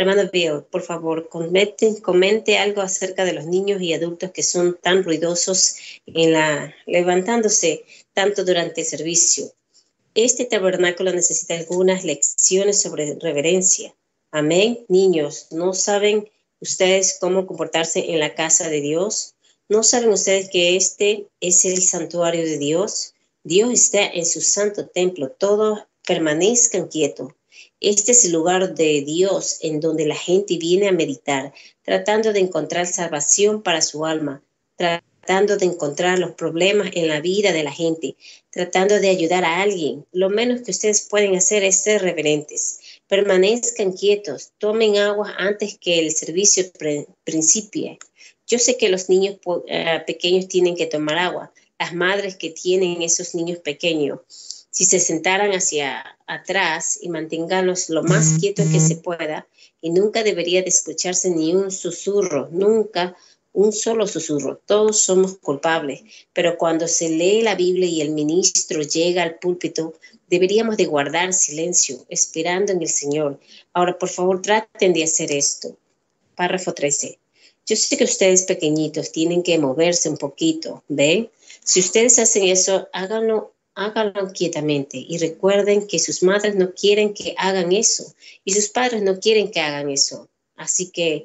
Hermano Bill, por favor, comente, comente algo acerca de los niños y adultos que son tan ruidosos en la, levantándose tanto durante el servicio. Este tabernáculo necesita algunas lecciones sobre reverencia. Amén. Niños, ¿no saben ustedes cómo comportarse en la casa de Dios? ¿No saben ustedes que este es el santuario de Dios? Dios está en su santo templo. Todos permanezcan quietos. Este es el lugar de Dios en donde la gente viene a meditar, tratando de encontrar salvación para su alma, tratando de encontrar los problemas en la vida de la gente, tratando de ayudar a alguien. Lo menos que ustedes pueden hacer es ser reverentes. Permanezcan quietos, tomen agua antes que el servicio principie. Yo sé que los niños uh, pequeños tienen que tomar agua. Las madres que tienen esos niños pequeños, si se sentaran hacia atrás y manténganlos lo más quietos que se pueda, y nunca debería de escucharse ni un susurro, nunca un solo susurro. Todos somos culpables, pero cuando se lee la Biblia y el ministro llega al púlpito, deberíamos de guardar silencio, esperando en el Señor. Ahora, por favor, traten de hacer esto. Párrafo trece. Yo sé que ustedes pequeñitos tienen que moverse un poquito, ¿ven? Si ustedes hacen eso, háganlo, háganlo quietamente y recuerden que sus madres no quieren que hagan eso y sus padres no quieren que hagan eso. Así que,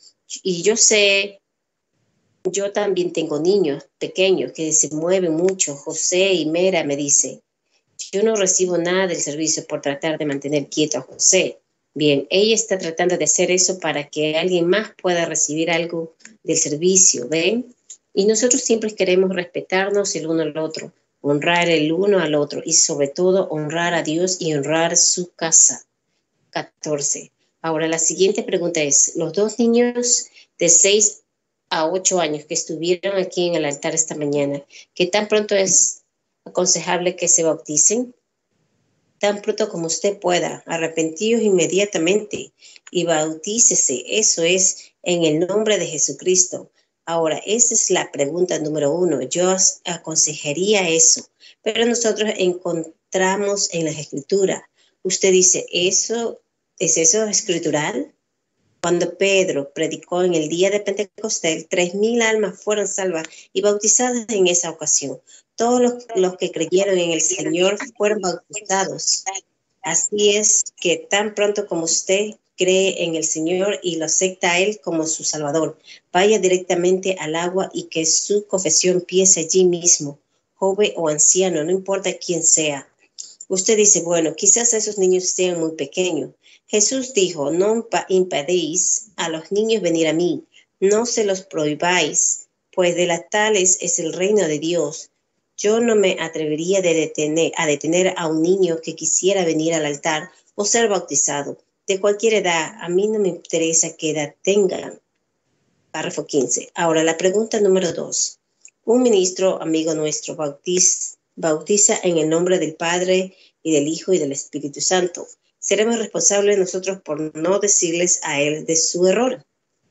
y yo sé, yo también tengo niños pequeños que se mueven mucho. José y Mera me dicen, yo no recibo nada del servicio por tratar de mantener quieto a José. Bien, ella está tratando de hacer eso para que alguien más pueda recibir algo del servicio, ¿ven? Y nosotros siempre queremos respetarnos el uno al otro, honrar el uno al otro y sobre todo honrar a Dios y honrar su casa. catorce. Ahora la siguiente pregunta es, los dos niños de seis a ocho años que estuvieron aquí en el altar esta mañana, ¿qué tan pronto es aconsejable que se bauticen? Tan pronto como usted pueda, arrepentidos inmediatamente y bautícese. Eso es en el nombre de Jesucristo. Ahora, esa es la pregunta número uno. Yo aconsejaría eso, pero nosotros encontramos en las escrituras. Usted dice, ¿eso es eso escritural? Cuando Pedro predicó en el día de Pentecostés, tres mil almas fueron salvas y bautizadas en esa ocasión. Todos los, los que creyeron en el Señor fueron bautizados. Así es que tan pronto como usted cree en el Señor y lo acepta a Él como su Salvador, vaya directamente al agua y que su confesión empiece allí mismo, joven o anciano, no importa quién sea. Usted dice, bueno, quizás esos niños sean muy pequeños. Jesús dijo, no impedéis a los niños venir a mí, no se los prohibáis, pues de las tales es el reino de Dios. Yo no me atrevería de detener, a detener a un niño que quisiera venir al altar o ser bautizado. De cualquier edad, a mí no me interesa qué edad tengan. Párrafo quince. Ahora, la pregunta número dos. Un ministro, amigo nuestro, bautiza, bautiza en el nombre del Padre y del Hijo y del Espíritu Santo. Seremos responsables nosotros por no decirles a él de su error.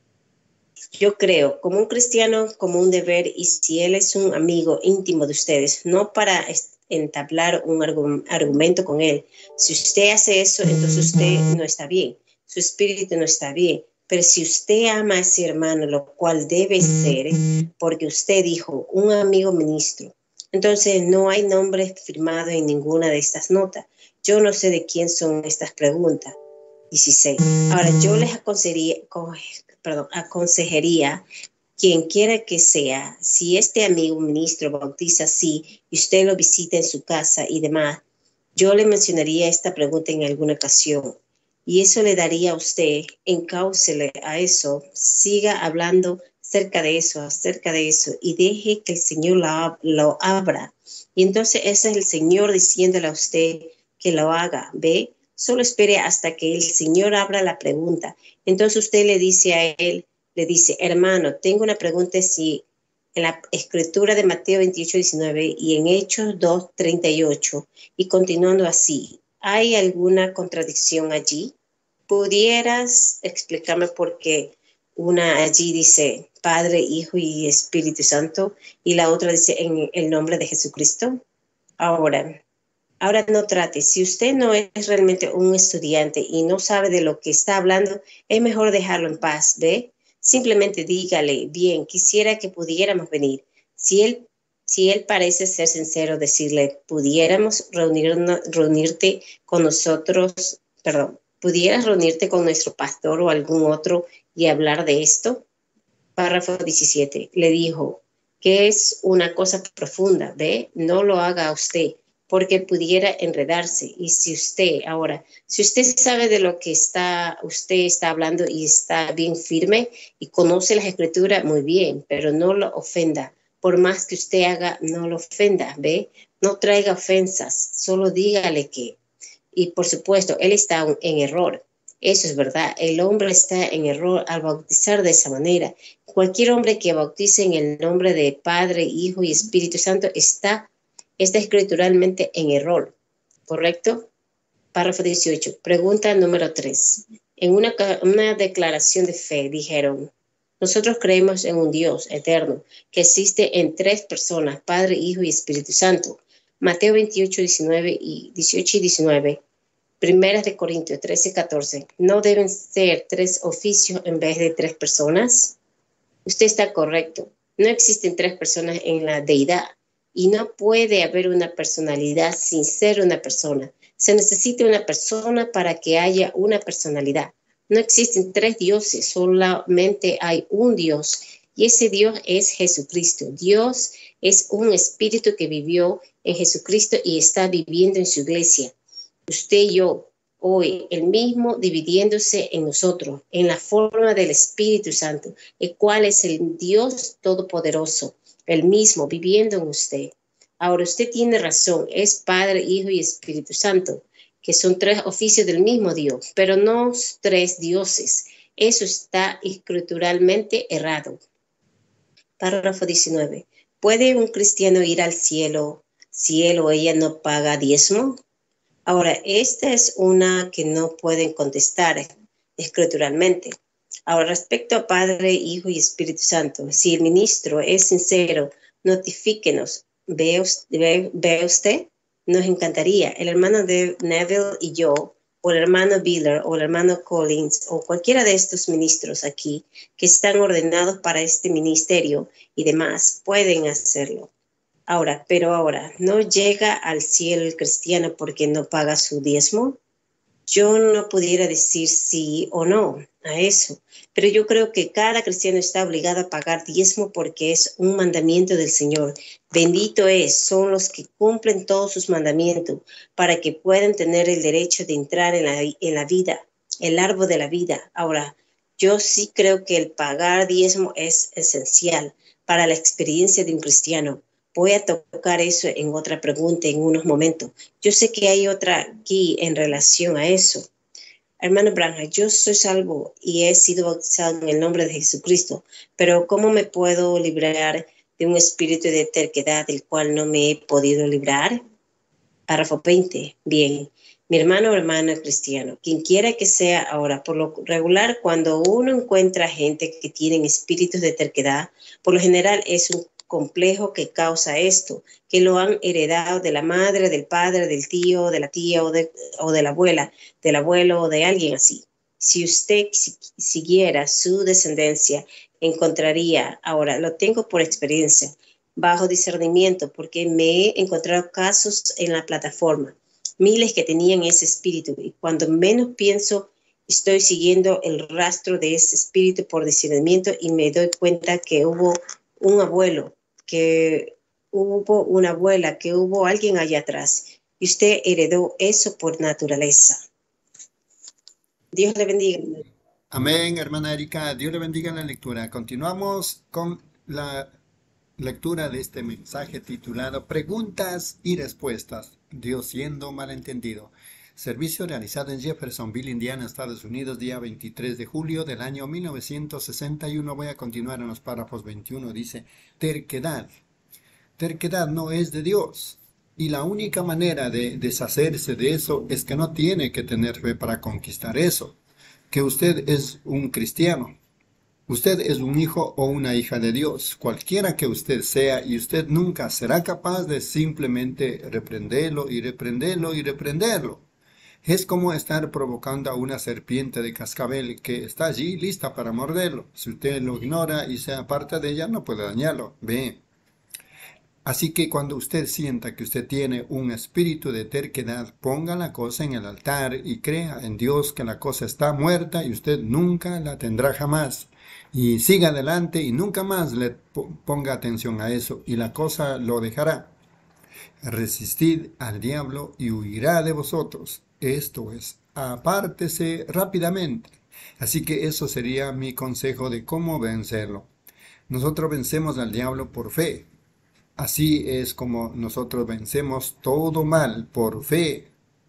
Yo creo, como un cristiano, como un deber, y si él es un amigo íntimo de ustedes, no para entablar un argumento con él. Si usted hace eso, entonces usted no está bien. Su espíritu no está bien. Pero si usted ama a ese hermano, lo cual debe ser, porque usted dijo, un amigo ministro, entonces no hay nombre firmado en ninguna de estas notas. Yo no sé de quién son estas preguntas. dieciséis. Ahora, yo les aconsejaría, perdón, aconsejaría quien quiera que sea, si este amigo ministro bautiza así y usted lo visita en su casa y demás, yo le mencionaría esta pregunta en alguna ocasión. Y eso le daría a usted, encáusele a eso, siga hablando acerca de eso, acerca de eso, y deje que el Señor lo, lo abra. Y entonces ese es el Señor diciéndole a usted que lo haga, ¿ve? Solo espere hasta que el Señor abra la pregunta. Entonces usted le dice a él, le dice, hermano, tengo una pregunta si en la escritura de Mateo veintiocho, diecinueve y en Hechos dos, treinta y ocho, y continuando así, ¿hay alguna contradicción allí? ¿Pudieras explicarme por qué una allí dice Padre, Hijo y Espíritu Santo y la otra dice en el nombre de Jesucristo? Ahora, Ahora no trate, si usted no es realmente un estudiante y no sabe de lo que está hablando, es mejor dejarlo en paz, ¿ve? Simplemente dígale, bien, quisiera que pudiéramos venir. Si él, si él parece ser sincero, decirle, pudiéramos reunirnos, reunirte con nosotros, perdón, pudieras reunirte con nuestro pastor o algún otro y hablar de esto. Párrafo diecisiete, le dijo que es una cosa profunda, ¿ve? No lo haga usted, porque pudiera enredarse. Y si usted, ahora, si usted sabe de lo que está, usted está hablando y está bien firme y conoce las escrituras, muy bien, pero no lo ofenda. Por más que usted haga, no lo ofenda, ¿ve? No traiga ofensas, solo dígale que. Y por supuesto, él está en error. Eso es verdad. El hombre está en error al bautizar de esa manera. Cualquier hombre que bautice en el nombre de Padre, Hijo y Espíritu Santo está Está escrituralmente en error, ¿correcto? Párrafo dieciocho. Pregunta número tres. En una, una declaración de fe dijeron, nosotros creemos en un Dios eterno que existe en tres personas, Padre, Hijo y Espíritu Santo. Mateo veintiocho, diecinueve y dieciocho y diecinueve. Primeras de Corintios trece, catorce. ¿No deben ser tres oficios en vez de tres personas? Usted está correcto. No existen tres personas en la deidad. Y no puede haber una personalidad sin ser una persona. Se necesita una persona para que haya una personalidad. No existen tres dioses, solamente hay un Dios. Y ese Dios es Jesucristo. Dios es un espíritu que vivió en Jesucristo y está viviendo en su iglesia. Usted y yo, hoy, el mismo dividiéndose en nosotros, en la forma del Espíritu Santo, el cual es el Dios Todopoderoso. El mismo, viviendo en usted. Ahora, usted tiene razón, es Padre, Hijo y Espíritu Santo, que son tres oficios del mismo Dios, pero no tres dioses. Eso está escrituralmente errado. Párrafo diecinueve. ¿Puede un cristiano ir al cielo si él o ella no paga diezmo? Ahora, esta es una que no pueden contestar escrituralmente. Ahora, respecto a Padre, Hijo y Espíritu Santo, si el ministro es sincero, notifíquenos. ¿Ve usted? ¿Ve usted? Nos encantaría. El hermano de Neville y yo, o el hermano Biller, o el hermano Collins, o cualquiera de estos ministros aquí, que están ordenados para este ministerio y demás, pueden hacerlo. Ahora, pero ahora, ¿no llega al cielo el cristiano porque no paga su diezmo? Yo no pudiera decir sí o no a eso, pero yo creo que cada cristiano está obligado a pagar diezmo porque es un mandamiento del Señor. Bendito es, son los que cumplen todos sus mandamientos para que puedan tener el derecho de entrar en la, en la vida, el árbol de la vida. Ahora, yo sí creo que el pagar diezmo es esencial para la experiencia de un cristiano. Voy a tocar eso en otra pregunta en unos momentos. Yo sé que hay otra aquí en relación a eso. Hermano Branham, yo soy salvo y he sido bautizado en el nombre de Jesucristo, pero ¿cómo me puedo librar de un espíritu de terquedad del cual no me he podido librar? Párrafo veinte. Bien, mi hermano o hermana cristiano, quien quiera que sea ahora, por lo regular, cuando uno encuentra gente que tiene espíritus de terquedad, por lo general es un complejo que causa esto, que lo han heredado de la madre, del padre, del tío, de la tía o de, o de la abuela, del abuelo o de alguien así. Si usted si, siguiera su descendencia, encontraría, ahora lo tengo por experiencia, bajo discernimiento, porque me he encontrado casos en la plataforma, miles que tenían ese espíritu, y cuando menos pienso, estoy siguiendo el rastro de ese espíritu por discernimiento y me doy cuenta que hubo un abuelo, que hubo una abuela, que hubo alguien allá atrás. Y usted heredó eso por naturaleza. Dios le bendiga. Amén, hermana Erika. Dios le bendiga en la lectura. Continuamos con la lectura de este mensaje titulado Preguntas y Respuestas. Dios siendo malentendido. Servicio realizado en Jeffersonville, Indiana, Estados Unidos, día veintitrés de julio del año mil novecientos sesenta y uno. Voy a continuar en los párrafos veintiuno. Dice, terquedad. Terquedad no es de Dios. Y la única manera de deshacerse de eso es que no tiene que tener fe para conquistar eso. Que usted es un cristiano. Usted es un hijo o una hija de Dios, cualquiera que usted sea, y usted nunca será capaz de simplemente reprenderlo y reprenderlo y reprenderlo. Es como estar provocando a una serpiente de cascabel que está allí lista para morderlo. Si usted lo ignora y se aparta de ella, no puede dañarlo. Ve. Así que cuando usted sienta que usted tiene un espíritu de terquedad, ponga la cosa en el altar y crea en Dios que la cosa está muerta y usted nunca la tendrá jamás. Y siga adelante y nunca más le ponga atención a eso y la cosa lo dejará. Resistid al diablo y huirá de vosotros. Esto es, apártese rápidamente. Así que eso sería mi consejo de cómo vencerlo. Nosotros vencemos al diablo por fe. Así es como nosotros vencemos todo mal, por fe.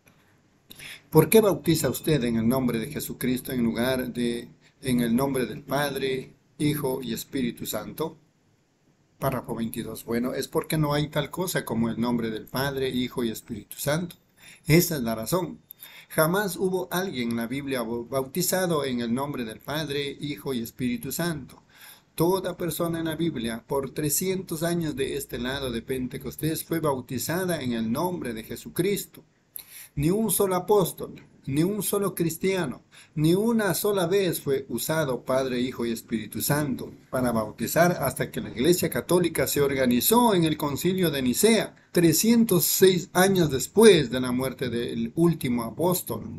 ¿Por qué bautiza usted en el nombre de Jesucristo en lugar de en el nombre del Padre, Hijo y Espíritu Santo? Párrafo veintidós. Bueno, es porque no hay tal cosa como el nombre del Padre, Hijo y Espíritu Santo. Esa es la razón. Jamás hubo alguien en la Biblia bautizado en el nombre del Padre, Hijo y Espíritu Santo. Toda persona en la Biblia, por trescientos años de este lado de Pentecostés, fue bautizada en el nombre de Jesucristo. Ni un solo apóstol, ni un solo cristiano, ni una sola vez fue usado Padre, Hijo y Espíritu Santo para bautizar hasta que la Iglesia Católica se organizó en el Concilio de Nicea, trescientos seis años después de la muerte del último apóstol.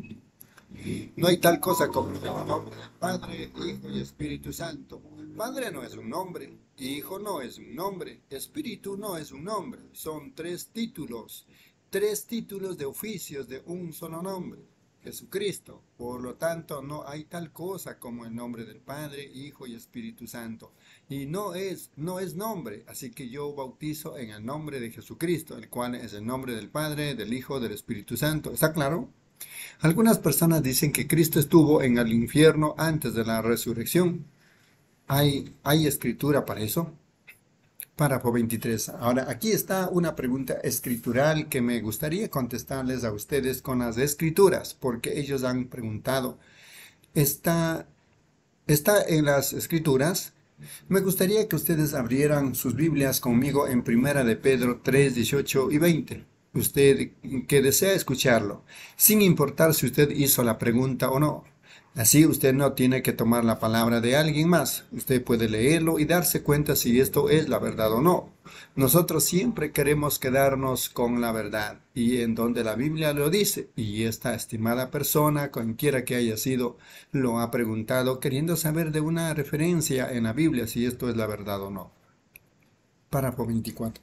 No hay tal cosa como el nombre del Padre, Hijo y Espíritu Santo. Padre no es un nombre, Hijo no es un nombre, Espíritu no es un nombre. Son tres títulos, tres títulos de oficios de un solo nombre, Jesucristo. Por lo tanto, no hay tal cosa como el nombre del Padre, Hijo y Espíritu Santo. Y no es, no es nombre, así que yo bautizo en el nombre de Jesucristo, el cual es el nombre del Padre, del Hijo, del Espíritu Santo. ¿Está claro? Algunas personas dicen que Cristo estuvo en el infierno antes de la resurrección. ¿Hay, hay escritura para eso? Párrafo veintitrés. Ahora, aquí está una pregunta escritural que me gustaría contestarles a ustedes con las escrituras, porque ellos han preguntado. ¿Está, está en las escrituras? Me gustaría que ustedes abrieran sus Biblias conmigo en Primera de Pedro tres, dieciocho y veinte. Usted que desea escucharlo, sin importar si usted hizo la pregunta o no. Así usted no tiene que tomar la palabra de alguien más. Usted puede leerlo y darse cuenta si esto es la verdad o no. Nosotros siempre queremos quedarnos con la verdad y en donde la Biblia lo dice. Y esta estimada persona, cualquiera que haya sido, lo ha preguntado queriendo saber de una referencia en la Biblia si esto es la verdad o no. Párrafo veinticuatro.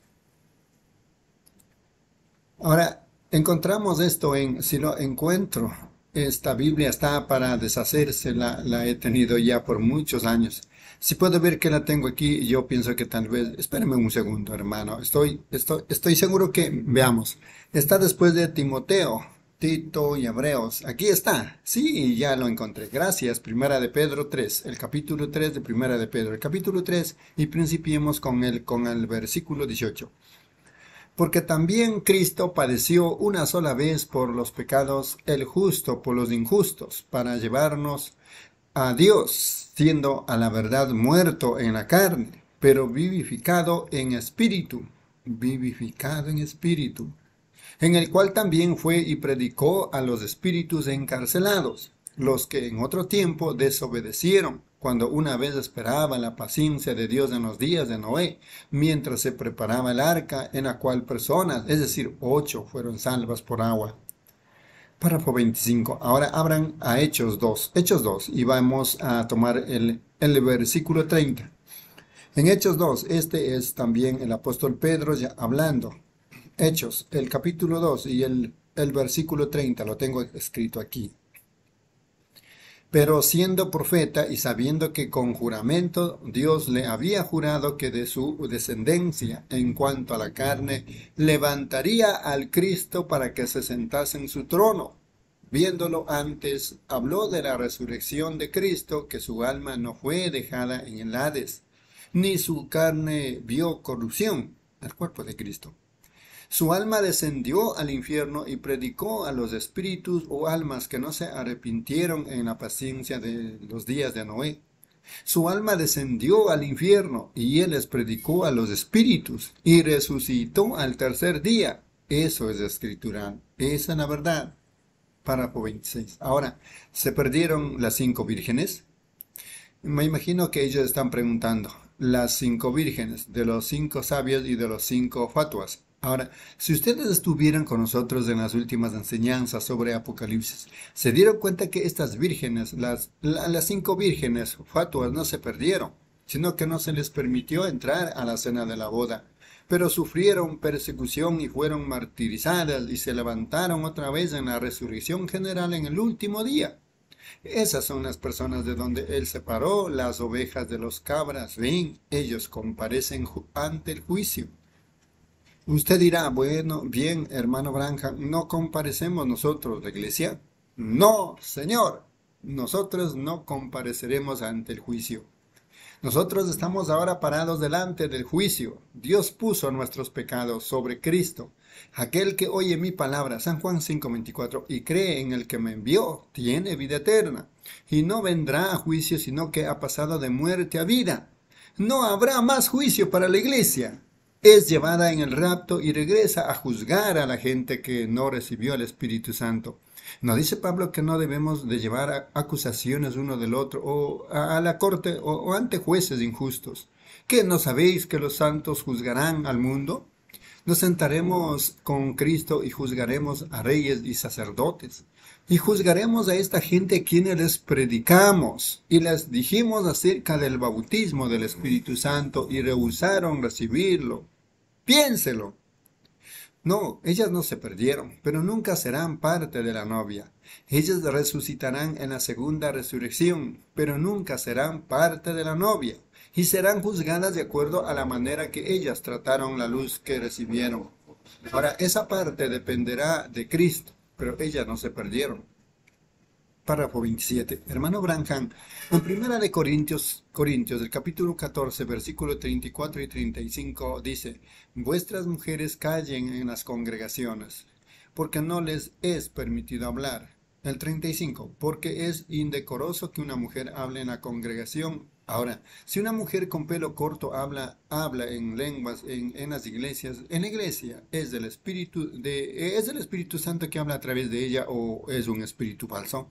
Ahora, encontramos esto en, si lo encuentro, esta Biblia está para deshacerse, la, la he tenido ya por muchos años. Si puedo ver que la tengo aquí, yo pienso que tal vez, espérame un segundo, hermano, estoy, estoy, estoy seguro que, veamos, está después de Timoteo, Tito y Hebreos. Aquí está, sí, ya lo encontré, gracias. Primera de Pedro tres, el capítulo tres de Primera de Pedro, el capítulo tres, y principiemos con el, con el versículo dieciocho. Porque también Cristo padeció una sola vez por los pecados, el justo por los injustos, para llevarnos a Dios, siendo a la verdad muerto en la carne, pero vivificado en espíritu, vivificado en espíritu, en el cual también fue y predicó a los espíritus encarcelados, los que en otro tiempo desobedecieron, cuando una vez esperaba la paciencia de Dios en los días de Noé, mientras se preparaba el arca, en la cual personas, es decir, ocho, fueron salvas por agua. Párrafo veinticinco. Ahora abran a Hechos dos, Hechos dos, y vamos a tomar el, el versículo treinta. En Hechos dos, este es también el apóstol Pedro ya hablando. Hechos, el capítulo dos y el, el versículo treinta, lo tengo escrito aquí. Pero siendo profeta y sabiendo que con juramento Dios le había jurado que de su descendencia, en cuanto a la carne, levantaría al Cristo para que se sentase en su trono. Viéndolo antes, habló de la resurrección de Cristo, que su alma no fue dejada en el Hades, ni su carne vio corrupción, el cuerpo de Cristo. Su alma descendió al infierno y predicó a los espíritus o almas que no se arrepintieron en la paciencia de los días de Noé, Su alma descendió al infierno y él les predicó a los espíritus y resucitó al tercer día. Eso es escritural, esa es la verdad. Párrafo veintiséis. Ahora, ¿se perdieron las cinco vírgenes? Me imagino que ellos están preguntando, las cinco vírgenes, de los cinco sabios y de los cinco fatuas. Ahora, si ustedes estuvieran con nosotros en las últimas enseñanzas sobre Apocalipsis, se dieron cuenta que estas vírgenes, las, la, las cinco vírgenes fatuas, no se perdieron, sino que no se les permitió entrar a la cena de la boda, pero sufrieron persecución y fueron martirizadas y se levantaron otra vez en la resurrección general en el último día. Esas son las personas de donde él separó las ovejas de los cabras. Ven, ellos comparecen ante el juicio. Usted dirá, bueno, bien, hermano Branham, ¿no comparecemos nosotros, la iglesia? No, señor, nosotros no compareceremos ante el juicio. Nosotros estamos ahora parados delante del juicio. Dios puso nuestros pecados sobre Cristo. Aquel que oye mi palabra, San Juan cinco veinticuatro, y cree en el que me envió, tiene vida eterna. Y no vendrá a juicio, sino que ha pasado de muerte a vida. No habrá más juicio para la iglesia. Es llevada en el rapto y regresa a juzgar a la gente que no recibió el Espíritu Santo. ¿No dice Pablo que no debemos de llevar acusaciones uno del otro o a la corte o, o ante jueces injustos? ¿Qué no sabéis que los santos juzgarán al mundo? Nos sentaremos con Cristo y juzgaremos a reyes y sacerdotes. Y juzgaremos a esta gente a quienes les predicamos y les dijimos acerca del bautismo del Espíritu Santo y rehusaron recibirlo. Piénselo. No, ellas no se perdieron, pero nunca serán parte de la novia. Ellas resucitarán en la segunda resurrección, pero nunca serán parte de la novia, y serán juzgadas de acuerdo a la manera que ellas trataron la luz que recibieron. Ahora, esa parte dependerá de Cristo, pero ellas no se perdieron. Párrafo veintisiete. Hermano Branham, en Primera de Corintios, Corintios, el capítulo catorce, versículo treinta y cuatro y treinta y cinco, dice, vuestras mujeres callen en las congregaciones, porque no les es permitido hablar. El treinta y cinco, porque es indecoroso que una mujer hable en la congregación. Ahora, si una mujer con pelo corto habla, habla en lenguas en, en las iglesias, en la iglesia, ¿es del Espíritu de, es el Espíritu Santo que habla a través de ella o es un espíritu falso?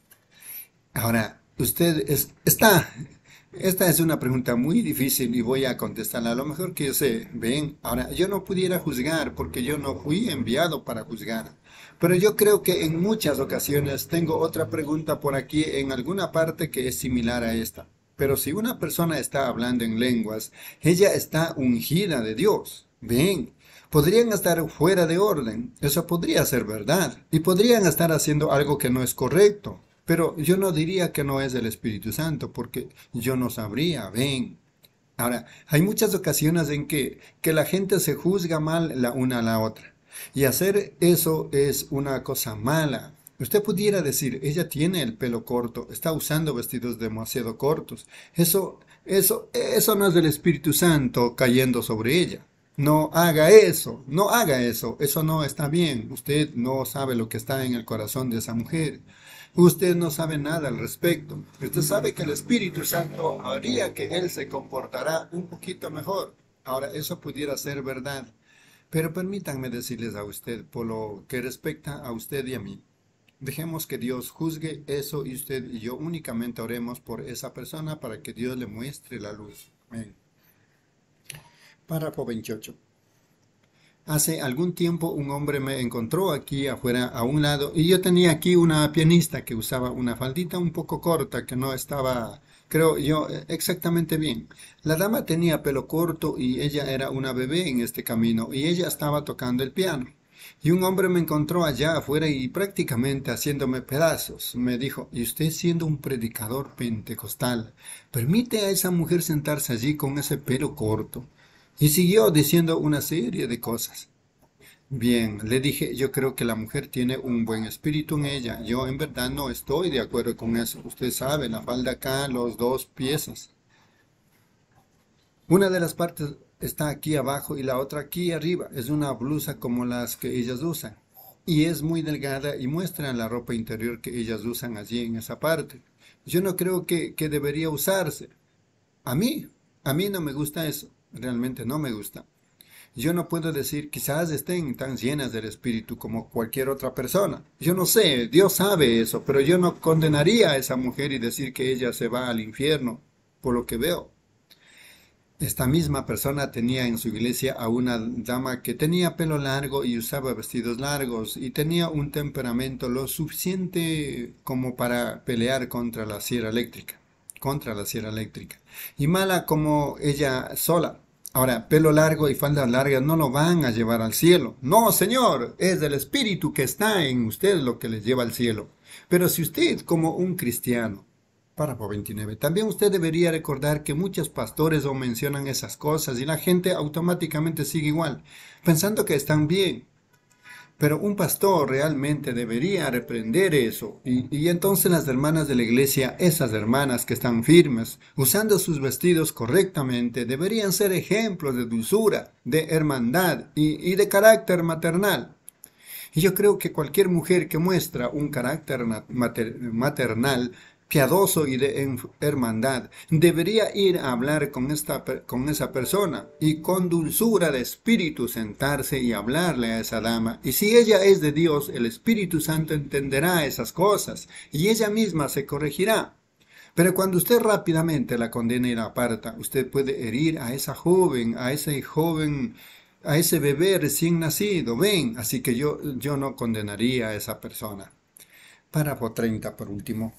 Ahora, usted es, está, esta es una pregunta muy difícil y voy a contestarla a lo mejor que yo sé. Ven, ahora, yo no pudiera juzgar porque yo no fui enviado para juzgar. Pero yo creo que en muchas ocasiones tengo otra pregunta por aquí en alguna parte que es similar a esta. Pero si una persona está hablando en lenguas, ella está ungida de Dios. Ven, podrían estar fuera de orden, eso podría ser verdad, y podrían estar haciendo algo que no es correcto. Pero yo no diría que no es el Espíritu Santo, porque yo no sabría, ven. Ahora, hay muchas ocasiones en que, que la gente se juzga mal la una a la otra. Y hacer eso es una cosa mala. Usted pudiera decir, ella tiene el pelo corto, está usando vestidos demasiado cortos. Eso, eso, eso no es del Espíritu Santo cayendo sobre ella. No haga eso, no haga eso, eso no está bien. Usted no sabe lo que está en el corazón de esa mujer. Usted no sabe nada al respecto. Usted sabe que el Espíritu Santo haría que él se comportará un poquito mejor. Ahora, eso pudiera ser verdad. Pero permítanme decirles a usted, por lo que respecta a usted y a mí, dejemos que Dios juzgue eso y usted y yo únicamente oremos por esa persona para que Dios le muestre la luz. Amén. Párrafo veintiocho. Hace algún tiempo un hombre me encontró aquí afuera a un lado y yo tenía aquí una pianista que usaba una faldita un poco corta que no estaba, creo yo, exactamente bien. La dama tenía pelo corto y ella era una bebé en este camino y ella estaba tocando el piano. Y un hombre me encontró allá afuera y prácticamente haciéndome pedazos. Me dijo, y usted siendo un predicador pentecostal, ¿permite a esa mujer sentarse allí con ese pelo corto? Y siguió diciendo una serie de cosas. Bien, le dije, yo creo que la mujer tiene un buen espíritu en ella. Yo en verdad no estoy de acuerdo con eso. Usted sabe, la falda acá, los dos piezas. Una de las partes está aquí abajo y la otra aquí arriba. Es una blusa como las que ellas usan. Y es muy delgada y muestra la ropa interior que ellas usan allí en esa parte. Yo no creo que, que debería usarse. A mí, a mí no me gusta eso, realmente no me gusta. Yo no puedo decir, quizás estén tan llenas del Espíritu como cualquier otra persona. Yo no sé, Dios sabe eso, pero yo no condenaría a esa mujer y decir que ella se va al infierno, por lo que veo. Esta misma persona tenía en su iglesia a una dama que tenía pelo largo y usaba vestidos largos y tenía un temperamento lo suficiente como para pelear contra la sierra eléctrica, contra la sierra eléctrica. Y mala como ella sola. Ahora, pelo largo y faldas largas no lo van a llevar al cielo. No, señor, es el espíritu que está en usted lo que le lleva al cielo. Pero si usted, como un cristiano, párrafo veintinueve. También usted debería recordar que muchos pastores o mencionan esas cosas y la gente automáticamente sigue igual, pensando que están bien. Pero un pastor realmente debería reprender eso. Y, y entonces las hermanas de la iglesia, esas hermanas que están firmes, usando sus vestidos correctamente, deberían ser ejemplos de dulzura, de hermandad y, y de carácter maternal. Y yo creo que cualquier mujer que muestra un carácter mater maternal, piadoso y de hermandad, debería ir a hablar con, esta, con esa persona y con dulzura de espíritu sentarse y hablarle a esa dama. Y si ella es de Dios, el Espíritu Santo entenderá esas cosas y ella misma se corregirá. Pero cuando usted rápidamente la condena y la aparta, usted puede herir a esa joven, a ese joven, a ese bebé recién nacido. Ven, así que yo, yo no condenaría a esa persona. Párrafo treinta por último.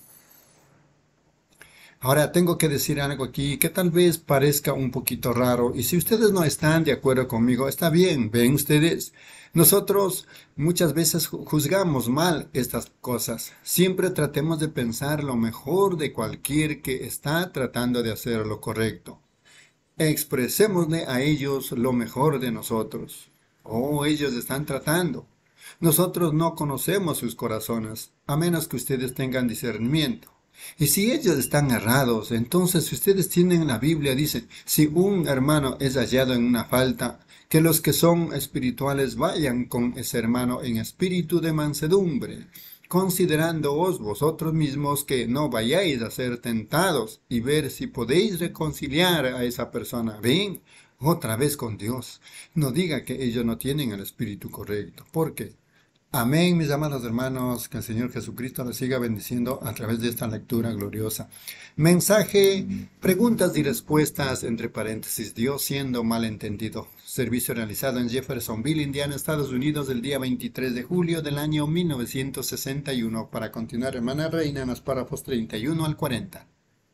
Ahora tengo que decir algo aquí que tal vez parezca un poquito raro y si ustedes no están de acuerdo conmigo, está bien, ven ustedes. Nosotros muchas veces juzgamos mal estas cosas. Siempre tratemos de pensar lo mejor de cualquier que está tratando de hacer lo correcto. Expresémosle a ellos lo mejor de nosotros. Oh, ellos están tratando. Nosotros no conocemos sus corazones, a menos que ustedes tengan discernimiento. Y si ellos están errados, entonces si ustedes tienen la Biblia, dice, si un hermano es hallado en una falta, que los que son espirituales vayan con ese hermano en espíritu de mansedumbre, considerándoos vosotros mismos que no vayáis a ser tentados y ver si podéis reconciliar a esa persona. Ven, otra vez con Dios. No diga que ellos no tienen el espíritu correcto. ¿Por qué? Amén, mis amados hermanos, que el Señor Jesucristo les siga bendiciendo a través de esta lectura gloriosa. Mensaje, preguntas y respuestas, entre paréntesis, Dios siendo malentendido. Servicio realizado en Jeffersonville, Indiana, Estados Unidos, el día veintitrés de julio del año mil novecientos sesenta y uno. Para continuar, hermana Reina, en los párrafos treinta y uno al cuarenta.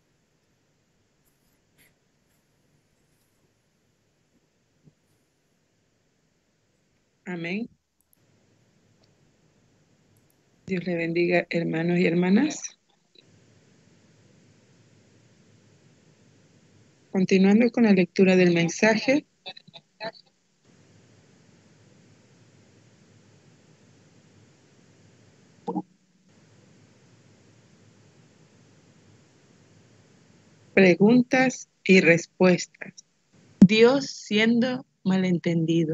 Amén. Dios le bendiga, hermanos y hermanas. Continuando con la lectura del mensaje. Preguntas y respuestas. Dios siendo malentendido.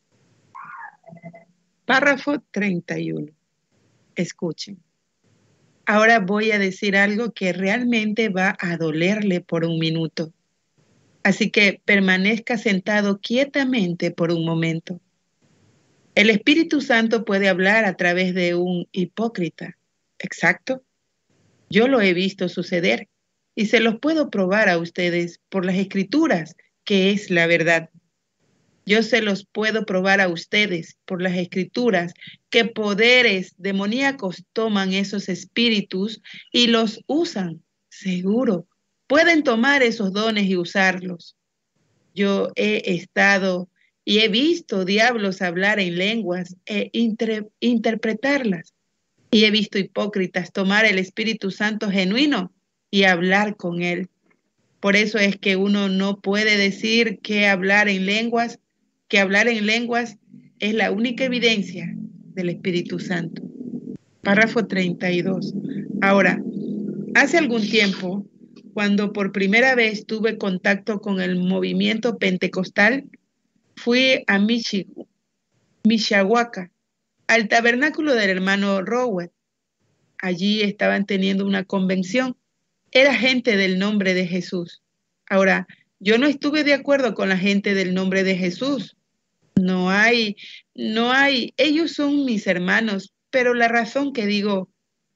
Párrafo treinta y uno. Escuchen. Ahora voy a decir algo que realmente va a dolerle por un minuto. Así que permanezca sentado quietamente por un momento. El Espíritu Santo puede hablar a través de un hipócrita. ¿Exacto? Yo lo he visto suceder y se los puedo probar a ustedes por las Escrituras, que es la verdad. Yo se los puedo probar a ustedes por las Escrituras que poderes demoníacos toman esos espíritus y los usan. Seguro, pueden tomar esos dones y usarlos. Yo he estado y he visto diablos hablar en lenguas e inter interpretarlas. Y he visto hipócritas tomar el Espíritu Santo genuino y hablar con él. Por eso es que uno no puede decir que hablar en lenguas que hablar en lenguas es la única evidencia del Espíritu Santo. Párrafo treinta y dos. Ahora, hace algún tiempo, cuando por primera vez tuve contacto con el movimiento pentecostal, fui a Michi- Mishawaka, al tabernáculo del hermano Rowell. Allí estaban teniendo una convención era gente del nombre de Jesús. Ahora, yo no estuve de acuerdo con la gente del nombre de Jesús. No hay, no hay, ellos son mis hermanos, pero la razón que digo,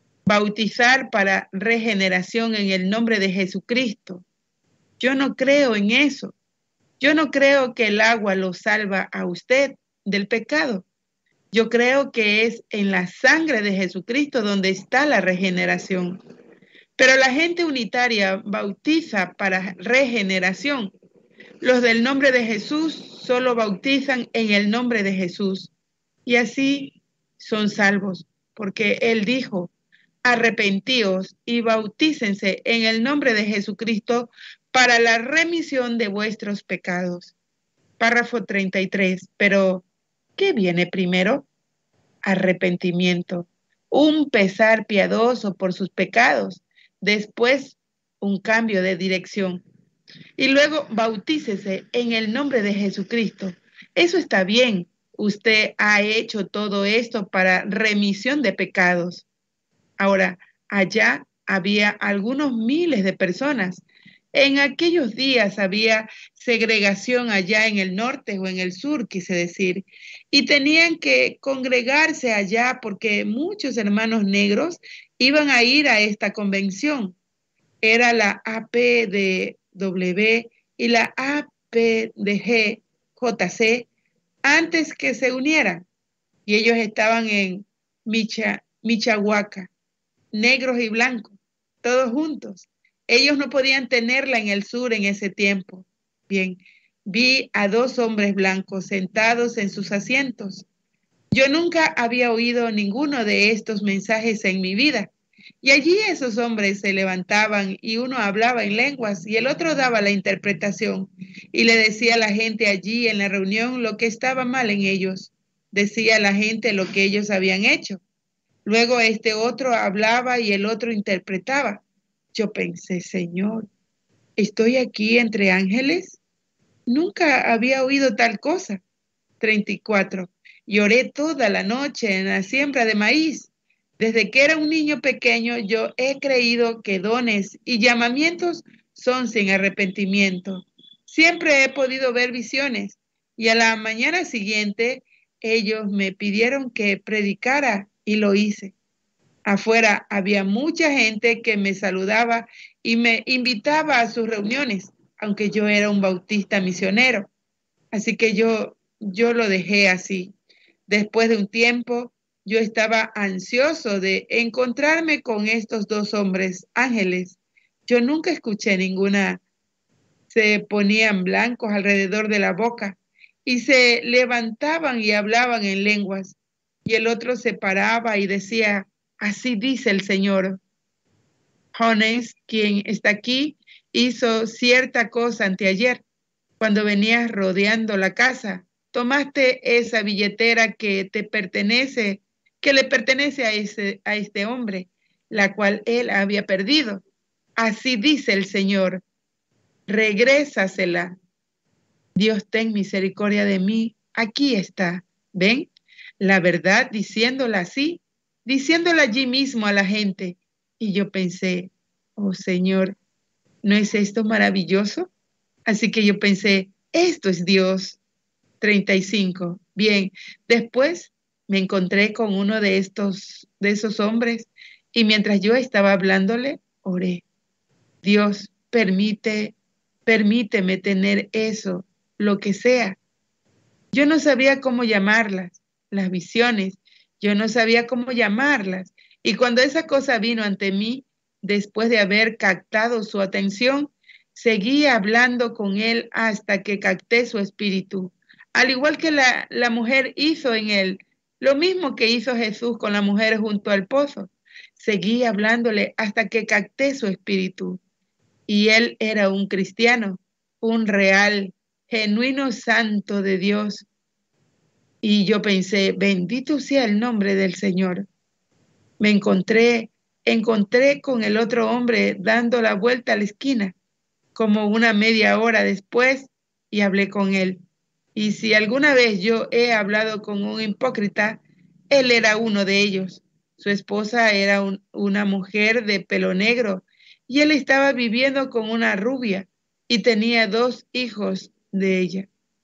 bautizar para regeneración en el nombre de Jesucristo, yo no creo en eso. Yo no creo que el agua lo salva a usted del pecado. Yo creo que es en la sangre de Jesucristo donde está la regeneración. Pero la gente unitaria bautiza para regeneración. Los del nombre de Jesús solo bautizan en el nombre de Jesús. Y así son salvos, porque Él dijo, arrepentíos y bautícense en el nombre de Jesucristo para la remisión de vuestros pecados. Párrafo treinta y tres. Pero, ¿qué viene primero? Arrepentimiento, un pesar piadoso por sus pecados, después un cambio de dirección. Y luego bautícese en el nombre de Jesucristo. Eso está bien. Usted ha hecho todo esto para remisión de pecados. Ahora, allá había algunos miles de personas. En aquellos días había segregación allá en el norte o en el sur, quise decir, y tenían que congregarse allá porque muchos hermanos negros iban a ir a esta convención. Era la A P D W y la A P D G J C antes que se unieran, y ellos estaban en Micha, Michoacán, negros y blancos, todos juntos. Ellos no podían tenerla en el sur en ese tiempo. Bien, vi a dos hombres blancos sentados en sus asientos. Yo nunca había oído ninguno de estos mensajes en mi vida. Y allí esos hombres se levantaban y uno hablaba en lenguas y el otro daba la interpretación y le decía a la gente allí en la reunión lo que estaba mal en ellos. Decía a la gente lo que ellos habían hecho. Luego este otro hablaba y el otro interpretaba. Yo pensé, Señor, ¿estoy aquí entre ángeles? Nunca había oído tal cosa. treinta y cuatro. Lloré toda la noche en la siembra de maíz. Desde que era un niño pequeño, yo he creído que dones y llamamientos son sin arrepentimiento. Siempre he podido ver visiones y a la mañana siguiente ellos me pidieron que predicara y lo hice. Afuera había mucha gente que me saludaba y me invitaba a sus reuniones, aunque yo era un bautista misionero. Así que yo, yo lo dejé así. Después de un tiempo, yo estaba ansioso de encontrarme con estos dos hombres ángeles. Yo nunca escuché ninguna. Se ponían blancos alrededor de la boca y se levantaban y hablaban en lenguas. Y el otro se paraba y decía, así dice el Señor. Jones, quien está aquí, hizo cierta cosa anteayer. Cuando venías rodeando la casa, tomaste esa billetera que te pertenece, que le pertenece a, ese, a este hombre, la cual él había perdido. Así dice el Señor, regrésasela. Dios, ten misericordia de mí. Aquí está. ¿Ven? La verdad, diciéndola así, diciéndola allí mismo a la gente. Y yo pensé, oh Señor, ¿no es esto maravilloso? Así que yo pensé, esto es Dios. treinta y cinco. Bien, después me encontré con uno de estos, de esos hombres, y mientras yo estaba hablándole, oré. Dios, permite, permíteme tener eso, lo que sea. Yo no sabía cómo llamarlas, las visiones, yo no sabía cómo llamarlas. Y cuando esa cosa vino ante mí, después de haber captado su atención, seguí hablando con él hasta que capté su espíritu. Al igual que la, la mujer hizo en él, lo mismo que hizo Jesús con la mujer junto al pozo. Seguí hablándole hasta que capté su espíritu. Y él era un cristiano, un real, genuino santo de Dios. Y yo pensé, bendito sea el nombre del Señor. Me encontré, encontré con el otro hombre dando la vuelta a la esquina, como una media hora después, y hablé con él. Y si alguna vez yo he hablado con un hipócrita, él era uno de ellos. Su esposa era un, una mujer de pelo negro y él estaba viviendo con una rubia y tenía dos hijos de ella.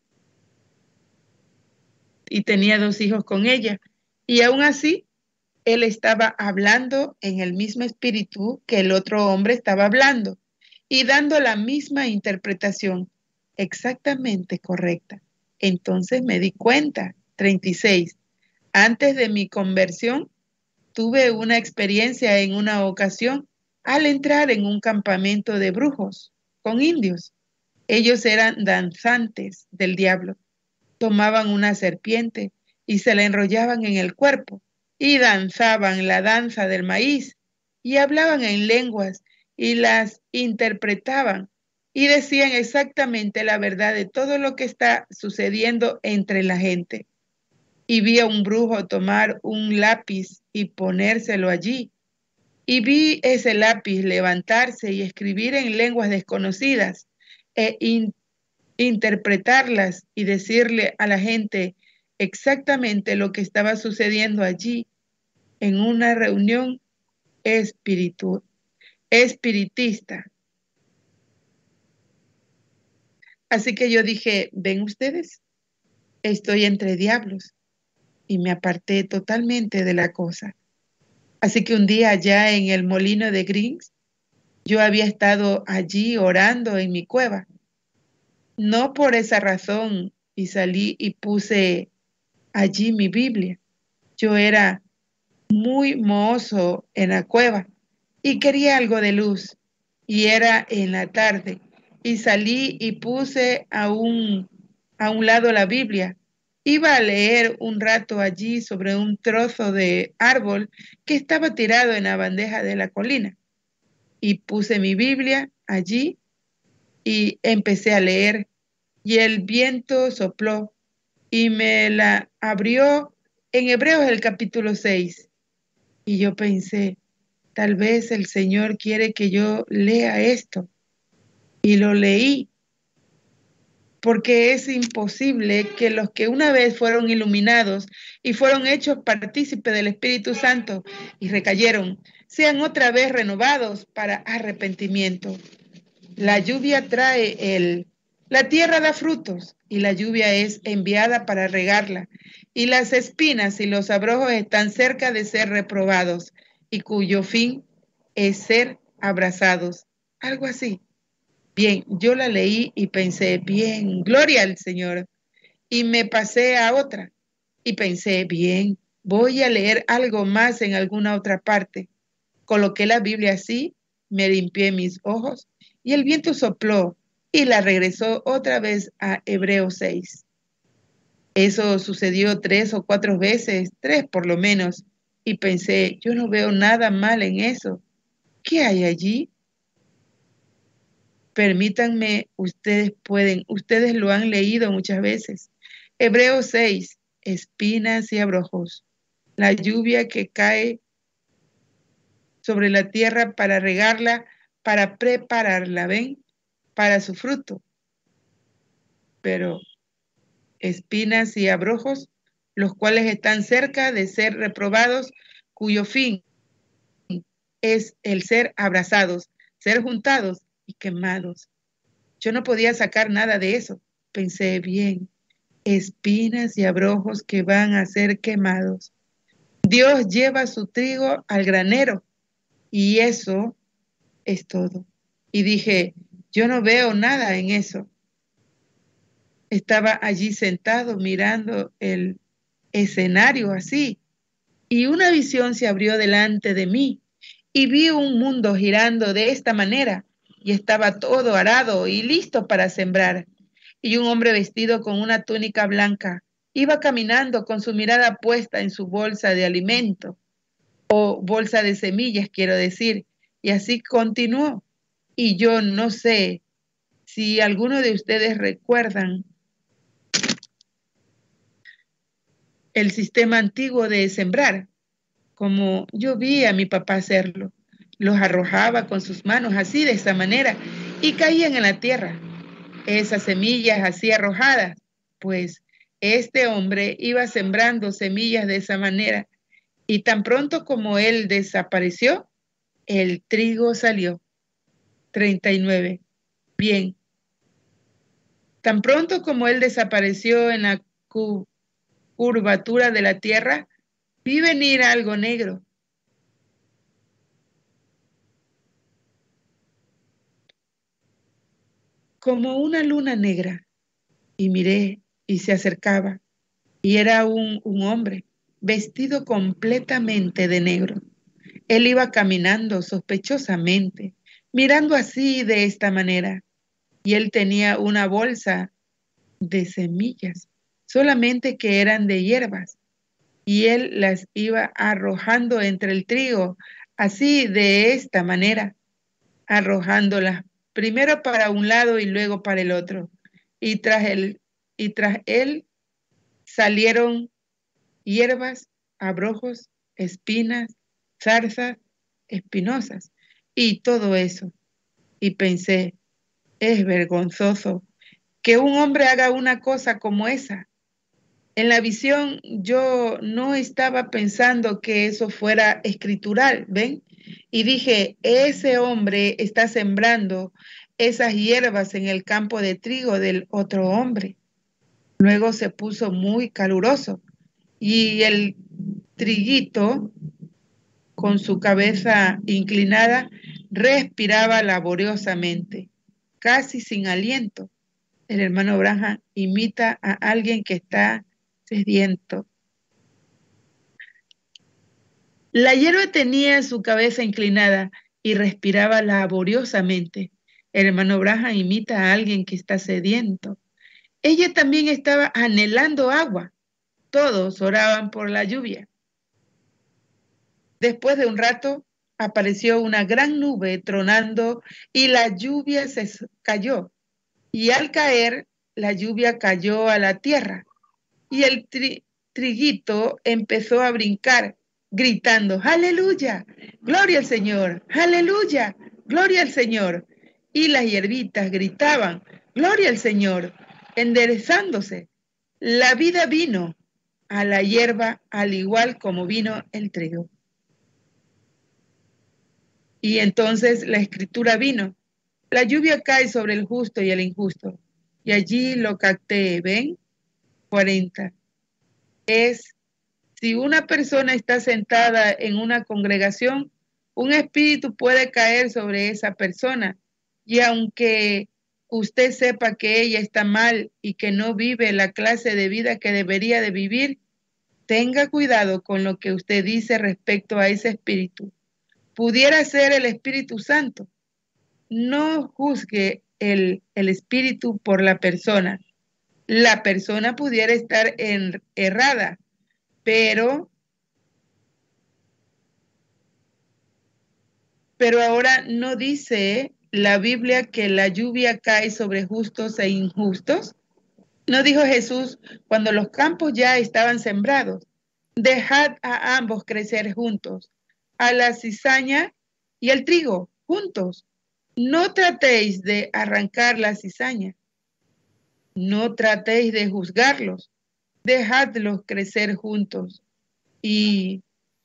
Y tenía dos hijos con ella. Y aún así, él estaba hablando en el mismo espíritu que el otro hombre estaba hablando y dando la misma interpretación exactamente correcta. Entonces me di cuenta, treinta y seis, antes de mi conversión, tuve una experiencia en una ocasión al entrar en un campamento de brujos con indios. Ellos eran danzantes del diablo. Tomaban una serpiente y se la enrollaban en el cuerpo y danzaban la danza del maíz y hablaban en lenguas y las interpretaban y decían exactamente la verdad de todo lo que está sucediendo entre la gente. Y vi a un brujo tomar un lápiz y ponérselo allí. Y vi ese lápiz levantarse y escribir en lenguas desconocidas e in interpretarlas y decirle a la gente exactamente lo que estaba sucediendo allí en una reunión espiritu espiritista. Así que yo dije, ven ustedes, estoy entre diablos, y me aparté totalmente de la cosa. Así que un día allá en el molino de Grings, yo había estado allí orando en mi cueva. No por esa razón, y salí y puse allí mi Biblia. Yo era muy mohoso en la cueva y quería algo de luz, y era en la tarde, y salí y puse a un, a un lado la Biblia. Iba a leer un rato allí sobre un trozo de árbol que estaba tirado en la bandeja de la colina, y puse mi Biblia allí y empecé a leer. Y el viento sopló y me la abrió en Hebreos el capítulo seis. Y yo pensé, tal vez el Señor quiere que yo lea esto. Y lo leí, porque es imposible que los que una vez fueron iluminados y fueron hechos partícipes del Espíritu Santo y recayeron, sean otra vez renovados para arrepentimiento. La lluvia trae el... La tierra da frutos y la lluvia es enviada para regarla, y las espinas y los abrojos están cerca de ser reprobados, y cuyo fin es ser abrazados. Algo así. Bien, yo la leí y pensé, bien, gloria al Señor. Y me pasé a otra y pensé, bien, voy a leer algo más en alguna otra parte. Coloqué la Biblia así, me limpié mis ojos y el viento sopló y la regresó otra vez a Hebreos seis. Eso sucedió tres o cuatro veces, tres por lo menos, y pensé, yo no veo nada mal en eso. ¿Qué hay allí? Permítanme, ustedes pueden, ustedes lo han leído muchas veces. Hebreos seis, espinas y abrojos. La lluvia que cae sobre la tierra para regarla, para prepararla, ¿ven? Para su fruto. Pero espinas y abrojos, los cuales están cerca de ser reprobados, cuyo fin es el ser abrazados, ser juntados y quemados. Yo no podía sacar nada de eso. Pensé, bien, espinas y abrojos que van a ser quemados. Dios lleva su trigo al granero y eso es todo. Y dije, yo no veo nada en eso. Estaba allí sentado mirando el escenario así, y una visión se abrió delante de mí, y vi un mundo girando de esta manera, y estaba todo arado y listo para sembrar. Y un hombre vestido con una túnica blanca iba caminando con su mirada puesta en su bolsa de alimento, o bolsa de semillas, quiero decir, y así continuó. Y yo no sé si alguno de ustedes recuerdan el sistema antiguo de sembrar, como yo vi a mi papá hacerlo. Los arrojaba con sus manos así, de esa manera, y caían en la tierra. Esas semillas así arrojadas, pues este hombre iba sembrando semillas de esa manera, y tan pronto como él desapareció, el trigo salió. treinta y nueve. Bien. Tan pronto como él desapareció en la cu curvatura de la tierra, vi venir algo negro. Como una luna negra. Y miré y se acercaba. Y era un, un hombre vestido completamente de negro. Él iba caminando sospechosamente, mirando así de esta manera. Y él tenía una bolsa de semillas, solamente que eran de hierbas. Y él las iba arrojando entre el trigo, así de esta manera, arrojándolas primero para un lado y luego para el otro. Y tras él, y tras él salieron hierbas, abrojos, espinas, zarzas, espinosas y todo eso. Y pensé, es vergonzoso que un hombre haga una cosa como esa. En la visión yo no estaba pensando que eso fuera escritural, ¿ven? Y dije, ese hombre está sembrando esas hierbas en el campo de trigo del otro hombre. Luego se puso muy caluroso y el triguito, con su cabeza inclinada, respiraba laboriosamente, casi sin aliento. El hermano Branham imita a alguien que está sediento. La hierba tenía su cabeza inclinada y respiraba laboriosamente. El hermano Branham imita a alguien que está sediento. Ella también estaba anhelando agua. Todos oraban por la lluvia. Después de un rato apareció una gran nube tronando y la lluvia se cayó. Y al caer, la lluvia cayó a la tierra. Y el tri triguito empezó a brincar, gritando, ¡aleluya! ¡Gloria al Señor! ¡Aleluya! ¡Gloria al Señor! Y las hierbitas gritaban, ¡gloria al Señor! Enderezándose. La vida vino a la hierba al igual como vino el trigo. Y entonces la escritura vino. La lluvia cae sobre el justo y el injusto. Y allí lo capté, ¿ven? cuarenta. Es, si una persona está sentada en una congregación, un espíritu puede caer sobre esa persona. Y aunque usted sepa que ella está mal y que no vive la clase de vida que debería de vivir, tenga cuidado con lo que usted dice respecto a ese espíritu. Pudiera ser el Espíritu Santo. No juzgue el, el espíritu por la persona. La persona pudiera estar en, errada, pero, pero ahora no dice la Biblia que la lluvia cae sobre justos e injustos. ¿No dijo Jesús cuando los campos ya estaban sembrados? Dejad a ambos crecer juntos, a la cizaña y al trigo juntos. No tratéis de arrancar la cizaña. No tratéis de juzgarlos. Dejadlos crecer juntos. Y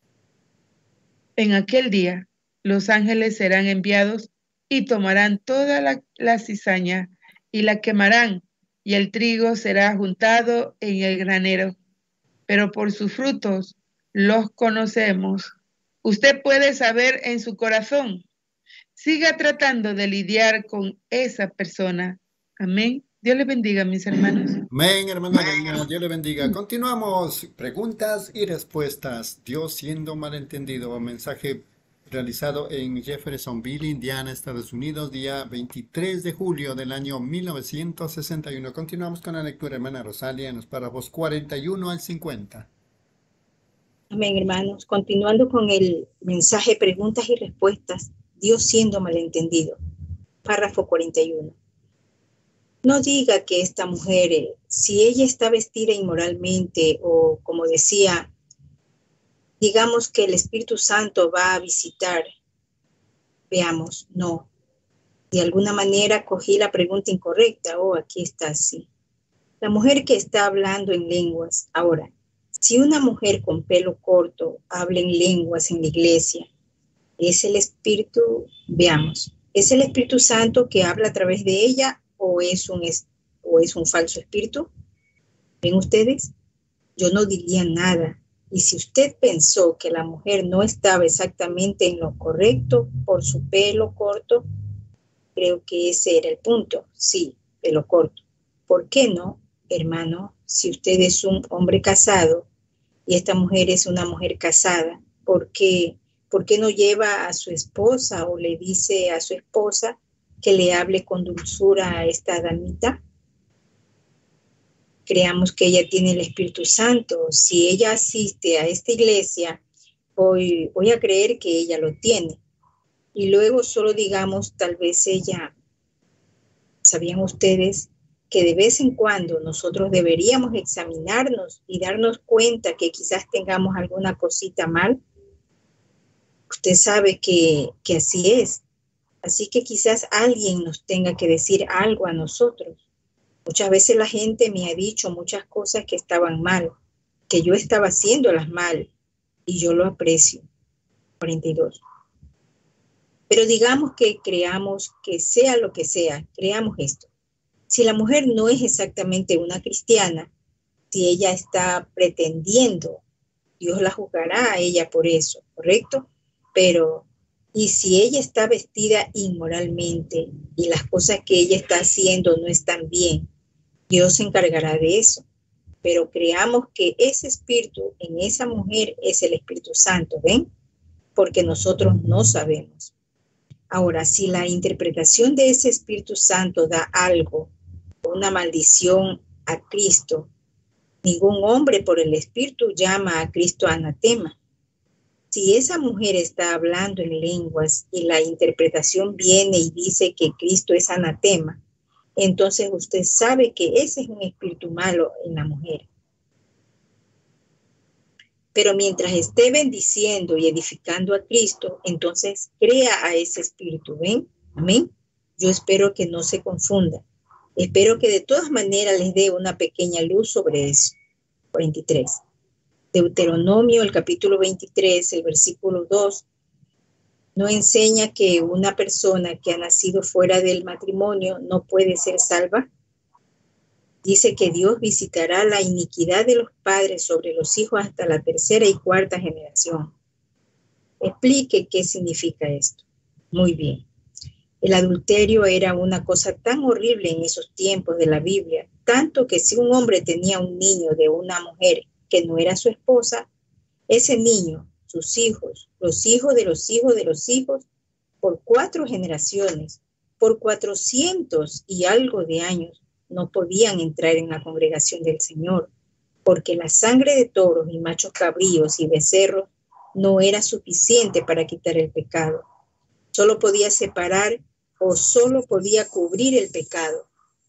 en aquel día los ángeles serán enviados y tomarán toda la, la cizaña y la quemarán, y el trigo será juntado en el granero. Pero por sus frutos los conocemos. Usted puede saber en su corazón. Siga tratando de lidiar con esa persona. Amén. Dios les bendiga, mis hermanos. Amén, hermana Reina. Dios le bendiga. Continuamos. Preguntas y respuestas. Dios siendo malentendido. Un mensaje realizado en Jeffersonville, Indiana, Estados Unidos, día veintitrés de julio del año mil novecientos sesenta y uno. Continuamos con la lectura, hermana Rosalia, en los párrafos cuarenta y uno al cincuenta. Amén, hermanos. Continuando con el mensaje preguntas y respuestas. Dios siendo malentendido. Párrafo cuarenta y uno. No diga que esta mujer, si ella está vestida inmoralmente o, como decía, digamos que el Espíritu Santo va a visitar. Veamos, no. De alguna manera cogí la pregunta incorrecta. Oh, aquí está así. La mujer que está hablando en lenguas. Ahora, si una mujer con pelo corto habla en lenguas en la iglesia, ¿es el Espíritu? Veamos. ¿Es el Espíritu Santo que habla a través de ella o es un, o es un falso espíritu? ¿Ven ustedes? Yo no diría nada. Y si usted pensó que la mujer no estaba exactamente en lo correcto por su pelo corto, creo que ese era el punto. Sí, pelo corto. ¿Por qué no, hermano? Si usted es un hombre casado y esta mujer es una mujer casada, ¿por qué, ¿por qué no lleva a su esposa o le dice a su esposa que le hable con dulzura a esta damita? Creamos que ella tiene el Espíritu Santo. Si ella asiste a esta iglesia, voy, voy a creer que ella lo tiene. Y luego solo digamos, tal vez ella, ¿sabían ustedes que de vez en cuando nosotros deberíamos examinarnos y darnos cuenta que quizás tengamos alguna cosita mal? Usted sabe que, que así es. Así que quizás alguien nos tenga que decir algo a nosotros. Muchas veces la gente me ha dicho muchas cosas que estaban mal, que yo estaba haciéndolas mal, y yo lo aprecio. cuarenta y dos. Pero digamos que creamos que sea lo que sea, creamos esto. Si la mujer no es exactamente una cristiana, si ella está pretendiendo, Dios la juzgará a ella por eso, ¿correcto? Pero, ¿y si ella está vestida inmoralmente y las cosas que ella está haciendo no están bien? Dios se encargará de eso. Pero creamos que ese espíritu en esa mujer es el Espíritu Santo, ¿ven? Porque nosotros no sabemos. Ahora, si la interpretación de ese Espíritu Santo da algo, una maldición a Cristo, ningún hombre por el Espíritu llama a Cristo anatema. Si esa mujer está hablando en lenguas y la interpretación viene y dice que Cristo es anatema, entonces usted sabe que ese es un espíritu malo en la mujer. Pero mientras esté bendiciendo y edificando a Cristo, entonces crea a ese espíritu, ¿ven? Amén. Yo espero que no se confunda. Espero que de todas maneras les dé una pequeña luz sobre eso. cuarenta y tres. Deuteronomio, el capítulo veintitrés, el versículo dos, no enseña que una persona que ha nacido fuera del matrimonio no puede ser salva. Dice que Dios visitará la iniquidad de los padres sobre los hijos hasta la tercera y cuarta generación. Explique qué significa esto. Muy bien. El adulterio era una cosa tan horrible en esos tiempos de la Biblia, tanto que si un hombre tenía un niño de una mujer que no era su esposa, ese niño, sus hijos, los hijos de los hijos de los hijos, por cuatro generaciones, por cuatrocientos y algo de años, no podían entrar en la congregación del Señor, porque la sangre de toros y machos cabríos y becerros no era suficiente para quitar el pecado. Solo podía separar o solo podía cubrir el pecado.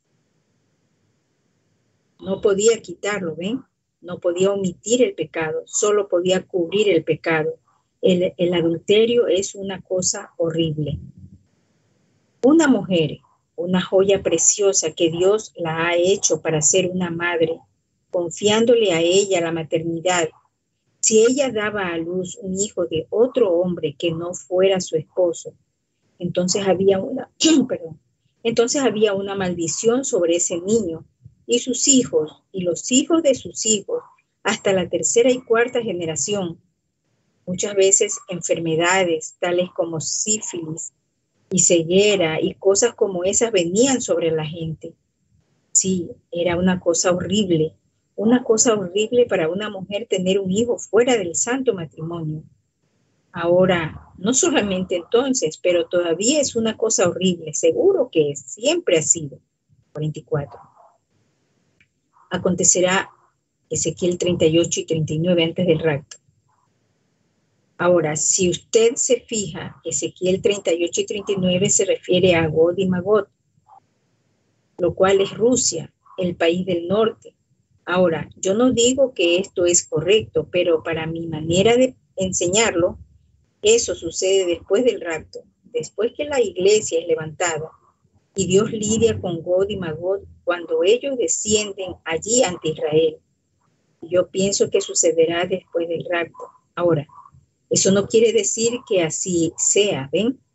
No podía quitarlo, ¿ven? No podía omitir el pecado, solo podía cubrir el pecado. El, el adulterio es una cosa horrible. Una mujer, una joya preciosa que Dios la ha hecho para ser una madre, confiándole a ella la maternidad. Si ella daba a luz un hijo de otro hombre que no fuera su esposo, entonces había una, perdón, entonces había una maldición sobre ese niño y sus hijos y los hijos de sus hijos hasta la tercera y cuarta generación. Muchas veces enfermedades tales como sífilis y ceguera y cosas como esas venían sobre la gente. Sí, era una cosa horrible, una cosa horrible para una mujer tener un hijo fuera del santo matrimonio. Ahora, no solamente entonces, pero todavía es una cosa horrible, seguro que es, siempre ha sido. cuarenta y cuatro. Acontecerá Ezequiel treinta y ocho y treinta y nueve antes del rapto. Ahora, si usted se fija, Ezequiel treinta y ocho y treinta y nueve se refiere a Gog y Magog, lo cual es Rusia, el país del norte. Ahora, yo no digo que esto es correcto, pero para mi manera de enseñarlo, eso sucede después del rapto, después que la iglesia es levantada y Dios lidia con Gog y Magog cuando ellos descienden allí ante Israel. Yo pienso que sucederá después del rapto. Ahora, eso no quiere decir que así sea, ¿ven?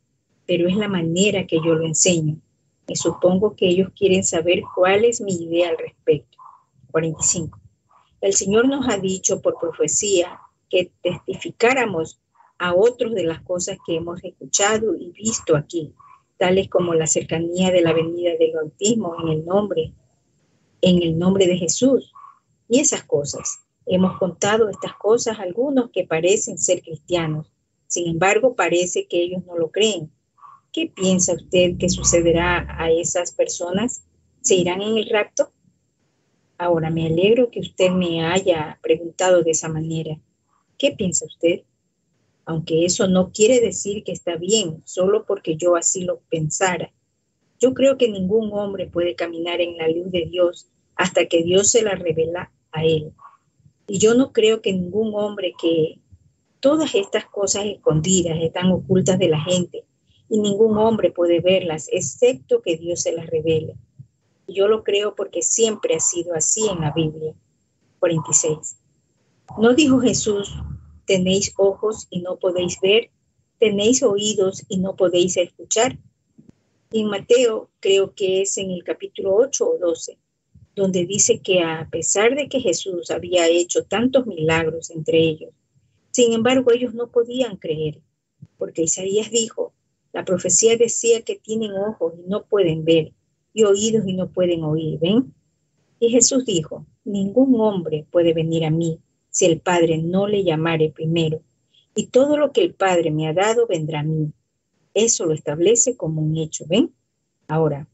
pero es la manera que yo lo enseño. Me supongo que ellos quieren saber cuál es mi idea al respecto. cuarenta y cinco. El Señor nos ha dicho por profecía que testificáramos a otros de las cosas que hemos escuchado y visto aquí, tales como la cercanía de la venida del bautismo en el nombre, en el nombre de Jesús, y esas cosas. Hemos contado estas cosas a algunos que parecen ser cristianos. Sin embargo, parece que ellos no lo creen. ¿Qué piensa usted que sucederá a esas personas? ¿Se irán en el rapto? Ahora, me alegro que usted me haya preguntado de esa manera. ¿Qué piensa usted? Aunque eso no quiere decir que está bien, solo porque yo así lo pensara. Yo creo que ningún hombre puede caminar en la luz de Dios hasta que Dios se la revela a él. Y yo no creo que ningún hombre que todas estas cosas escondidas están ocultas de la gente y ningún hombre puede verlas excepto que Dios se las revele. Yo lo creo porque siempre ha sido así en la Biblia. cuarenta y seis. ¿No dijo Jesús, tenéis ojos y no podéis ver? ¿Tenéis oídos y no podéis escuchar? Y en Mateo, creo que es en el capítulo ocho o doce, donde dice que a pesar de que Jesús había hecho tantos milagros entre ellos, sin embargo ellos no podían creer, porque Isaías dijo, la profecía decía que tienen ojos y no pueden ver, y oídos y no pueden oír, ¿ven? Y Jesús dijo, ningún hombre puede venir a mí si el Padre no le llamare primero, y todo lo que el Padre me ha dado vendrá a mí. Eso lo establece como un hecho, ¿ven? Ahora,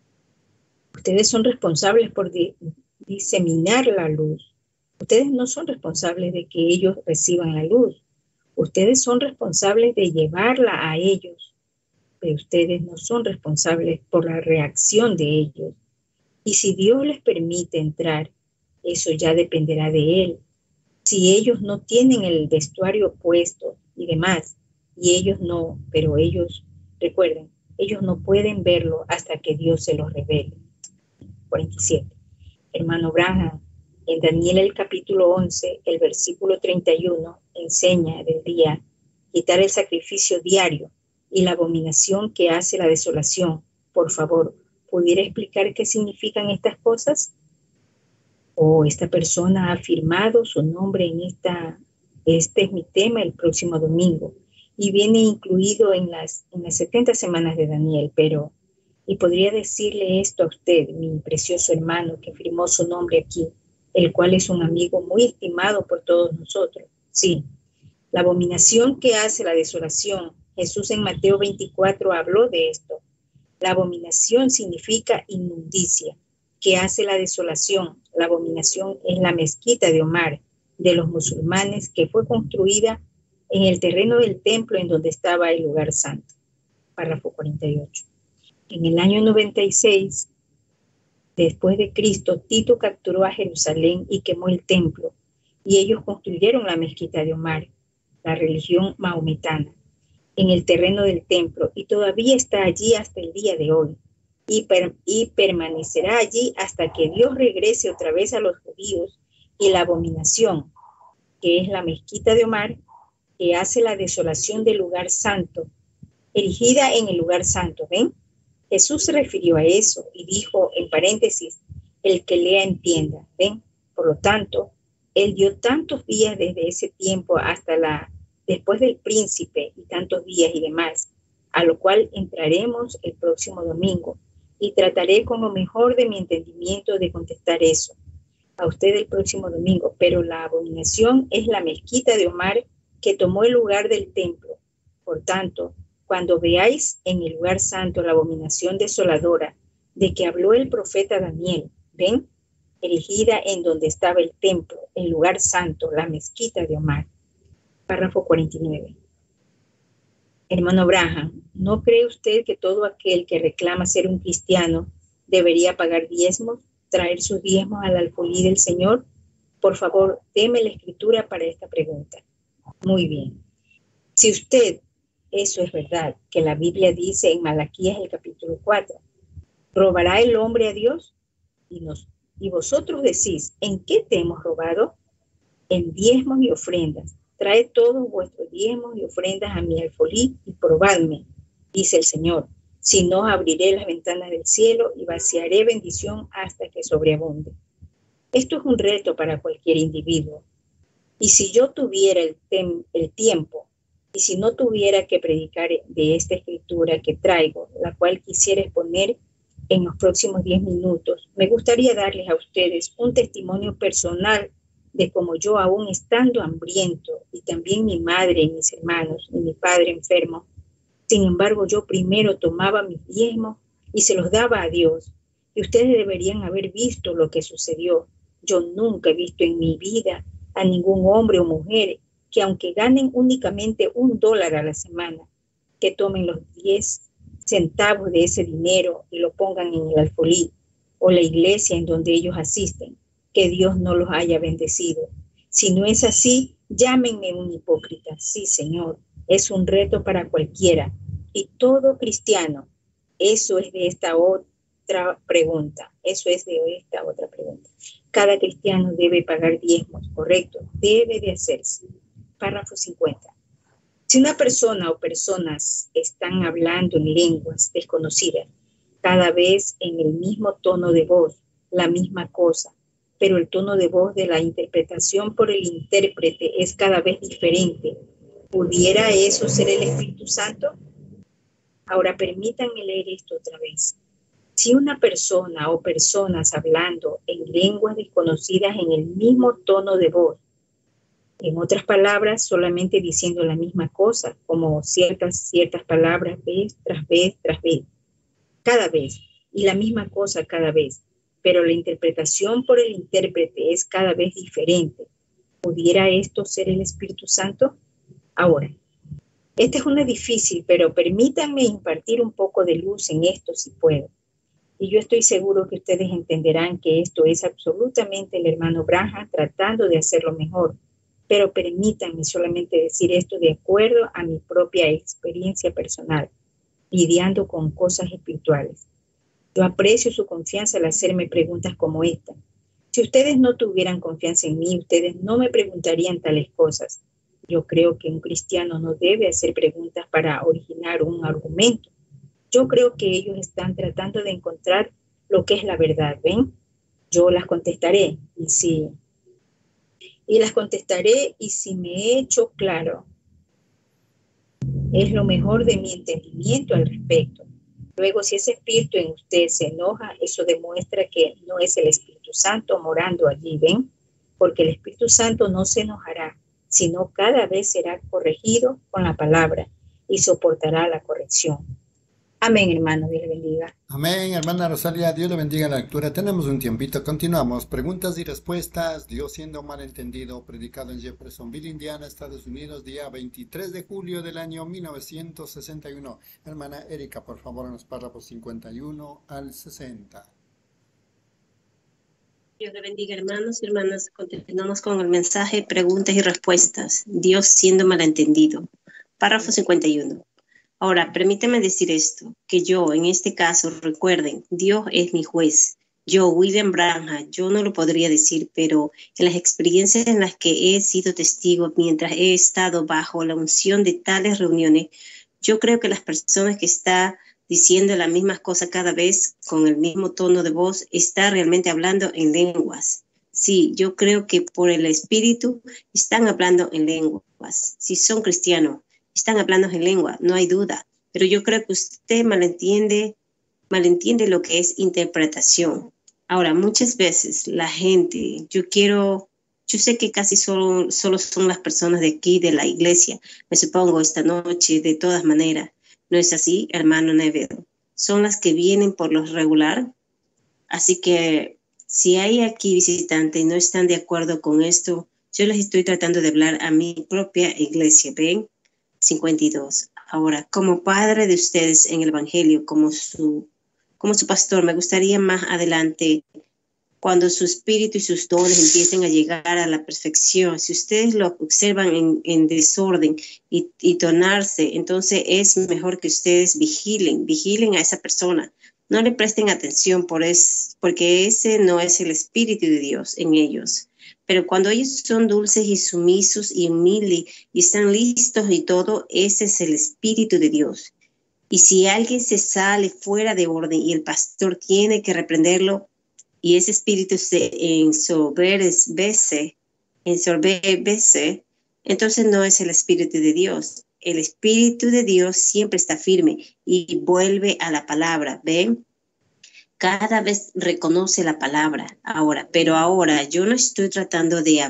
ustedes son responsables por di- diseminar la luz. Ustedes no son responsables de que ellos reciban la luz. Ustedes son responsables de llevarla a ellos, pero ustedes no son responsables por la reacción de ellos. Y si Dios les permite entrar, eso ya dependerá de Él. Si ellos no tienen el vestuario puesto y demás, y ellos no, pero ellos, recuerden, ellos no pueden verlo hasta que Dios se los revele. cuarenta y siete. Hermano Branham, en Daniel el capítulo once, el versículo treinta y uno, enseña del día, quitar el sacrificio diario y la abominación que hace la desolación. Por favor, ¿pudiera explicar qué significan estas cosas? O oh, esta persona ha firmado su nombre en esta, este es mi tema el próximo domingo, y viene incluido en las, en las setenta semanas de Daniel, pero, y podría decirle esto a usted, mi precioso hermano que firmó su nombre aquí, el cual es un amigo muy estimado por todos nosotros. Sí, la abominación que hace la desolación, Jesús en Mateo veinticuatro habló de esto. La abominación significa inmundicia, que hace la desolación. La abominación es la mezquita de Omar, de los musulmanes, que fue construida en el terreno del templo en donde estaba el lugar santo. Párrafo cuarenta y ocho. En el año noventa y seis, después de Cristo, Tito capturó a Jerusalén y quemó el templo, y ellos construyeron la mezquita de Omar, la religión maometana, en el terreno del templo, y todavía está allí hasta el día de hoy. Y, per, y permanecerá allí hasta que Dios regrese otra vez a los judíos, y la abominación, que es la mezquita de Omar, que hace la desolación del lugar santo, erigida en el lugar santo, ¿ven? Jesús se refirió a eso y dijo, en paréntesis, el que lea entienda, ¿ven? Por lo tanto, Él dio tantos días desde ese tiempo hasta la, después del príncipe y tantos días y demás, a lo cual entraremos el próximo domingo, y trataré con lo mejor de mi entendimiento de contestar eso a usted el próximo domingo. Pero la abominación es la mezquita de Omar que tomó el lugar del templo. Por tanto, cuando veáis en el lugar santo la abominación desoladora de que habló el profeta Daniel, ven, erigida en donde estaba el templo, el lugar santo, la mezquita de Omar. Párrafo cuarenta y nueve. Hermano Branham, ¿no cree usted que todo aquel que reclama ser un cristiano debería pagar diezmos, traer sus diezmos al alfolí del Señor? Por favor, deme la escritura para esta pregunta. Muy bien. Si usted, eso es verdad, que la Biblia dice en Malaquías el capítulo cuatro, ¿robará el hombre a Dios? Y, nos, y vosotros decís, ¿en qué te hemos robado? En diezmos y ofrendas. Traed todos vuestros diezmos y ofrendas a mi alfolí y probadme. dice el Señor, si no abriré las ventanas del cielo y vaciaré bendición hasta que sobreabunde. Esto es un reto para cualquier individuo. Y si yo tuviera el, tem- el tiempo, y si no tuviera que predicar de esta escritura que traigo, la cual quisiera exponer en los próximos diez minutos, me gustaría darles a ustedes un testimonio personal de cómo yo, aún estando hambriento, y también mi madre y mis hermanos, y mi padre enfermo, sin embargo, yo primero tomaba mis diezmos y se los daba a Dios. Y ustedes deberían haber visto lo que sucedió. Yo nunca he visto en mi vida a ningún hombre o mujer que, aunque ganen únicamente un dólar a la semana, que tomen los diez centavos de ese dinero y lo pongan en el alfolí o la iglesia en donde ellos asisten, que Dios no los haya bendecido. Si no es así, llámenme un hipócrita. Sí, Señor. Es un reto para cualquiera y todo cristiano. Eso es de esta otra pregunta. Eso es de esta otra pregunta. Cada cristiano debe pagar diezmos, correcto. Debe de hacerse. Párrafo cincuenta. Si una persona o personas están hablando en lenguas desconocidas, cada vez en el mismo tono de voz, la misma cosa, pero el tono de voz de la interpretación por el intérprete es cada vez diferente, ¿pudiera eso ser el Espíritu Santo? Ahora permítanme leer esto otra vez. Si una persona o personas hablando en lenguas desconocidas en el mismo tono de voz, en otras palabras, solamente diciendo la misma cosa, como ciertas, ciertas palabras vez tras vez tras vez, cada vez, y la misma cosa cada vez, pero la interpretación por el intérprete es cada vez diferente, ¿pudiera esto ser el Espíritu Santo? Ahora, esta es una difícil, pero permítanme impartir un poco de luz en esto si puedo. Y yo estoy seguro que ustedes entenderán que esto es absolutamente el hermano Branham tratando de hacerlo mejor. Pero permítanme solamente decir esto de acuerdo a mi propia experiencia personal, lidiando con cosas espirituales. Yo aprecio su confianza al hacerme preguntas como esta. Si ustedes no tuvieran confianza en mí, ustedes no me preguntarían tales cosas. Yo creo que un cristiano no debe hacer preguntas para originar un argumento. Yo creo que ellos están tratando de encontrar lo que es la verdad, ¿ven? Yo las contestaré y si, y las contestaré y si me he hecho claro, es lo mejor de mi entendimiento al respecto. Luego, si ese espíritu en usted se enoja, eso demuestra que no es el Espíritu Santo morando allí, ¿ven? Porque el Espíritu Santo no se enojará, sino cada vez será corregido con la palabra y soportará la corrección. Amén, hermano, Dios le bendiga. Amén, hermana Rosalia, Dios le bendiga la lectura. Tenemos un tiempito, continuamos. Preguntas y respuestas, Dios siendo malentendido, predicado en Jeffersonville, Indiana, Estados Unidos, día veintitrés de julio del año mil novecientos sesenta y uno. Hermana Erika, por favor, en los párrafos cincuenta y uno al sesenta. Dios le bendiga, hermanos y hermanas. Continuamos con el mensaje, preguntas y respuestas. Dios siendo malentendido. Párrafo cincuenta y uno. Ahora, permíteme decir esto, que yo, en este caso, recuerden, Dios es mi juez. Yo, William Branham, yo no lo podría decir, pero en las experiencias en las que he sido testigo mientras he estado bajo la unción de tales reuniones, yo creo que las personas que están diciendo las mismas cosas cada vez con el mismo tono de voz, está realmente hablando en lenguas. Sí, yo creo que por el Espíritu están hablando en lenguas. Si son cristianos, están hablando en lengua, no hay duda. Pero yo creo que usted malentiende, malentiende lo que es interpretación. Ahora, muchas veces la gente, yo quiero, yo sé que casi solo, solo son las personas de aquí, de la iglesia, me supongo esta noche, de todas maneras. ¿No es así, hermano Neville? Son las que vienen por lo regular. Así que si hay aquí visitantes y no están de acuerdo con esto, yo les estoy tratando de hablar a mi propia iglesia. ¿Ven? cincuenta y dos. Ahora, como padre de ustedes en el Evangelio, como su, como su pastor, me gustaría más adelante, cuando su espíritu y sus dones empiecen a llegar a la perfección, si ustedes lo observan en, en desorden y, y tornarse, entonces es mejor que ustedes vigilen, vigilen a esa persona. No le presten atención por es, porque ese no es el espíritu de Dios en ellos. Pero cuando ellos son dulces y sumisos y humildes y están listos y todo, ese es el espíritu de Dios. Y si alguien se sale fuera de orden y el pastor tiene que reprenderlo, y ese espíritu se ensoberbece, ensoberbece, entonces no es el espíritu de Dios. El espíritu de Dios siempre está firme y vuelve a la palabra, ¿ven? Cada vez reconoce la palabra ahora, pero ahora yo no estoy tratando de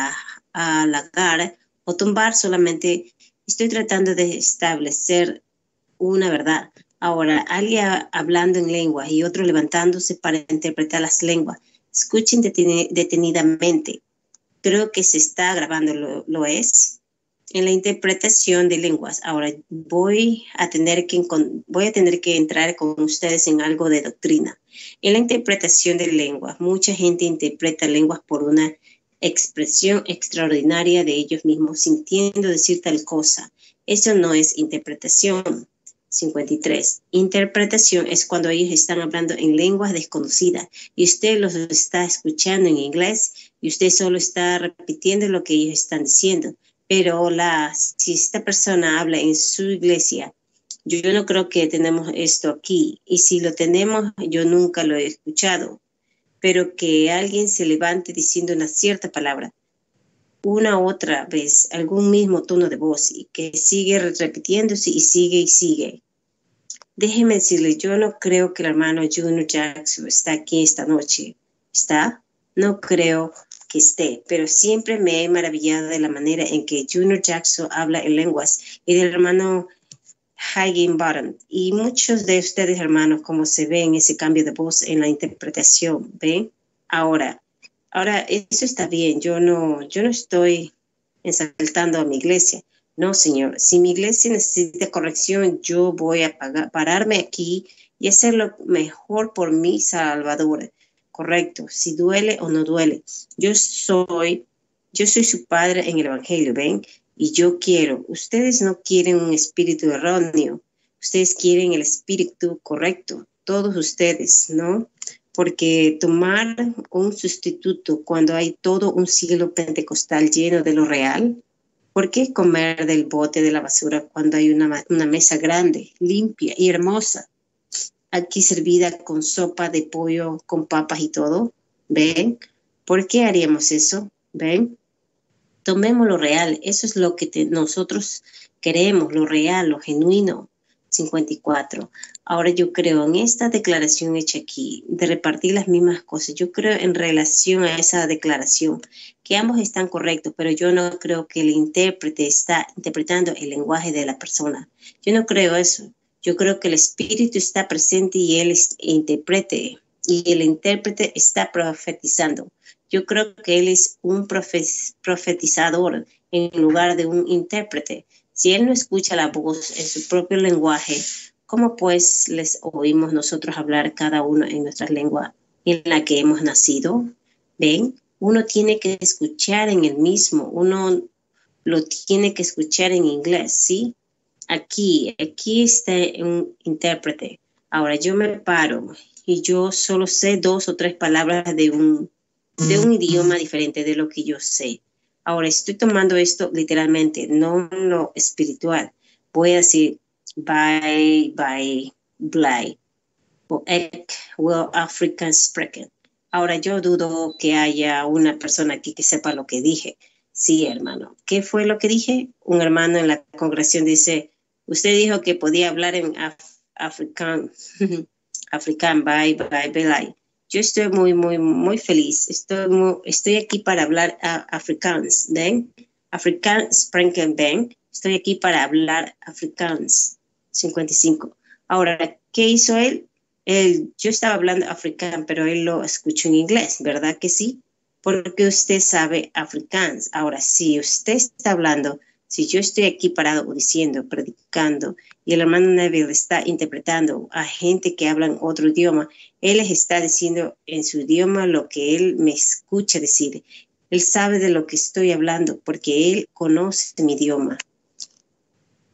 halagar o tumbar, solamente estoy tratando de establecer una verdad. Ahora, alguien hablando en lenguas y otro levantándose para interpretar las lenguas. Escuchen deten- detenidamente. Creo que se está grabando, ¿lo, lo es? En la interpretación de lenguas. Ahora, voy a, tener que, voy a tener que entrar con ustedes en algo de doctrina. En la interpretación de lenguas, mucha gente interpreta lenguas por una expresión extraordinaria de ellos mismos, sintiendo decir tal cosa. Eso no es interpretación. cincuenta y tres. Interpretación es cuando ellos están hablando en lenguas desconocidas y usted los está escuchando en inglés y usted solo está repitiendo lo que ellos están diciendo. Pero la, si esta persona habla en su iglesia, yo, yo no creo que tenemos esto aquí. Y si lo tenemos, yo nunca lo he escuchado. Pero que alguien se levante diciendo una cierta palabra, una otra vez, algún mismo tono de voz y que sigue repitiéndose y sigue y sigue. Déjeme decirle, yo no creo que el hermano Junior Jackson está aquí esta noche. ¿Está? No creo que esté, pero siempre me he maravillado de la manera en que Junior Jackson habla en lenguas y del hermano Higginbottom. Y muchos de ustedes, hermanos, como se ve en ese cambio de voz en la interpretación, ¿ven? Ahora, ahora eso está bien. Yo no, yo no estoy exaltando a mi iglesia. No, Señor, si mi iglesia necesita corrección, yo voy a pagar, pararme aquí y hacer lo mejor por mi Salvador. Correcto, si duele o no duele. Yo soy, yo soy su padre en el Evangelio, ¿ven? Y yo quiero, ustedes no quieren un espíritu erróneo, ustedes quieren el espíritu correcto, todos ustedes, ¿no? Porque tomar un sustituto cuando hay todo un siglo pentecostal lleno de lo real, ¿por qué comer del bote de la basura cuando hay una, una mesa grande, limpia y hermosa? Aquí servida con sopa de pollo, con papas y todo. ¿Ven? ¿Por qué haríamos eso? ¿Ven? Tomemos lo real. Eso es lo que te, nosotros queremos, lo real, lo genuino. cincuenta y cuatro. Ahora yo creo en esta declaración hecha aquí, de repartir las mismas cosas. Yo creo en relación a esa declaración, que ambos están correctos, pero yo no creo que el intérprete está interpretando el lenguaje de la persona. Yo no creo eso. Yo creo que el espíritu está presente y él interprete, y el intérprete está profetizando. Yo creo que él es un profetizador en lugar de un intérprete. Si él no escucha la voz en su propio lenguaje, ¿cómo pues les oímos nosotros hablar cada uno en nuestra lengua en la que hemos nacido? ¿Ven? Uno tiene que escuchar en el mismo, uno lo tiene que escuchar en inglés, ¿sí? Aquí, aquí está un intérprete. Ahora yo me paro y yo solo sé dos o tres palabras de un, de un idioma diferente de lo que yo sé. Ahora estoy tomando esto literalmente, no lo espiritual. Voy a decir bye, bye, bye, o ek, well, African spreken. Ahora yo dudo que haya una persona aquí que sepa lo que dije. Sí, hermano. ¿Qué fue lo que dije? Un hermano en la congregación dice, usted dijo que podía hablar en af africano, africano, bye, bye, bye. Yo estoy muy, muy, muy feliz. Estoy, muy, estoy aquí para hablar uh, afrikaans, ¿ven? Afrikaans spreken, ¿ven? Estoy aquí para hablar afrikaans. cincuenta y cinco. Ahora, ¿qué hizo él? él yo estaba hablando africano, pero él lo escuchó en inglés, ¿verdad que sí? Porque usted sabe afrikaans. Ahora, si usted está hablando, si yo estoy aquí parado diciendo, predicando, y el hermano Neville está interpretando a gente que habla otro idioma, él les está diciendo en su idioma lo que él me escucha decir. Él sabe de lo que estoy hablando porque él conoce mi idioma.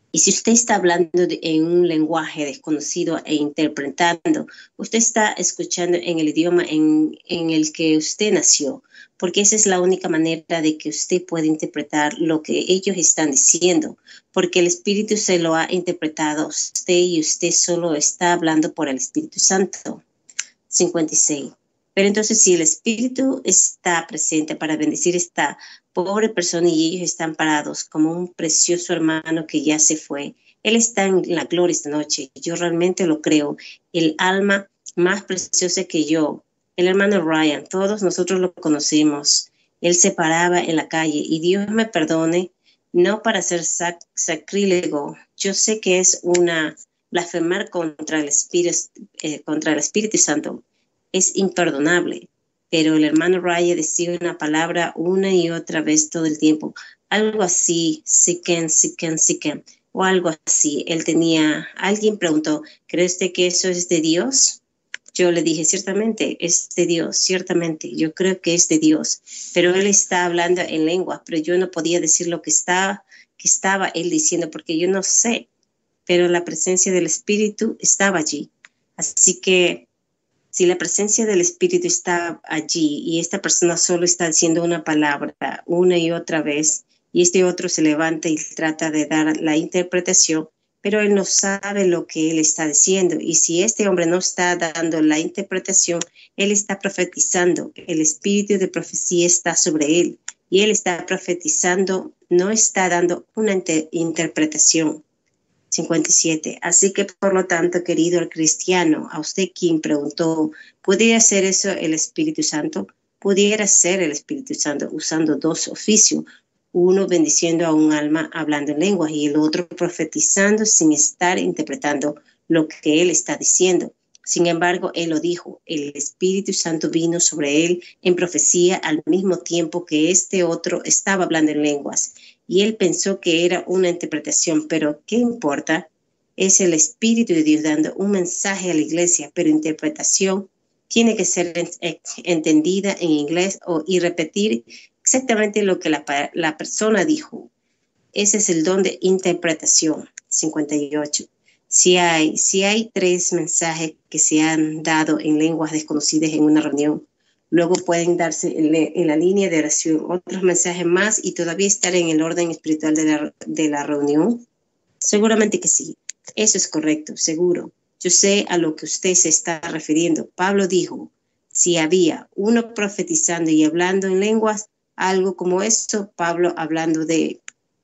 Y si usted está hablando de, en un lenguaje desconocido e interpretando, usted está escuchando en el idioma en, en el que usted nació, porque esa es la única manera de que usted pueda interpretar lo que ellos están diciendo, porque el Espíritu se lo ha interpretado a usted y usted solo está hablando por el Espíritu Santo. cincuenta y seis. Pero entonces si el Espíritu está presente para bendecir esta pobre persona y ellos están parados como un precioso hermano que ya se fue, él está en la gloria esta noche. Yo realmente lo creo. El alma más preciosa que yo, el hermano Ryan, todos nosotros lo conocimos. Él se paraba en la calle y Dios me perdone, no para ser sac sacrílego. Yo sé que es una blasfemar contra el Espíritu, eh, contra el Espíritu Santo. Es imperdonable, pero el hermano Raya decía una palabra una y otra vez todo el tiempo, algo así, siquen, siquen, siquen, o algo así. Él tenía, alguien preguntó, ¿cree usted que eso es de Dios? Yo le dije, ciertamente, es de Dios, ciertamente, yo creo que es de Dios, pero él está hablando en lengua, pero yo no podía decir lo que estaba, que estaba él diciendo, porque yo no sé, pero la presencia del Espíritu estaba allí. Así que si la presencia del Espíritu está allí y esta persona solo está diciendo una palabra una y otra vez y este otro se levanta y trata de dar la interpretación, pero él no sabe lo que él está diciendo. Y si este hombre no está dando la interpretación, él está profetizando. El espíritu de profecía está sobre él y él está profetizando, no está dando una inter interpretación. cincuenta y siete. Así que, por lo tanto, querido cristiano, a usted quien preguntó, ¿pudiera ser eso el Espíritu Santo? Pudiera ser el Espíritu Santo usando dos oficios, uno bendiciendo a un alma hablando en lenguas y el otro profetizando sin estar interpretando lo que él está diciendo. Sin embargo, él lo dijo, el Espíritu Santo vino sobre él en profecía al mismo tiempo que este otro estaba hablando en lenguas. Y él pensó que era una interpretación, pero ¿qué importa? Es el Espíritu de Dios dando un mensaje a la iglesia, pero interpretación tiene que ser entendida en inglés o, y repetir exactamente lo que la, la persona dijo. Ese es el don de interpretación. cincuenta y ocho. Si hay, si hay tres mensajes que se han dado en lenguas desconocidas en una reunión, luego pueden darse en, en la línea de oración otros mensajes más y todavía estar en el orden espiritual de la, de la reunión. Seguramente que sí. Eso es correcto, seguro. Yo sé a lo que usted se está refiriendo. Pablo dijo, si había uno profetizando y hablando en lenguas, algo como esto, Pablo hablando de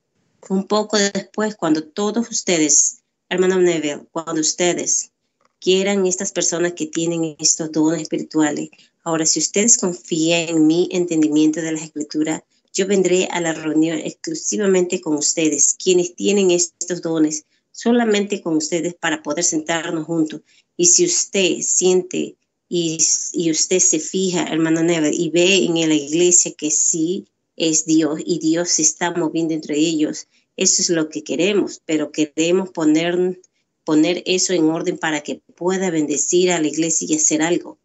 un poco después, cuando todos ustedes, hermano Neville, cuando ustedes quieran estas personas que tienen estos dones espirituales, ahora, si ustedes confían en mi entendimiento de las Escrituras, yo vendré a la reunión exclusivamente con ustedes, quienes tienen estos dones, solamente con ustedes para poder sentarnos juntos. Y si usted siente y, y usted se fija, hermano Neville, y ve en la iglesia que sí es Dios y Dios se está moviendo entre ellos, eso es lo que queremos, pero queremos poner, poner eso en orden para que pueda bendecir a la iglesia y hacer algo.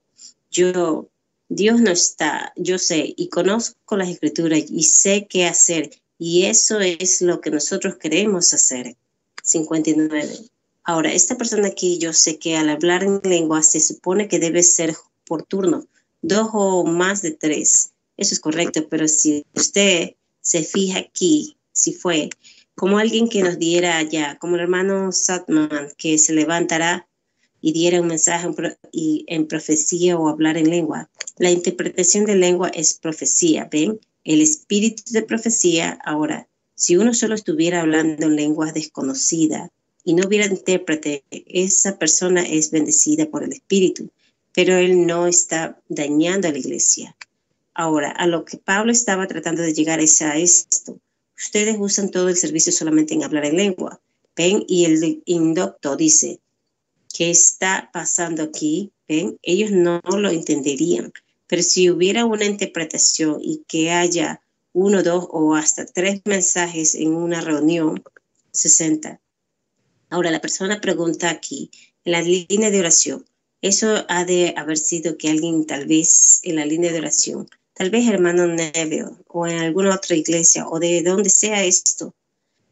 Yo, Dios no está, yo sé y conozco las Escrituras y sé qué hacer y eso es lo que nosotros queremos hacer. cincuenta y nueve. Ahora, esta persona aquí yo sé que al hablar en lengua se supone que debe ser por turno, dos o más de tres. Eso es correcto, pero si usted se fija aquí, si fue como alguien que nos diera allá, como el hermano Satman, que se levantará y diera un mensaje y en profecía o hablar en lengua. La interpretación de lengua es profecía, ¿ven? El espíritu de profecía. Ahora, si uno solo estuviera hablando en lenguas desconocidas y no hubiera intérprete, esa persona es bendecida por el espíritu, pero él no está dañando a la iglesia. Ahora, a lo que Pablo estaba tratando de llegar es a esto. Ustedes usan todo el servicio solamente en hablar en lengua, ¿ven? Y el indocto dice, ¿qué está pasando aquí? ¿Ven? Ellos no lo entenderían. Pero si hubiera una interpretación y que haya uno, dos o hasta tres mensajes en una reunión, sesenta. Ahora, la persona pregunta aquí, en la línea de oración, eso ha de haber sido que alguien tal vez en la línea de oración, tal vez hermano Neville o en alguna otra iglesia o de donde sea esto,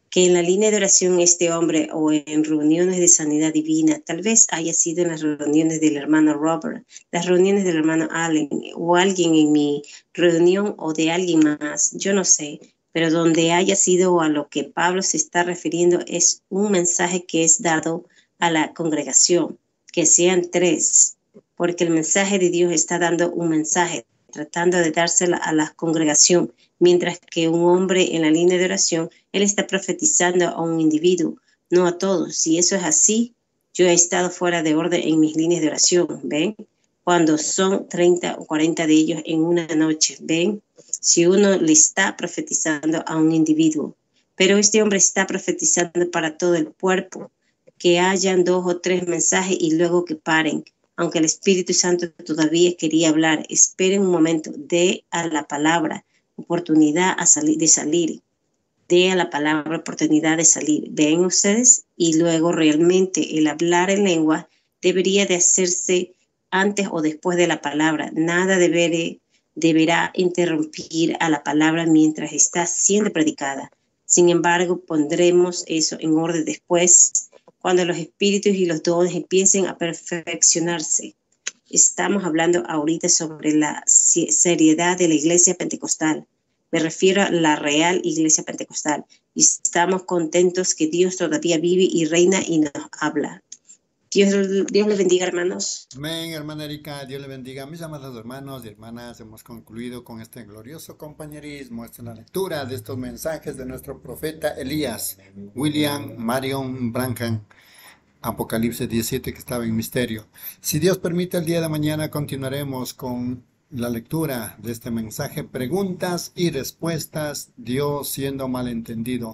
que en la línea de oración este hombre o en reuniones de sanidad divina, tal vez haya sido en las reuniones del hermano Robert, las reuniones del hermano Allen o alguien en mi reunión o de alguien más, yo no sé, pero donde haya sido a lo que Pablo se está refiriendo es un mensaje que es dado a la congregación, que sean tres, porque el mensaje de Dios está dando un mensaje, tratando de dársela a la congregación, mientras que un hombre en la línea de oración, él está profetizando a un individuo, no a todos. Si eso es así, yo he estado fuera de orden en mis líneas de oración, ¿ven? Cuando son treinta o cuarenta de ellos en una noche, ¿ven? Si uno le está profetizando a un individuo, pero este hombre está profetizando para todo el cuerpo, que hayan dos o tres mensajes y luego que paren. Aunque el Espíritu Santo todavía quería hablar, esperen un momento, dé a la palabra oportunidad a salir, de salir, dé a la palabra oportunidad de salir. ¿Ven ustedes? Y luego realmente el hablar en lengua debería de hacerse antes o después de la palabra. Nada deberé, deberá interrumpir a la palabra mientras está siendo predicada. Sin embargo, pondremos eso en orden después, cuando los espíritus y los dones empiecen a perfeccionarse. Estamos hablando ahorita sobre la seriedad de la iglesia pentecostal. Me refiero a la real iglesia pentecostal. Y estamos contentos que Dios todavía vive y reina y nos habla. Dios, Dios le bendiga, hermanos. Amén, hermana Erika, Dios le bendiga. Mis amados hermanos y hermanas, hemos concluido con este glorioso compañerismo. Esta es la lectura de estos mensajes de nuestro profeta Elías, William Marion Branham, Apocalipsis diecisiete, que estaba en misterio. Si Dios permite, el día de mañana continuaremos con la lectura de este mensaje, preguntas y respuestas, Dios siendo malentendido.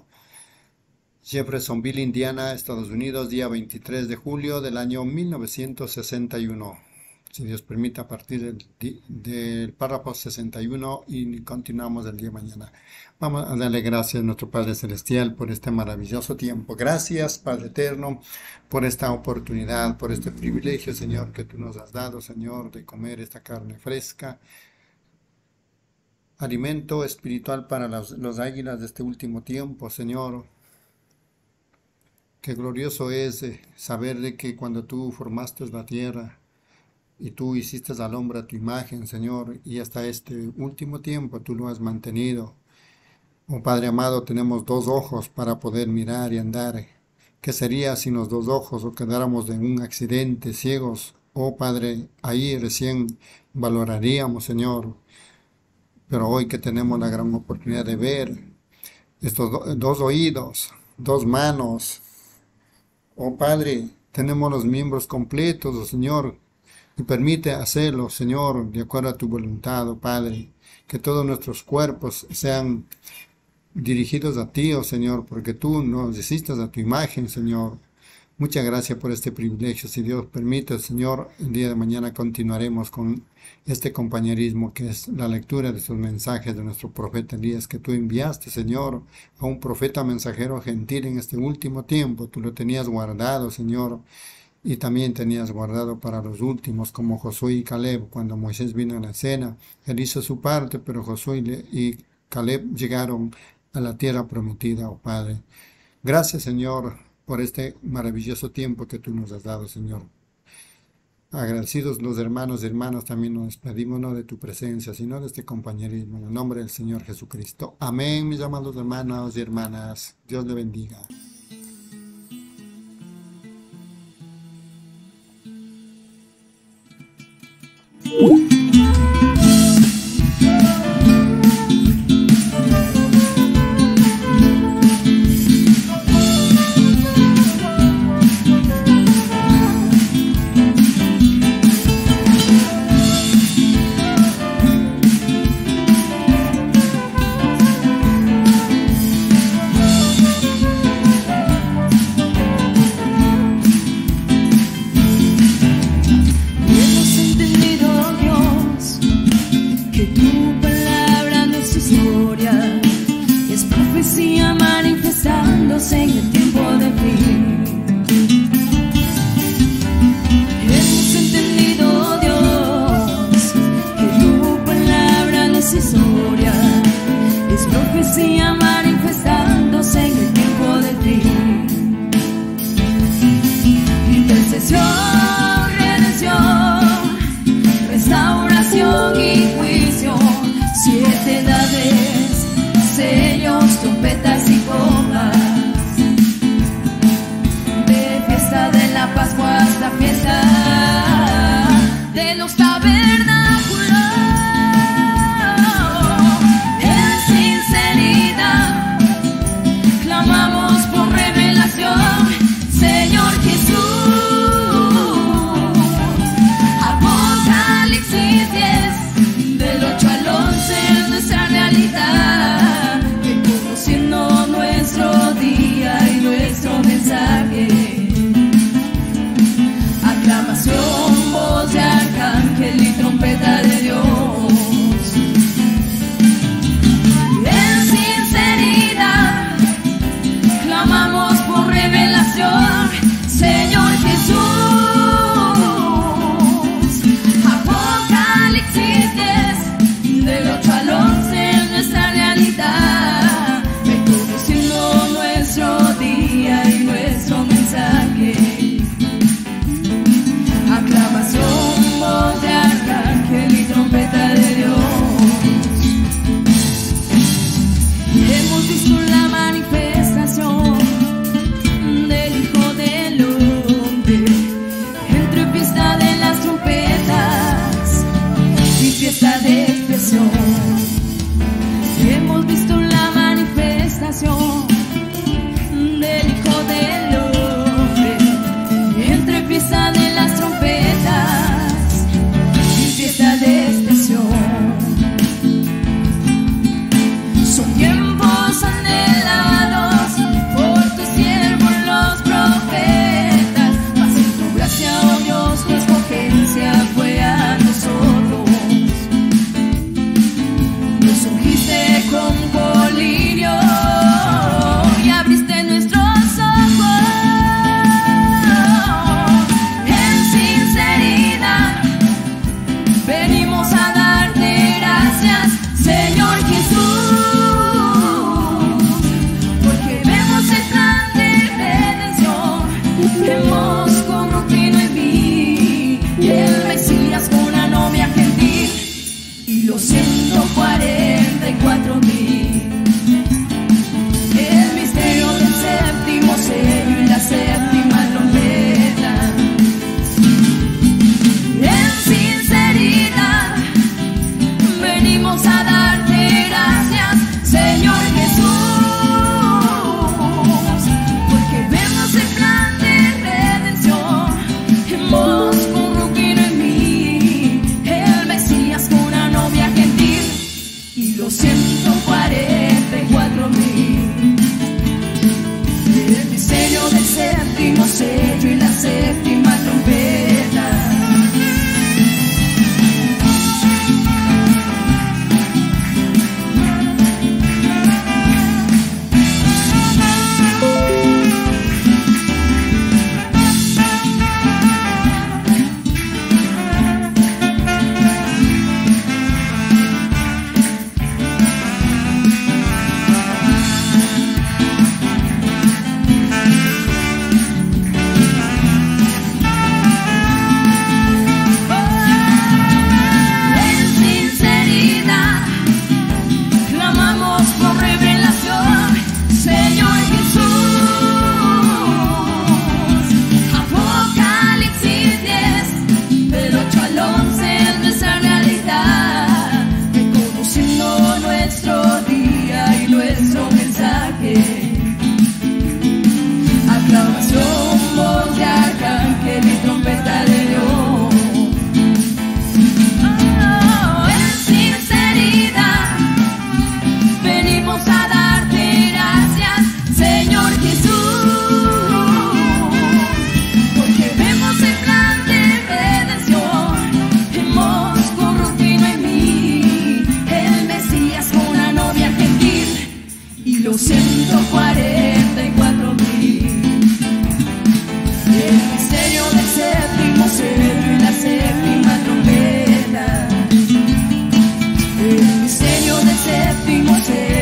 Jeffersonville, Indiana, Estados Unidos, día veintitrés de julio del año mil novecientos sesenta y uno. Si Dios permite, a partir del, del párrafo sesenta y uno, y continuamos el día de mañana. Vamos a darle gracias a nuestro Padre Celestial por este maravilloso tiempo. Gracias, Padre Eterno, por esta oportunidad, por este privilegio, Señor, que tú nos has dado, Señor, de comer esta carne fresca, alimento espiritual para los, los águilas de este último tiempo, Señor. Qué glorioso es eh, saber de que cuando tú formaste la tierra y tú hiciste al hombre a tu imagen, Señor, y hasta este último tiempo tú lo has mantenido. Oh Padre amado, tenemos dos ojos para poder mirar y andar. ¿Qué sería si los dos ojos o quedáramos en un accidente ciegos? Oh Padre, ahí recién valoraríamos, Señor. Pero hoy que tenemos la gran oportunidad de ver, estos do, dos oídos, dos manos, oh Padre, tenemos los miembros completos, oh Señor, y permite hacerlo, Señor, de acuerdo a tu voluntad, oh Padre, que todos nuestros cuerpos sean dirigidos a ti, oh Señor, porque tú nos hiciste a tu imagen, Señor. Muchas gracias por este privilegio. Si Dios permite, Señor, el día de mañana continuaremos con este compañerismo que es la lectura de estos mensajes de nuestro profeta Elías, que tú enviaste, Señor, a un profeta mensajero gentil en este último tiempo. Tú lo tenías guardado, Señor, y también tenías guardado para los últimos, como Josué y Caleb. Cuando Moisés vino a la escena, él hizo su parte, pero Josué y Caleb llegaron a la tierra prometida, oh Padre. Gracias, Señor, por este maravilloso tiempo que tú nos has dado, Señor. Agradecidos los hermanos y hermanas, también nos despedimos no de tu presencia, sino de este compañerismo, en el nombre del Señor Jesucristo. Amén, mis amados hermanos y hermanas. Dios le bendiga. Profecía manifestándose en el tiempo ungiste con colirio y abriste nuestros ojos. En sinceridad venimos a darte gracias, Señor Jesús, porque vemos el plan de redención. Hemos corrompido en mí el Mesías con una novia gentil y los ciento cuarenta y cuatro mil. El misterio del séptimo sello y la séptima trompeta. En sinceridad venimos a darte gracias, Señor Jesús, porque vemos el plan de redención. Hemos corrompido en mí el Mesías con una novia gentil y los ciento cuarenta y cuatro mil. El misterio del séptimo sello y la séptima trompeta. ciento cuarenta y cuatro mil. El misterio del séptimo sello y la séptima trompeta. El misterio del séptimo sello.